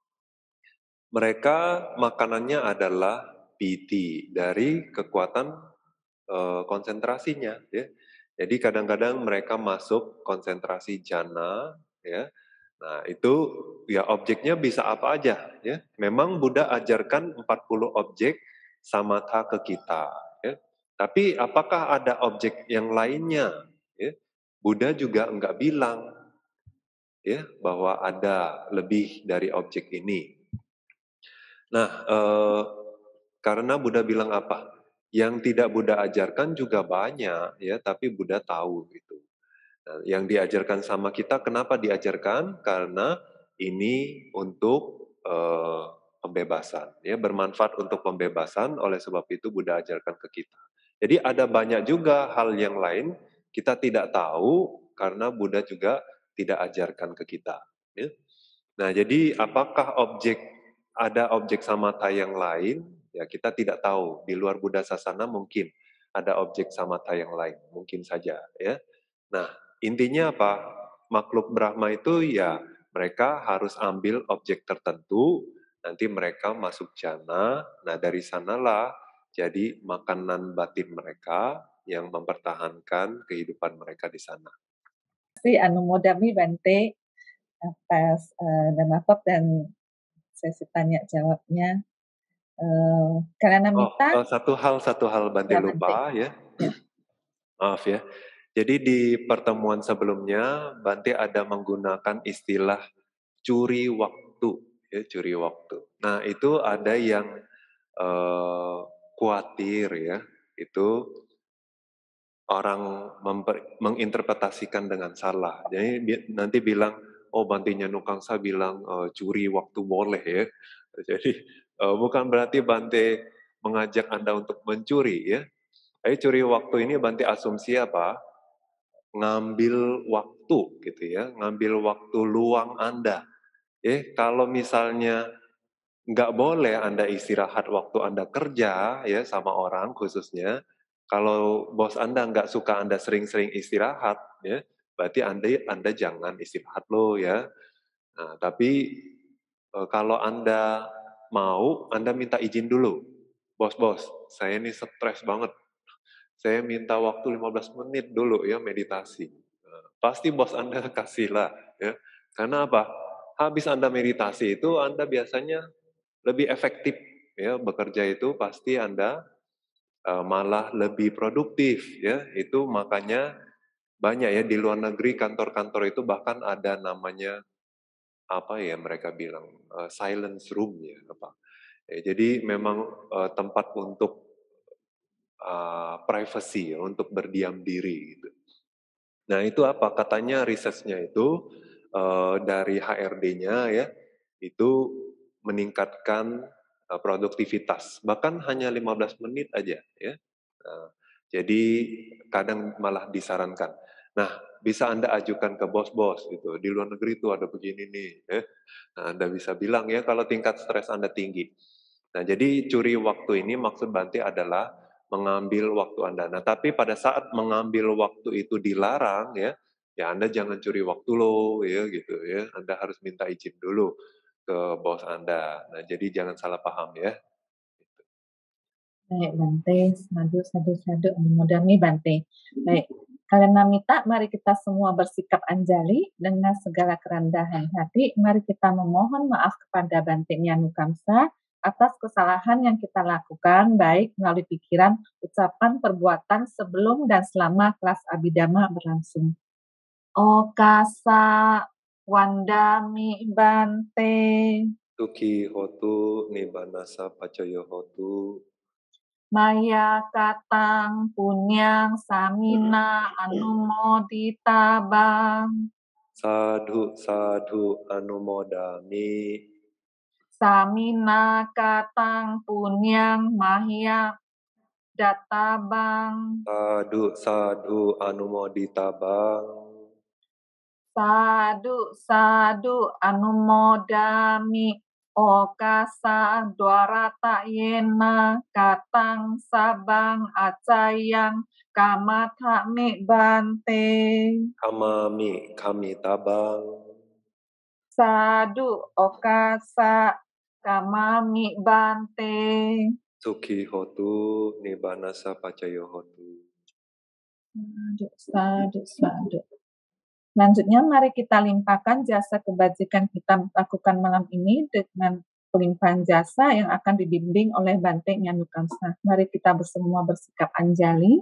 mereka makanannya adalah piti dari kekuatan konsentrasinya ya. Jadi kadang-kadang mereka masuk konsentrasi jana ya. Nah, itu ya objeknya bisa apa aja ya. Memang Buddha ajarkan 40 objek samatha ke kita ya. Tapi apakah ada objek yang lainnya ya? Buddha juga enggak bilang ya bahwa ada lebih dari objek ini. Nah, karena Buddha bilang apa? Yang tidak Buddha ajarkan juga banyak ya, tapi Buddha tahu gitu. Nah, yang diajarkan sama kita, kenapa diajarkan? Karena ini untuk pembebasan, ya bermanfaat untuk pembebasan. Oleh sebab itu Buddha ajarkan ke kita. Jadi ada banyak juga hal yang lain kita tidak tahu karena Buddha juga tidak ajarkan ke kita. Ya. Nah, jadi apakah ada objek samatha yang lain? Ya, kita tidak tahu. Di luar Buddha Sasana mungkin ada objek samatha yang lain, mungkin saja. Ya. Nah, intinya apa? Makhluk Brahma itu ya mereka harus ambil objek tertentu, nanti mereka masuk jana. Nah, dari sanalah jadi makanan batin mereka yang mempertahankan kehidupan mereka di sana. Anumodami Bante atas Dhamma dan sesi tanya jawabnya. Karena Mita, Satu hal Bante ya Bante. lupa ya. Ya. Maaf ya. Jadi di pertemuan sebelumnya Bante ada menggunakan istilah curi waktu, ya curi waktu. Nah itu ada yang khawatir ya, itu orang menginterpretasikan dengan salah. Jadi nanti bilang, oh Bante Nukangsa bilang curi waktu boleh ya. Jadi bukan berarti Bante mengajak Anda untuk mencuri ya. Tapi curi waktu ini Bante asumsi apa? Ngambil waktu gitu ya, ngambil waktu luang Anda. Kalau misalnya nggak boleh Anda istirahat waktu Anda kerja ya sama orang khususnya. Kalau bos Anda nggak suka Anda sering-sering istirahat ya, berarti Anda jangan istirahat loh ya. Nah, tapi kalau Anda mau, Anda minta izin dulu. Bos, saya ini stres banget. Saya minta waktu 15 menit dulu ya meditasi. Pasti bos Anda kasihlah ya. Karena apa? Habis Anda meditasi itu Anda biasanya lebih efektif ya bekerja itu pasti Anda malah lebih produktif ya. Itu makanya banyak ya di luar negeri kantor-kantor itu bahkan ada namanya apa ya mereka bilang silence room ya apa. Jadi memang tempat untuk privacy ya, untuk berdiam diri gitu. Nah, itu apa? Katanya research-nya itu dari HRD-nya ya, itu meningkatkan produktivitas, bahkan hanya 15 menit aja ya. Nah, jadi kadang malah disarankan. Nah, bisa Anda ajukan ke bos-bos gitu. Di luar negeri itu ada begini nih, ya. Nah, Anda bisa bilang ya kalau tingkat stres Anda tinggi. Nah, jadi curi waktu ini maksud Bante adalah mengambil waktu Anda. Nah, tapi pada saat mengambil waktu itu dilarang ya, ya Anda jangan curi waktu loh ya gitu ya. Anda harus minta izin dulu ke bos Anda. Nah, jadi jangan salah paham ya. Baik, Bante. Sadu, sadu, sadu. Mudah-mudahan Bante. Baik. Kalian Namita, mari kita semua bersikap anjali dengan segala kerendahan hati. Mari kita memohon maaf kepada Bante Nyanukamsa atas kesalahan yang kita lakukan, baik melalui pikiran, ucapan, perbuatan sebelum dan selama kelas Abhidhamma berlangsung. Okasa Wandami Bante. Tuki hotu nibanasa pacayo hotu. Maya katang punyang samina anumoditabang. Sadhu sadhu anumodami. Samina katang punyang mahya databang. Sadhu sadhu anumoditabang. Sadu sadu anumodami. Okasa dwarata yena katang sabang acayang kamatami bante. Kamami kami tabang. Sadu okasa kamami bante. Suki hotu nibanasa pacayo hotu. Sadu, sadu, sadu. Selanjutnya mari kita limpahkan jasa kebajikan kita lakukan malam ini dengan pelimpahan jasa yang akan dibimbing oleh Bante Nyanukamsa. Mari kita semua bersikap anjali.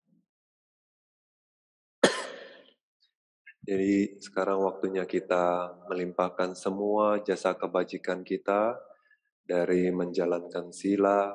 Jadi sekarang waktunya kita melimpahkan semua jasa kebajikan kita dari menjalankan sila,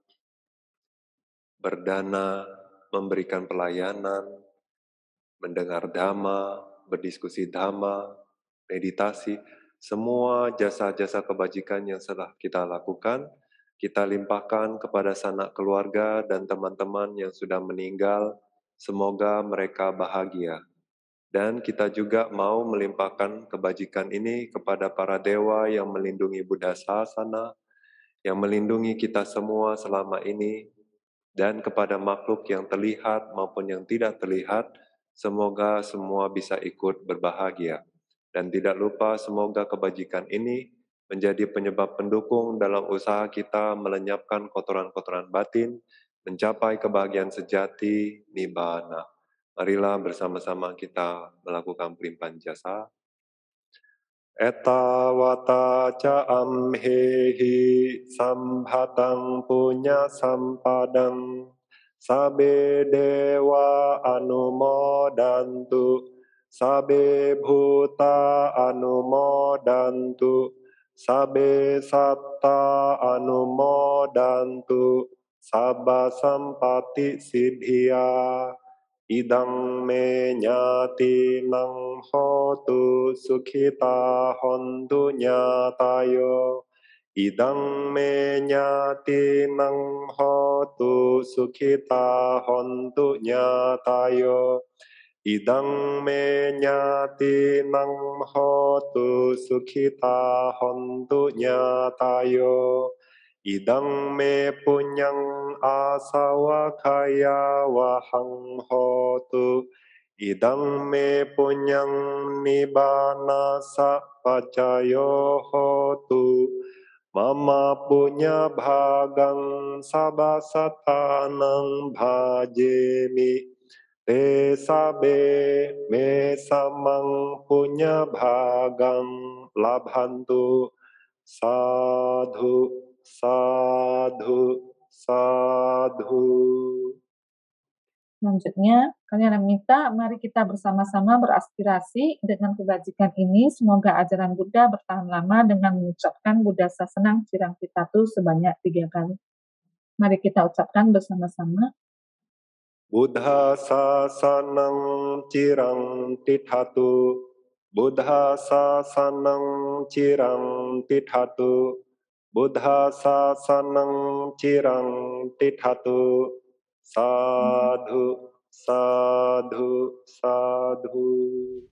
berdana, memberikan pelayanan, mendengar dhamma, berdiskusi dhamma, meditasi, semua jasa-jasa kebajikan yang telah kita lakukan, kita limpahkan kepada sanak keluarga dan teman-teman yang sudah meninggal. Semoga mereka bahagia. Dan kita juga mau melimpahkan kebajikan ini kepada para dewa yang melindungi Buddha Sasana, yang melindungi kita semua selama ini, dan kepada makhluk yang terlihat maupun yang tidak terlihat, semoga semua bisa ikut berbahagia. Dan tidak lupa semoga kebajikan ini menjadi penyebab pendukung dalam usaha kita melenyapkan kotoran-kotoran batin, mencapai kebahagiaan sejati, nibbana. Marilah bersama-sama kita melakukan pelimpahan jasa. Etawata ca amhehi sambhatang punya sampadang sabe dewa anumodantu sabe bhuta anumodantu sabe satta anumodantu sabba sampati siddhya. Idang me nyati nang hotu sukhita hontu nyatayo. Idang me nyati nang hotu sukhita hontu nyatayo. Idang me nyati nang hotu sukhita hontu nyatayo. Idang me punyang asawa kaya wahang hotu. Idang me punyang nibbana sapacayo hotu. Mama punya bhagang sabasatanang bhajemi. Te sabe me samang punya bhagang labhantu. Sadhu, sadhu, sadhu. Selanjutnya, kalian minta mari kita bersama-sama beraspirasi dengan kebajikan ini. Semoga ajaran Buddha bertahan lama dengan mengucapkan Buddha Sasanang Cirang Pitatu sebanyak 3 kali. Mari kita ucapkan bersama-sama. Buddha sasanang cirang tithatu. Buddha sasanang cirang tithatu. Buddha sasanang cirang tithatu. Sadhu, sadhu, sadhu.